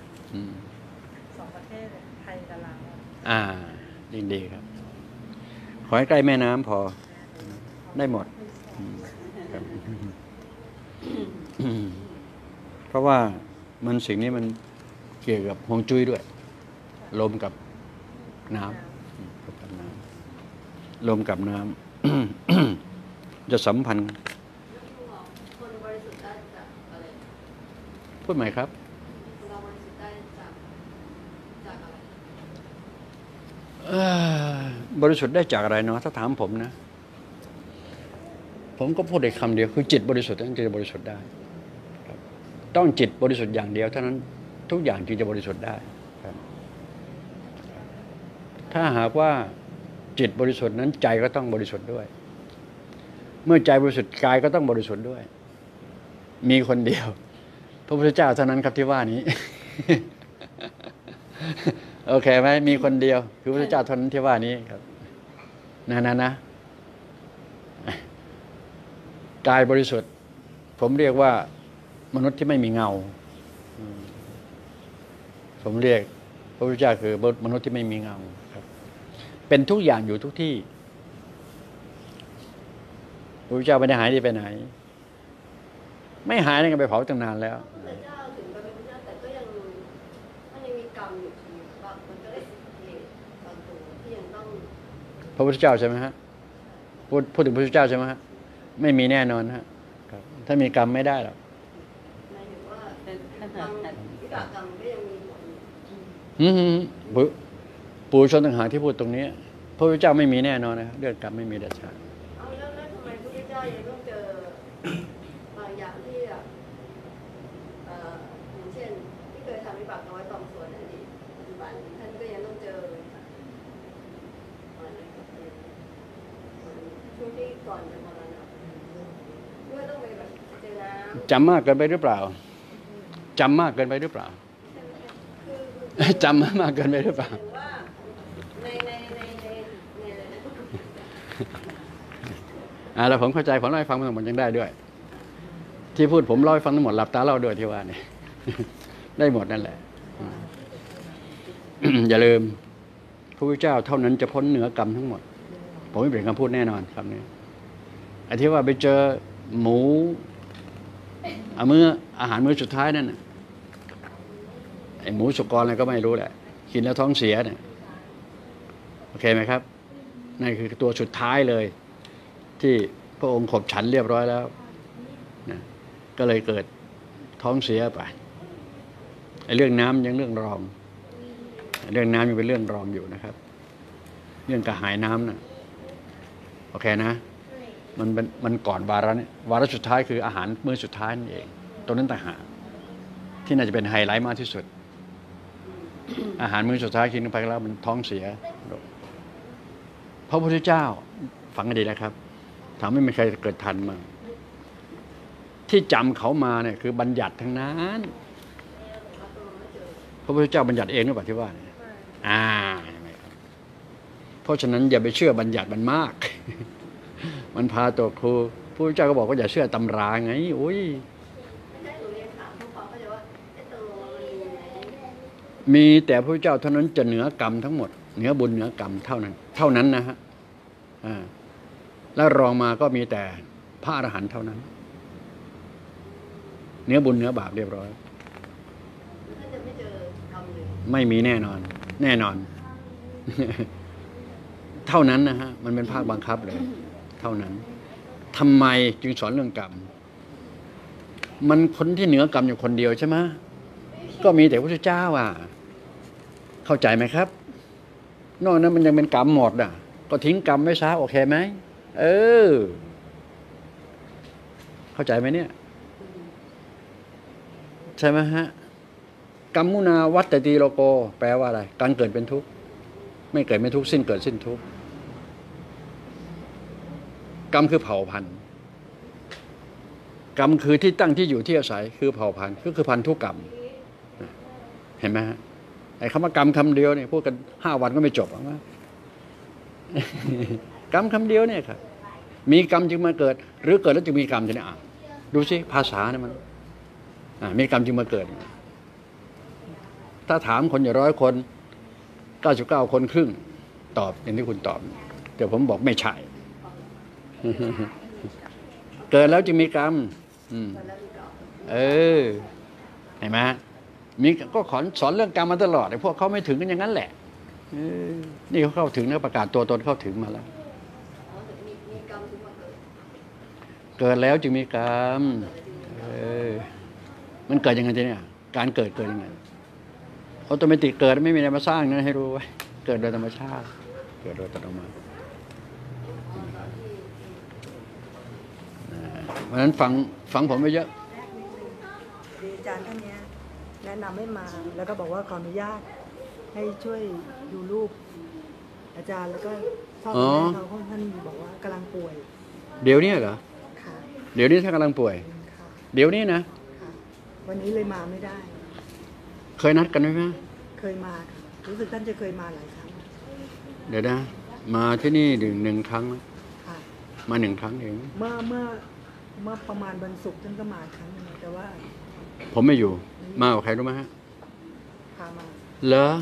2 ประเทศไทยกับลาวยิ่งดีครับขอให้ใกล้แม่น้ำพอได้หมดเพราะว่าสิ่งนี้มันเกี่ยวกับฮวงจุ้ยด้วยลมกับน้ำลมกับน้ำจะสัมพันธ์คนบริสุทธิ์ได้จากอะไรพูดใหม่ครับเราบริสุทธิ์ได้จากอะไรบริสุทธิ์ได้จากอะไรเนาะถ้าถามผมนะผมก็พูดได้คำเดียวคือจิตบริสุทธิ์ถึงจะบริสุทธิ์ได้ต้องจิตบริสุทธิ์อย่างเดียวเท่านั้นทุกอย่างจึงจะบริสุทธิ์ได้ถ้าหากว่าจิตบริสุทธิ์นั้นใจก็ต้องบริสุทธิ์ด้วยเมื่อใจบริสุทธิ์กายก็ต้องบริสุทธิ์ด้วยมีคนเดียวพระพุทธเจ้าเท่านั้นครับที่ว่านี้ โอเคไหมมีคนเดียวคือพระพุทธเจ้าเท่านั้นที่ว่านี้ครับนะกายบริสุทธิ์ผมเรียกว่ามนุษย์ที่ไม่มีเงาผมเรียกพระพุทธเจ้าคือมนุษย์ที่ไม่มีเงาครับเป็นทุกอย่างอยู่ทุกที่พระพุทธเจ้าไม่ได้หายไปไหนไม่หายนั่นก็ไปเผาตั้งนานแล้วพระเจ้าถึงไปเป็นพระเจ้าแต่ก็ยังมีกรรมอยู่ว่ามันก็ได้สิทธิบางตัวที่ยังต้องพระพุทธเจ้าใช่ไหมฮะพูดถึงพระพุทธเจ้าใช่ไหมฮะไม่มีแน่นอนฮะครับถ้ามีกรรมไม่ได้หรอกหมายถึงว่าถ้าทางเกิดวิบากกรรมก็ยังมีผลปุถุชนต่างหากที่พูดตรงนี้พระพุทธเจ้าไม่มีแน่นอนนะครับเรื่องกรรมไม่มีเด็ดขาดเอาแล้วทำไมพระพุทธเจ้ายังต้องเจอบางอย่างที่แบบอย่างเช่นที่เคยทำวิบากน้อยต่อมส่วนอดีตปัจจุบันท่านก็ยังต้องเจอช่วงที่ก่อนจะมรณะเมื่อต้องไปแบบเจอน้ำจำมากเกินไปหรือเปล่าจำมากเกินไปหรือเปล่า จำมากเกินไปหรือเปล่าหรือว่าในแล้วผมเข้าใจผมเล่าให้ฟังทั้งหมดยังได้ด้วย ที่พูดผมเล่าให้ฟังทั้งหมดหลับตาเล่าด้วยที่ว่าเนี่ย ได้หมดนั่นแหละ อย่าลืมพระพุทธเจ้าเท่านั้นจะพ้นเหนือกรรมทั้งหมด ผมไม่เปลี่ยนคำพูดแน่นอนคำนี้ไอ้ที่ว่าไปเจอหมูอาหารมื้อสุดท้ายนั่นน่ะไอ้หมูสุกรอะไรก็ไม่รู้แหละกินแล้วท้องเสียเนี่ยโอเคไหมครับนั่นคือตัวสุดท้ายเลยที่พระองค์ขบฉันเรียบร้อยแล้วนะก็เลยเกิดท้องเสียไปไอ้เรื่องน้ำยังเรื่องรองเรื่องน้ำยังเป็นเรื่องรองอยู่นะครับเรื่องกระหายน้ำนะโอเคนะมันก่อนวาระสุดท้ายคืออาหารมื้อสุดท้ายนั่นเองตรงนั้นต่างหากที่น่าจะเป็นไฮไลท์มากที่สุด อาหารมื้อสุดท้ายกินไปแล้วมันท้องเสียพระพุทธเจ้าฟังกันดีนะครับถามไม่มีใครเกิดทันมาที่จำเขามาเนี่ยคือบัญญัติทั้งนั้นพระพุทธเจ้าบัญญัติเองหรือเปล่าที่ว่าเนี่ยเพราะฉะนั้นอย่าไปเชื่อบัญญัติมันมาก มันพาตัวครูพระพุทธเจ้าก็บอกว่าอย่าเชื่อตำราไงอุ้ยไม่ใช่หนูเรียนถามผู้ฟังก็จะว่าตกลงมันมีไหมมีแต่พระพุทธเจ้าเท่านั้นจะเหนือกรรมทั้งหมดเหนือบุญเหนือกรรมเท่านั้นนะฮะแล้วรองมาก็มีแต่พระอรหันต์เท่านั้นเหนือบุญเหนือบาปเรียบร้อยท่านจะไม่เจอกรรมเลยไม่มีแน่นอน เท่านั้นนะฮะมันเป็นภาคบังคับเลยเท่านั้นทำไมจึงสอนเรื่องกรรมมันคนที่เหนือกรรมอยู่คนเดียวใช่ไหมก็มีแต่พระพุทธเจ้าเข้าใจไหมครับนอกนั้นมันยังเป็นกรรมหมดก็ทิ้งกรรมไว้ซะโอเคไหมเข้าใจไหมเนี่ยใช่ไหมฮะกัมมุนาวัตติโลโกแปลว่าอะไรการเกิดเป็นทุกข์ไม่เกิดไม่ทุกข์สิ้นเกิดสิ้นทุกข์กรรมคือเผ่าพันธุ์กรรมคือที่ตั้งที่อยู่ที่อาศัยคือเผ่าพันธุ์ก็คือพันธุกรรมเห็นไหมฮะไอ้คำว่ากรรมคำเดียวเนี่ยพูดกัน5 วันก็ไม่จบหรอกนะ กรรมคำเดียวเนี่ยครับมีกรรมจึงมาเกิดหรือเกิดแล้วจึงมีกรรมจะเนี่ยดูสิภาษาเนี่ยมันมีกรรมจึงมาเกิดถ้าถามคนอยู่100 คน99 คนครึ่งตอบอย่างที่คุณตอบแต่ผมบอกไม่ใช่ เกิดแล้วจึงมีกรรมเห็นไหมมีก็สอนเรื่องกรรมมาตลอดไอ้พวกเขาไม่ถึงกันอย่างนั้นแหละนี่เขาเข้าถึงแล้วประกาศตัวตนเข้าถึงมาแล้วมีกรรมถึงมาเกิดเกิดแล้วจึงมีกรรมมันเกิดยังไงทีเนี่ยการเกิดยังไงออโตเมติกเกิดไม่มีอะไรมาสร้างนะให้รู้ไว้เกิดโดยธรรมชาติเกิดโดยอัตโนมัติเพราะฉะนั้นฟังผมไปเยอะดีอาจารย์ท่านนี้แนะนำให้มาแล้วก็บอกว่าขออนุญาตให้ช่วยดูรูปอาจารย์แล้วก็พ่อคุณแม่เขาเพราะท่านบอกว่ากำลังป่วยเดี๋ยวนี้เหรอค่ะเดี๋ยวนี้ท่านกำลังป่วยค่ะเดี๋ยวนี้นะค่ะวันนี้เลยมาไม่ได้เคยนัดกันไหมเคยมาค่ะรู้สึกท่านจะเคยมาหลายครั้งเดี๋ยวนะมาที่นี่หนึ่งครั้งค่ะมา1 ครั้งเองเมื่อประมาณวันศุกร์ท่านก็มาครั้งนึงแต่ว่าผมไม่อยู่มากับใครรู้ไหมฮะพามาเหรอ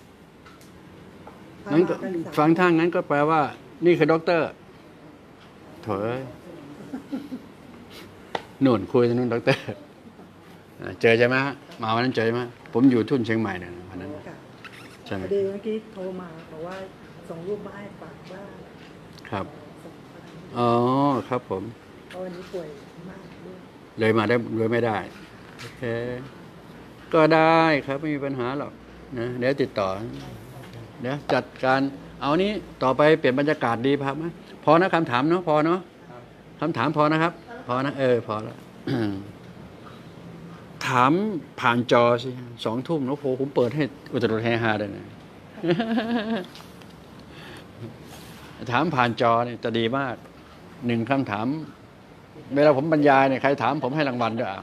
งั้นฟังทางนั้นก็แปลว่านี่คือด็อกเตอร์โถ่หนุนคุยกับนู่นด็อกเตอร์เจอใช่ไหมฮะมาวันนั้นเจอไหมผมอยู่ทุ่นเชียงใหม่เนี่ยวันนั้นใช่ไหมเมื่อกี้โทรมาบอกว่าส่งรูปมาให้ฝากบ้านครับอ๋อครับผมเพราะวันนี้ป่วยมากด้วยเลยมาได้เลยไม่ได้โอเคก็ได้ครับไม่มีปัญหาหรอกนะเดี๋ยวติดต่อเดี๋ยวจัดการเอานี้ต่อไปเปลี่ยนบรรยากาศดีครับไหมพอนะคำถามเนาะพอเนาะคำถามพอนะครับ พอนะพอแล้ว ถามผ่านจอสิ2 ทุ่มแล้วโหผมเปิดให้อุตรุดเฮฮาเลยนะ ถามผ่านจอเนี่ยจะดีมาก1คำถามเวลาผมบรรยายเนี่ยใครถามผมให้รางวัลด้วย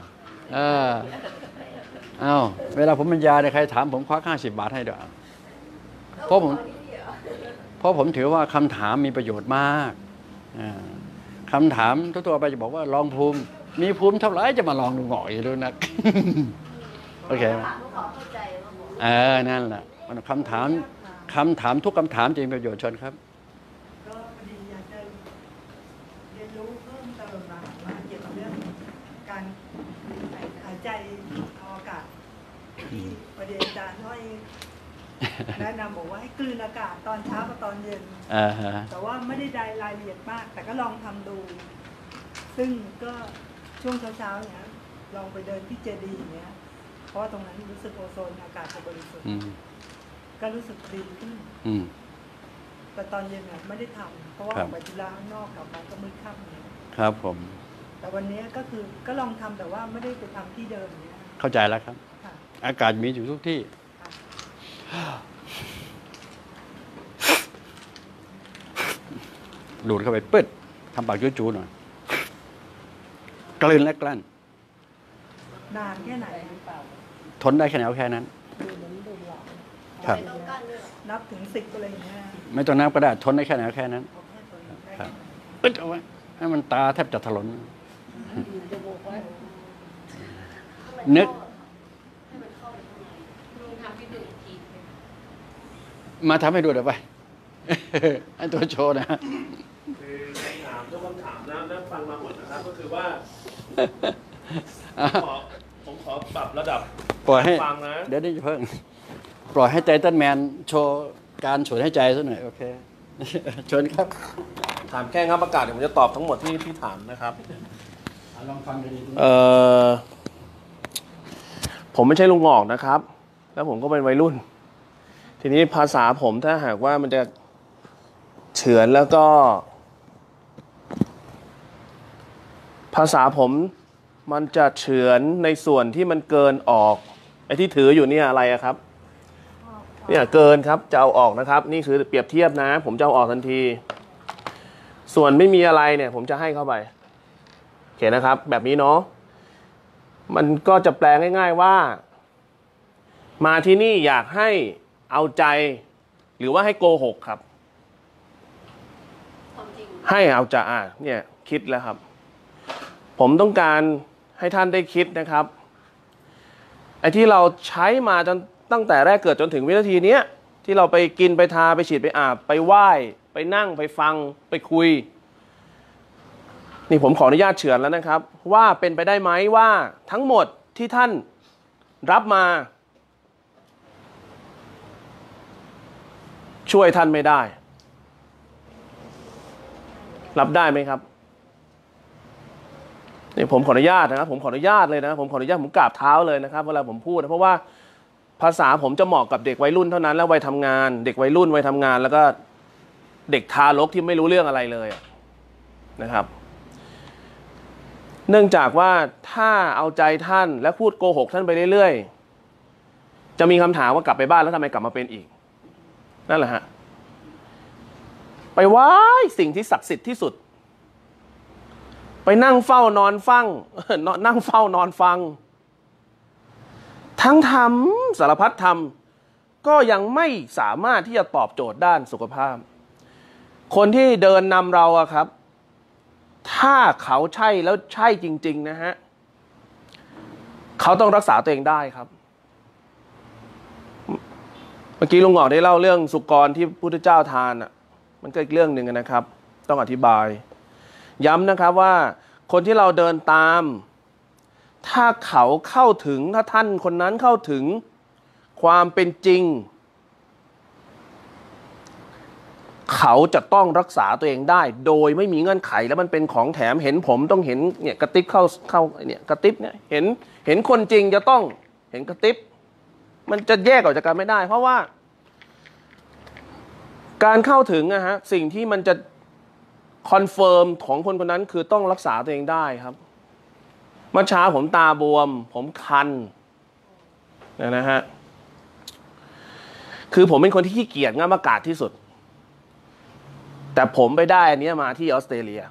อ้าวเวลาผมบรรยายเนี่ยใครถามผมควัก50 บาทให้ด้วยเพราะผมถือว่าคำถามมีประโยชน์มากคำถามทั่วๆไปจะบอกว่าลองภูมิมีภูมิเท่าไหร่จะมาลองดูหงอยดูนัก โอเคไหมนั่นแหละคำถามทุกคำถามจะมีประโยชน์ชนครับก็พอดีอยากจะเรียนรู้เพิ่มเติมมาเกี่ยวกับเรื่องการหายใจเอาอากาศที่ประเด็นอาจารย์น้อยแนะนำบอกว่าให้กลืนอากาศตอนเช้ากับตอนเย็นแต่ว่าไม่ได้รายละเอียดมาก แต่ก็ลองทำดู ซึ่งก็ช่วงเช้าๆเนี้ยลองไปเดินที่เจดีย์อย่างเงี้ยเพราะตรงนั้นรู้สึกโอโซนอากาศจะบริสุทธิ์ก็รู้สึกดีขึ้นแต่ตอนเย็นเนี่ยไม่ได้ทำเพราะว่าออกไปธุระข้างนอกกลับมาก็มืดค่ำเนี่ยครับผมแต่วันนี้ก็คือก็ลองทำแต่ว่าไม่ได้ไปทำที่เดิมเนี่ยเข้าใจแล้วครับอากาศมีอยู่ทุกที่ดูดเข้าไปปึ๊ดทำปากจู๋ๆหน่อยกลืนและกลั้นนานแค่ไหนทนได้แค่ไหนเอาแค่นั้นครับนับถึง10อะไรอย่างเงี้ยไม่ต้องนับก็ได้ทนได้แค่ไหนเอาแค่นั้นครับปึ๊ดเอาไว้ให้มันตาแทบจะถลนนึกมาทำให้ดูเดี๋ยวไปให้ตัวโชว์นะคือคำถามทุกคำถามนะฟังมาหมดนะครับก็คือว่าผมขอปรับระดับปล่อยให้ฟังนะเดี๋ยวนี้จะเพิ่งปล่อยให้ไททันแมนโชว์การฉวยให้ใจซะหน่อยโอเคเชิญครับถามแค่งับประกาศเดี๋ยวผมจะตอบทั้งหมดที่ถามนะครับลองฟังดีผมไม่ใช่ลุงงอกนะครับ แล้วผมก็เป็นวัยรุ่นทีนี้ภาษาผมถ้าหากว่ามันจะเฉือนแล้วก็ภาษาผมมันจะเฉือนในส่วนที่มันเกินออกไอ้ที่ถืออยู่เนี่ยอะไรครับเนี่ยเกินครับจะเอาออกนะครับนี่คือเปรียบเทียบนะผมจะเอาออกทันทีส่วนไม่มีอะไรเนี่ยผมจะให้เข้าไปโอเคนะครับแบบนี้เนาะมันก็จะแปลง่ายๆว่ามาที่นี่อยากให้เอาใจหรือว่าให้โกหกครับให้เอาใจเนี่ยคิดแล้วครับผมต้องการให้ท่านได้คิดนะครับไอ้ที่เราใช้มาตั้งแต่แรกเกิดจนถึงวินาทีนี้ที่เราไปกินไปทาไปฉีดไปอาบไปไหว้ไปนั่งไปฟังไปคุยนี่ผมขออนุญาตเฉือนแล้วนะครับว่าเป็นไปได้ไหมว่าทั้งหมดที่ท่านรับมาช่วยท่านไม่ได้รับได้ไหมครับนี่ผมขออนุญาตนะครับผมขออนุญาตเลยนะผมขออนุญาตผมกราบเท้าเลยนะครับเวลาผมพูดนะเพราะว่าภาษาผมจะเหมาะกับเด็กวัยรุ่นเท่านั้นแล้ววัยทำงานเด็กวัยรุ่นวัยทำงานแล้วก็เด็กทารกที่ไม่รู้เรื่องอะไรเลยนะครับเนื่องจากว่าถ้าเอาใจท่านและพูดโกหกท่านไปเรื่อยๆจะมีคำถามว่ากลับไปบ้านแล้วทำไมกลับมาเป็นอีกนั่นแหละฮะไปไหว้สิ่งที่ศักดิ์สิทธิ์ที่สุดไปนั่งเฝ้านอนฟังนั่งเฝ้านอนฟังทั้งทำสารพัดทำก็ยังไม่สามารถที่จะตอบโจทย์ด้านสุขภาพคนที่เดินนำเราอะครับถ้าเขาใช่แล้วใช่จริงๆนะฮะเขาต้องรักษาตัวเองได้ครับเมื่อกี้ลุงหงอกได้เล่าเรื่องสุกรที่พระพุทธเจ้าทานอ่ะมันก็อีกเรื่องหนึ่งนะครับต้องอธิบายย้ำนะครับว่าคนที่เราเดินตามถ้าเขาเข้าถึงถ้าท่านคนนั้นเข้าถึงความเป็นจริงเขาจะต้องรักษาตัวเองได้โดยไม่มีเงื่อนไขแล้วมันเป็นของแถมเห็นผมต้องเห็นเนี่ยกระติบเข้าเนี่ยกระติบเนี่ยเห็นคนจริงจะต้องเห็นกระติบมันจะแยกออกจากกันไม่ได้เพราะว่าการเข้าถึงนะฮะสิ่งที่มันจะคอนเฟิร์มของคนคนนั้นคือต้องรักษาตัวเองได้ครับเมื่อเช้าผมตาบวมผมคันนะฮะคือผมเป็นคนที่ขี้เกียจงับอากาศที่สุดแต่ผมไปได้อันนี้มาที่ออสเตรเลีย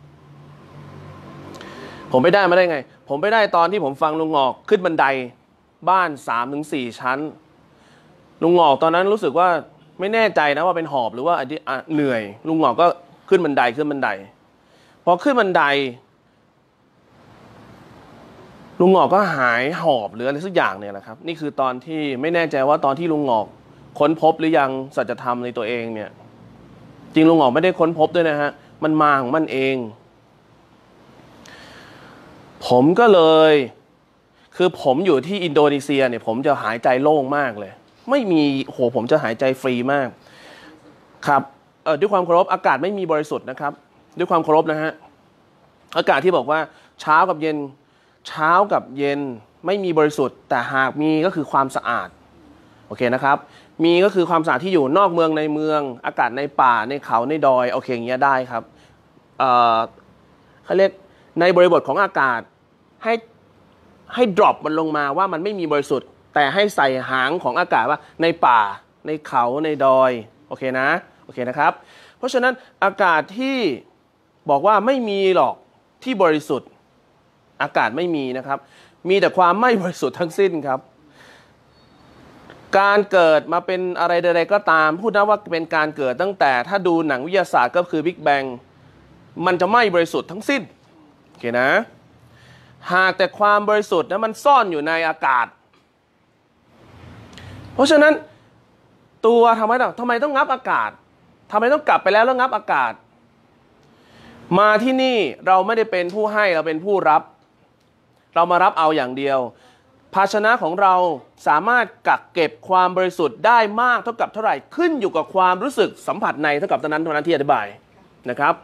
ผมไปได้มาได้ไงผมไปได้ตอนที่ผมฟังลุงงอกขึ้นบันไดบ้าน 3-4 ชั้นลุงงอกตอนนั้นรู้สึกว่าไม่แน่ใจนะว่าเป็นหอบหรือว่าเหนื่อยลุงงอกก็ขึ้นบันไดพอขึ้นบันไดลุงงอกก็หายหอบหรืออะไรสักอย่างเนี่ยแหละครับนี่คือตอนที่ไม่แน่ใจว่าตอนที่ลุงงอกค้นพบหรือยังสัจธรรมในตัวเองเนี่ยจริงลุงงอกไม่ได้ค้นพบด้วยนะฮะมันมาของมันเองผมก็เลยคือผมอยู่ที่อินโดนีเซียเนี่ยผมจะหายใจโล่งมากเลยไม่มีโหผมจะหายใจฟรีมากครับด้วยความเคารพอากาศไม่มีบริสุทธิ์นะครับด้วยความเคารพนะฮะอากาศที่บอกว่าเช้ากับเย็นไม่มีบริสุทธิ์แต่หากมีก็คือความสะอาดโอเคนะครับมีก็คือความสะอาดที่อยู่นอกเมืองในเมืองอากาศในป่าในเขาในดอยโอเคอย่างเงี้ยได้ครับเขาเรียกในบริบทของอากาศให้ดรอปมันลงมาว่ามันไม่มีบริสุทธิ์แต่ให้ใส่หางของอากาศว่าในป่าในเขาในดอยโอเคนะครับเพราะฉะนั้นอากาศที่บอกว่าไม่มีหรอกที่บริสุทธิ์อากาศไม่มีนะครับมีแต่ความไม่บริสุทธิ์ทั้งสิ้นครับการเกิดมาเป็นอะไรใดๆก็ตามพูดนะว่าเป็นการเกิดตั้งแต่ถ้าดูหนังวิทยาศาสตร์ก็คือบิ๊กแบงมันจะไม่บริสุทธิ์ทั้งสิ้นโอเคนะหากแต่ความบริสุทธิ์นั้นมันซ่อนอยู่ในอากาศเพราะฉะนั้นตัวทำไมต้องงับอากาศทำไมต้องกลับไปแล้วงับอากาศมาที่นี่เราไม่ได้เป็นผู้ให้เราเป็นผู้รับเรามารับเอาอย่างเดียวภาชนะของเราสามารถกักเก็บความบริสุทธิ์ได้มากเท่ากับเท่าไหร่ขึ้นอยู่กับความรู้สึกสัมผัสในเท่ากับตอนนั้นที่อธิบายนะครับ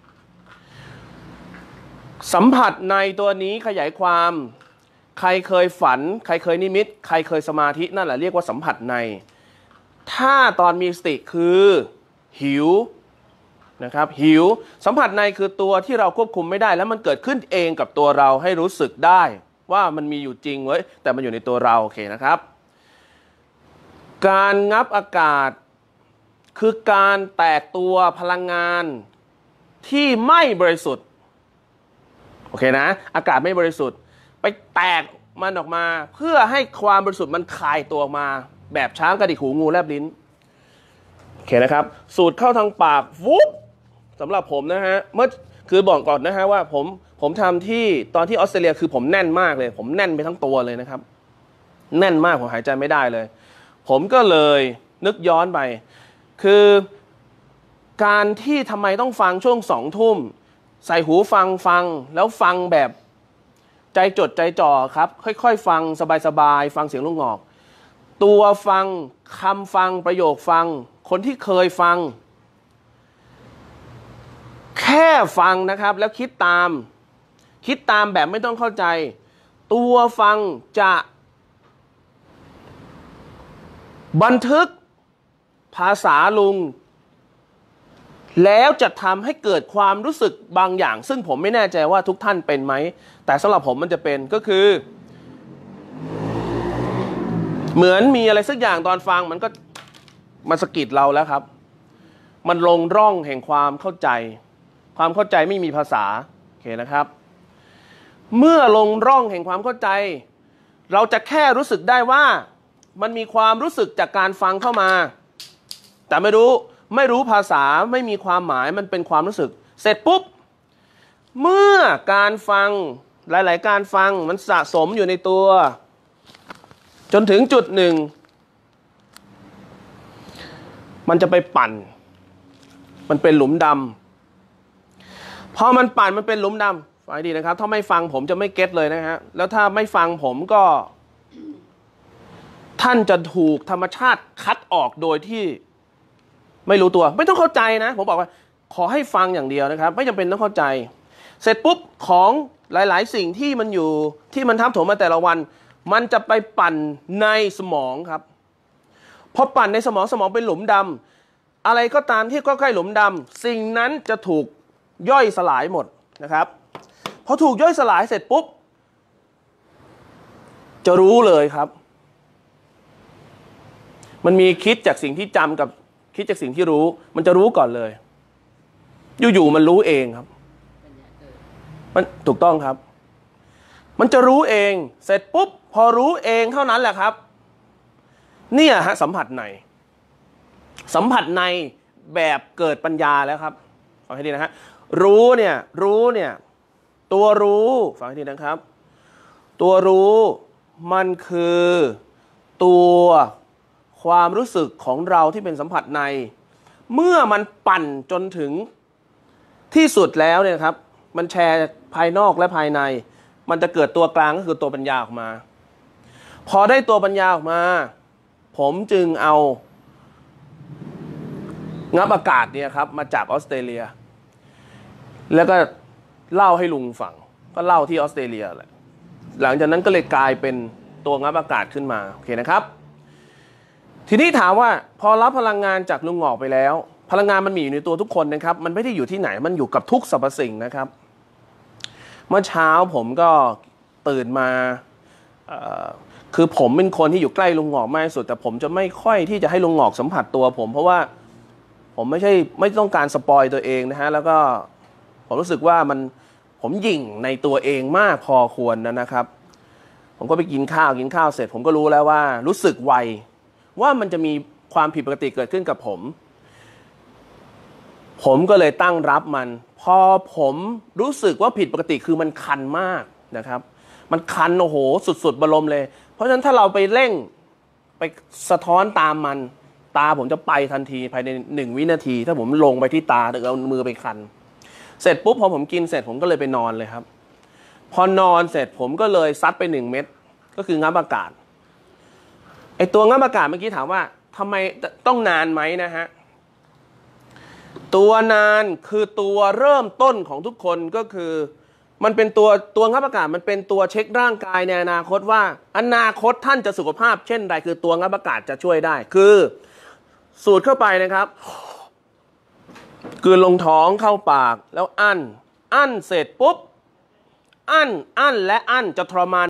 สัมผัสในตัวนี้ขยายความใครเคยฝันใครเคยนิมิตใครเคยสมาธินั่นแหละเรียกว่าสัมผัสในถ้าตอนมีสติคือหิวนะครับหิวสัมผัสในคือตัวที่เราควบคุมไม่ได้แล้วมันเกิดขึ้นเองกับตัวเราให้รู้สึกได้ว่ามันมีอยู่จริงเว้ยแต่มันอยู่ในตัวเราโอเคนะครับการงับอากาศคือการแตกตัวพลังงานที่ไม่บริสุทธิ์โอเคนะอากาศไม่บริสุทธิ์ไปแตกมันออกมาเพื่อให้ความบริสุทธิ์มันคลายตัวออกมาแบบช้างกระดิกหูงูแลบลิ้นโอเคนะครับสูดเข้าทางปากวุ๊บสำหรับผมนะฮะเมื่อคือบอกก่อนนะฮะว่าผมทำที่ตอนที่ออสเตรเลียคือผมแน่นมากเลยผมแน่นไปทั้งตัวเลยนะครับแน่นมากผมหายใจไม่ได้เลยผมก็เลยนึกย้อนไปคือการที่ทำไมต้องฟังช่วง2 ทุ่มใส่หูฟังแล้วฟังแบบใจจดใจจ่อครับค่อยๆฟังสบายๆฟังเสียงลูกงอกตัวฟังคำฟังประโยคฟังคนที่เคยฟังแค่ฟังนะครับแล้วคิดตามแบบไม่ต้องเข้าใจตัวฟังจะบันทึกภาษาลุงแล้วจะทำให้เกิดความรู้สึกบางอย่างซึ่งผมไม่แน่ใจว่าทุกท่านเป็นไหมแต่สำหรับผมมันจะเป็นก็คือเหมือนมีอะไรสักอย่างตอนฟังมันสะกิดเราแล้วครับมันลงร่องแห่งความเข้าใจไม่มีภาษาโอเคนะครับเมื่อลงร่องแห่งความเข้าใจเราจะแค่รู้สึกได้ว่ามันมีความรู้สึกจากการฟังเข้ามาแต่ไม่รู้ภาษาไม่มีความหมายมันเป็นความรู้สึกเสร็จปุ๊บเมื่อการฟังหลายๆการฟังมันสะสมอยู่ในตัวจนถึงจุดหนึ่งมันจะไปปั่นมันเป็นหลุมดำพอมันปั่นมันเป็นหลุมดำฟังดีนะครับถ้าไม่ฟังผมจะไม่เก็ตเลยนะฮะแล้วถ้าไม่ฟังผมก็ท่านจะถูกธรรมชาติคัดออกโดยที่ไม่รู้ตัวไม่ต้องเข้าใจนะผมบอกว่าขอให้ฟังอย่างเดียวนะครับไม่จำเป็นต้องเข้าใจเสร็จปุ๊บของหลายๆสิ่งที่มันอยู่ที่มันทับถมมาแต่ละวันมันจะไปปั่นในสมองครับพอปั่นในสมองเป็นหลุมดำอะไรก็ตามที่ใกล้ๆหลุมดำสิ่งนั้นจะถูกย่อยสลายหมดนะครับพอถูกย่อยสลายเสร็จปุ๊บจะรู้เลยครับมันมีคิดจากสิ่งที่จำกับคิดจากสิ่งที่รู้มันจะรู้ก่อนเลยอยู่ๆมันรู้เองครับมันถูกต้องครับมันจะรู้เองเสร็จปุ๊บพอรู้เองเท่านั้นแหละครับเนี่ยฮะสัมผัสในแบบเกิดปัญญาแล้วครับฟังให้ดีนะฮะรู้เนี่ยตัวรู้ฟังให้ดีนะครับตัวรู้มันคือตัวความรู้สึกของเราที่เป็นสัมผัสในเมื่อมันปั่นจนถึงที่สุดแล้วเนี่ยครับมันแชร์ภายนอกและภายในมันจะเกิดตัวกลางก็คือตัวปัญญาออกมาพอได้ตัวปัญญาออกมาผมจึงเอางับอากาศเนี่ยครับมาจากออสเตรเลียแล้วก็เล่าให้ลุงฟังก็เล่าที่ออสเตรเลียแหละหลังจากนั้นก็เลยกลายเป็นตัวงับอากาศขึ้นมาโอเคนะครับทีนี้ถามว่าพอรับพลังงานจากลุงหงอกไปแล้วพลังงานมันมีอยู่ในตัวทุกคนนะครับมันไม่ได้อยู่ที่ไหนมันอยู่กับทุกสรรพสิ่งนะครับเมื่อเช้าผมก็ตื่นมาคือผมเป็นคนที่อยู่ใกล้ลุงหงอกมากที่สุดแต่ผมจะไม่ค่อยที่จะให้ลุงหงอกสัมผัสตัวผมเพราะว่าผมไม่ต้องการสปอยตัวเองนะฮะแล้วก็ผมรู้สึกว่าผมหยิ่งในตัวเองมากพอควรนะครับผมก็ไปกินข้าวเสร็จผมก็รู้แล้วว่ารู้สึกไวว่ามันจะมีความผิดปกติเกิดขึ้นกับผมก็เลยตั้งรับมันพอผมรู้สึกว่าผิดปกติคือมันคันมากนะครับมันคันโอ้โหสุดๆบรมเลยเพราะฉะนั้นถ้าเราไปเร่งไปสะท้อนตามมันตาผมจะไปทันทีภายใน1 วินาทีถ้าผมลงไปที่ตาหรือเอามือไปคันเสร็จปุ๊บพอผมกินเสร็จผมก็เลยไปนอนเลยครับพอนอนเสร็จผมก็เลยซัดไป1 เม็ดก็คืองับอากาศไอตัวงับอากาศเมื่อกี้ถามว่าทำไมต้องนานไหมนะฮะตัวนานคือตัวเริ่มต้นของทุกคนก็คือมันเป็นตัวงับอากาศมันเป็นตัวเช็คร่างกายในอนาคตว่าอนาคตท่านจะสุขภาพเช่นใดคือตัวงับอากาศจะช่วยได้คือสูดเข้าไปนะครับกลืนลงท้องเข้าปากแล้วอั้นเสร็จปุ๊บอั้นและอั้นจะทรมาน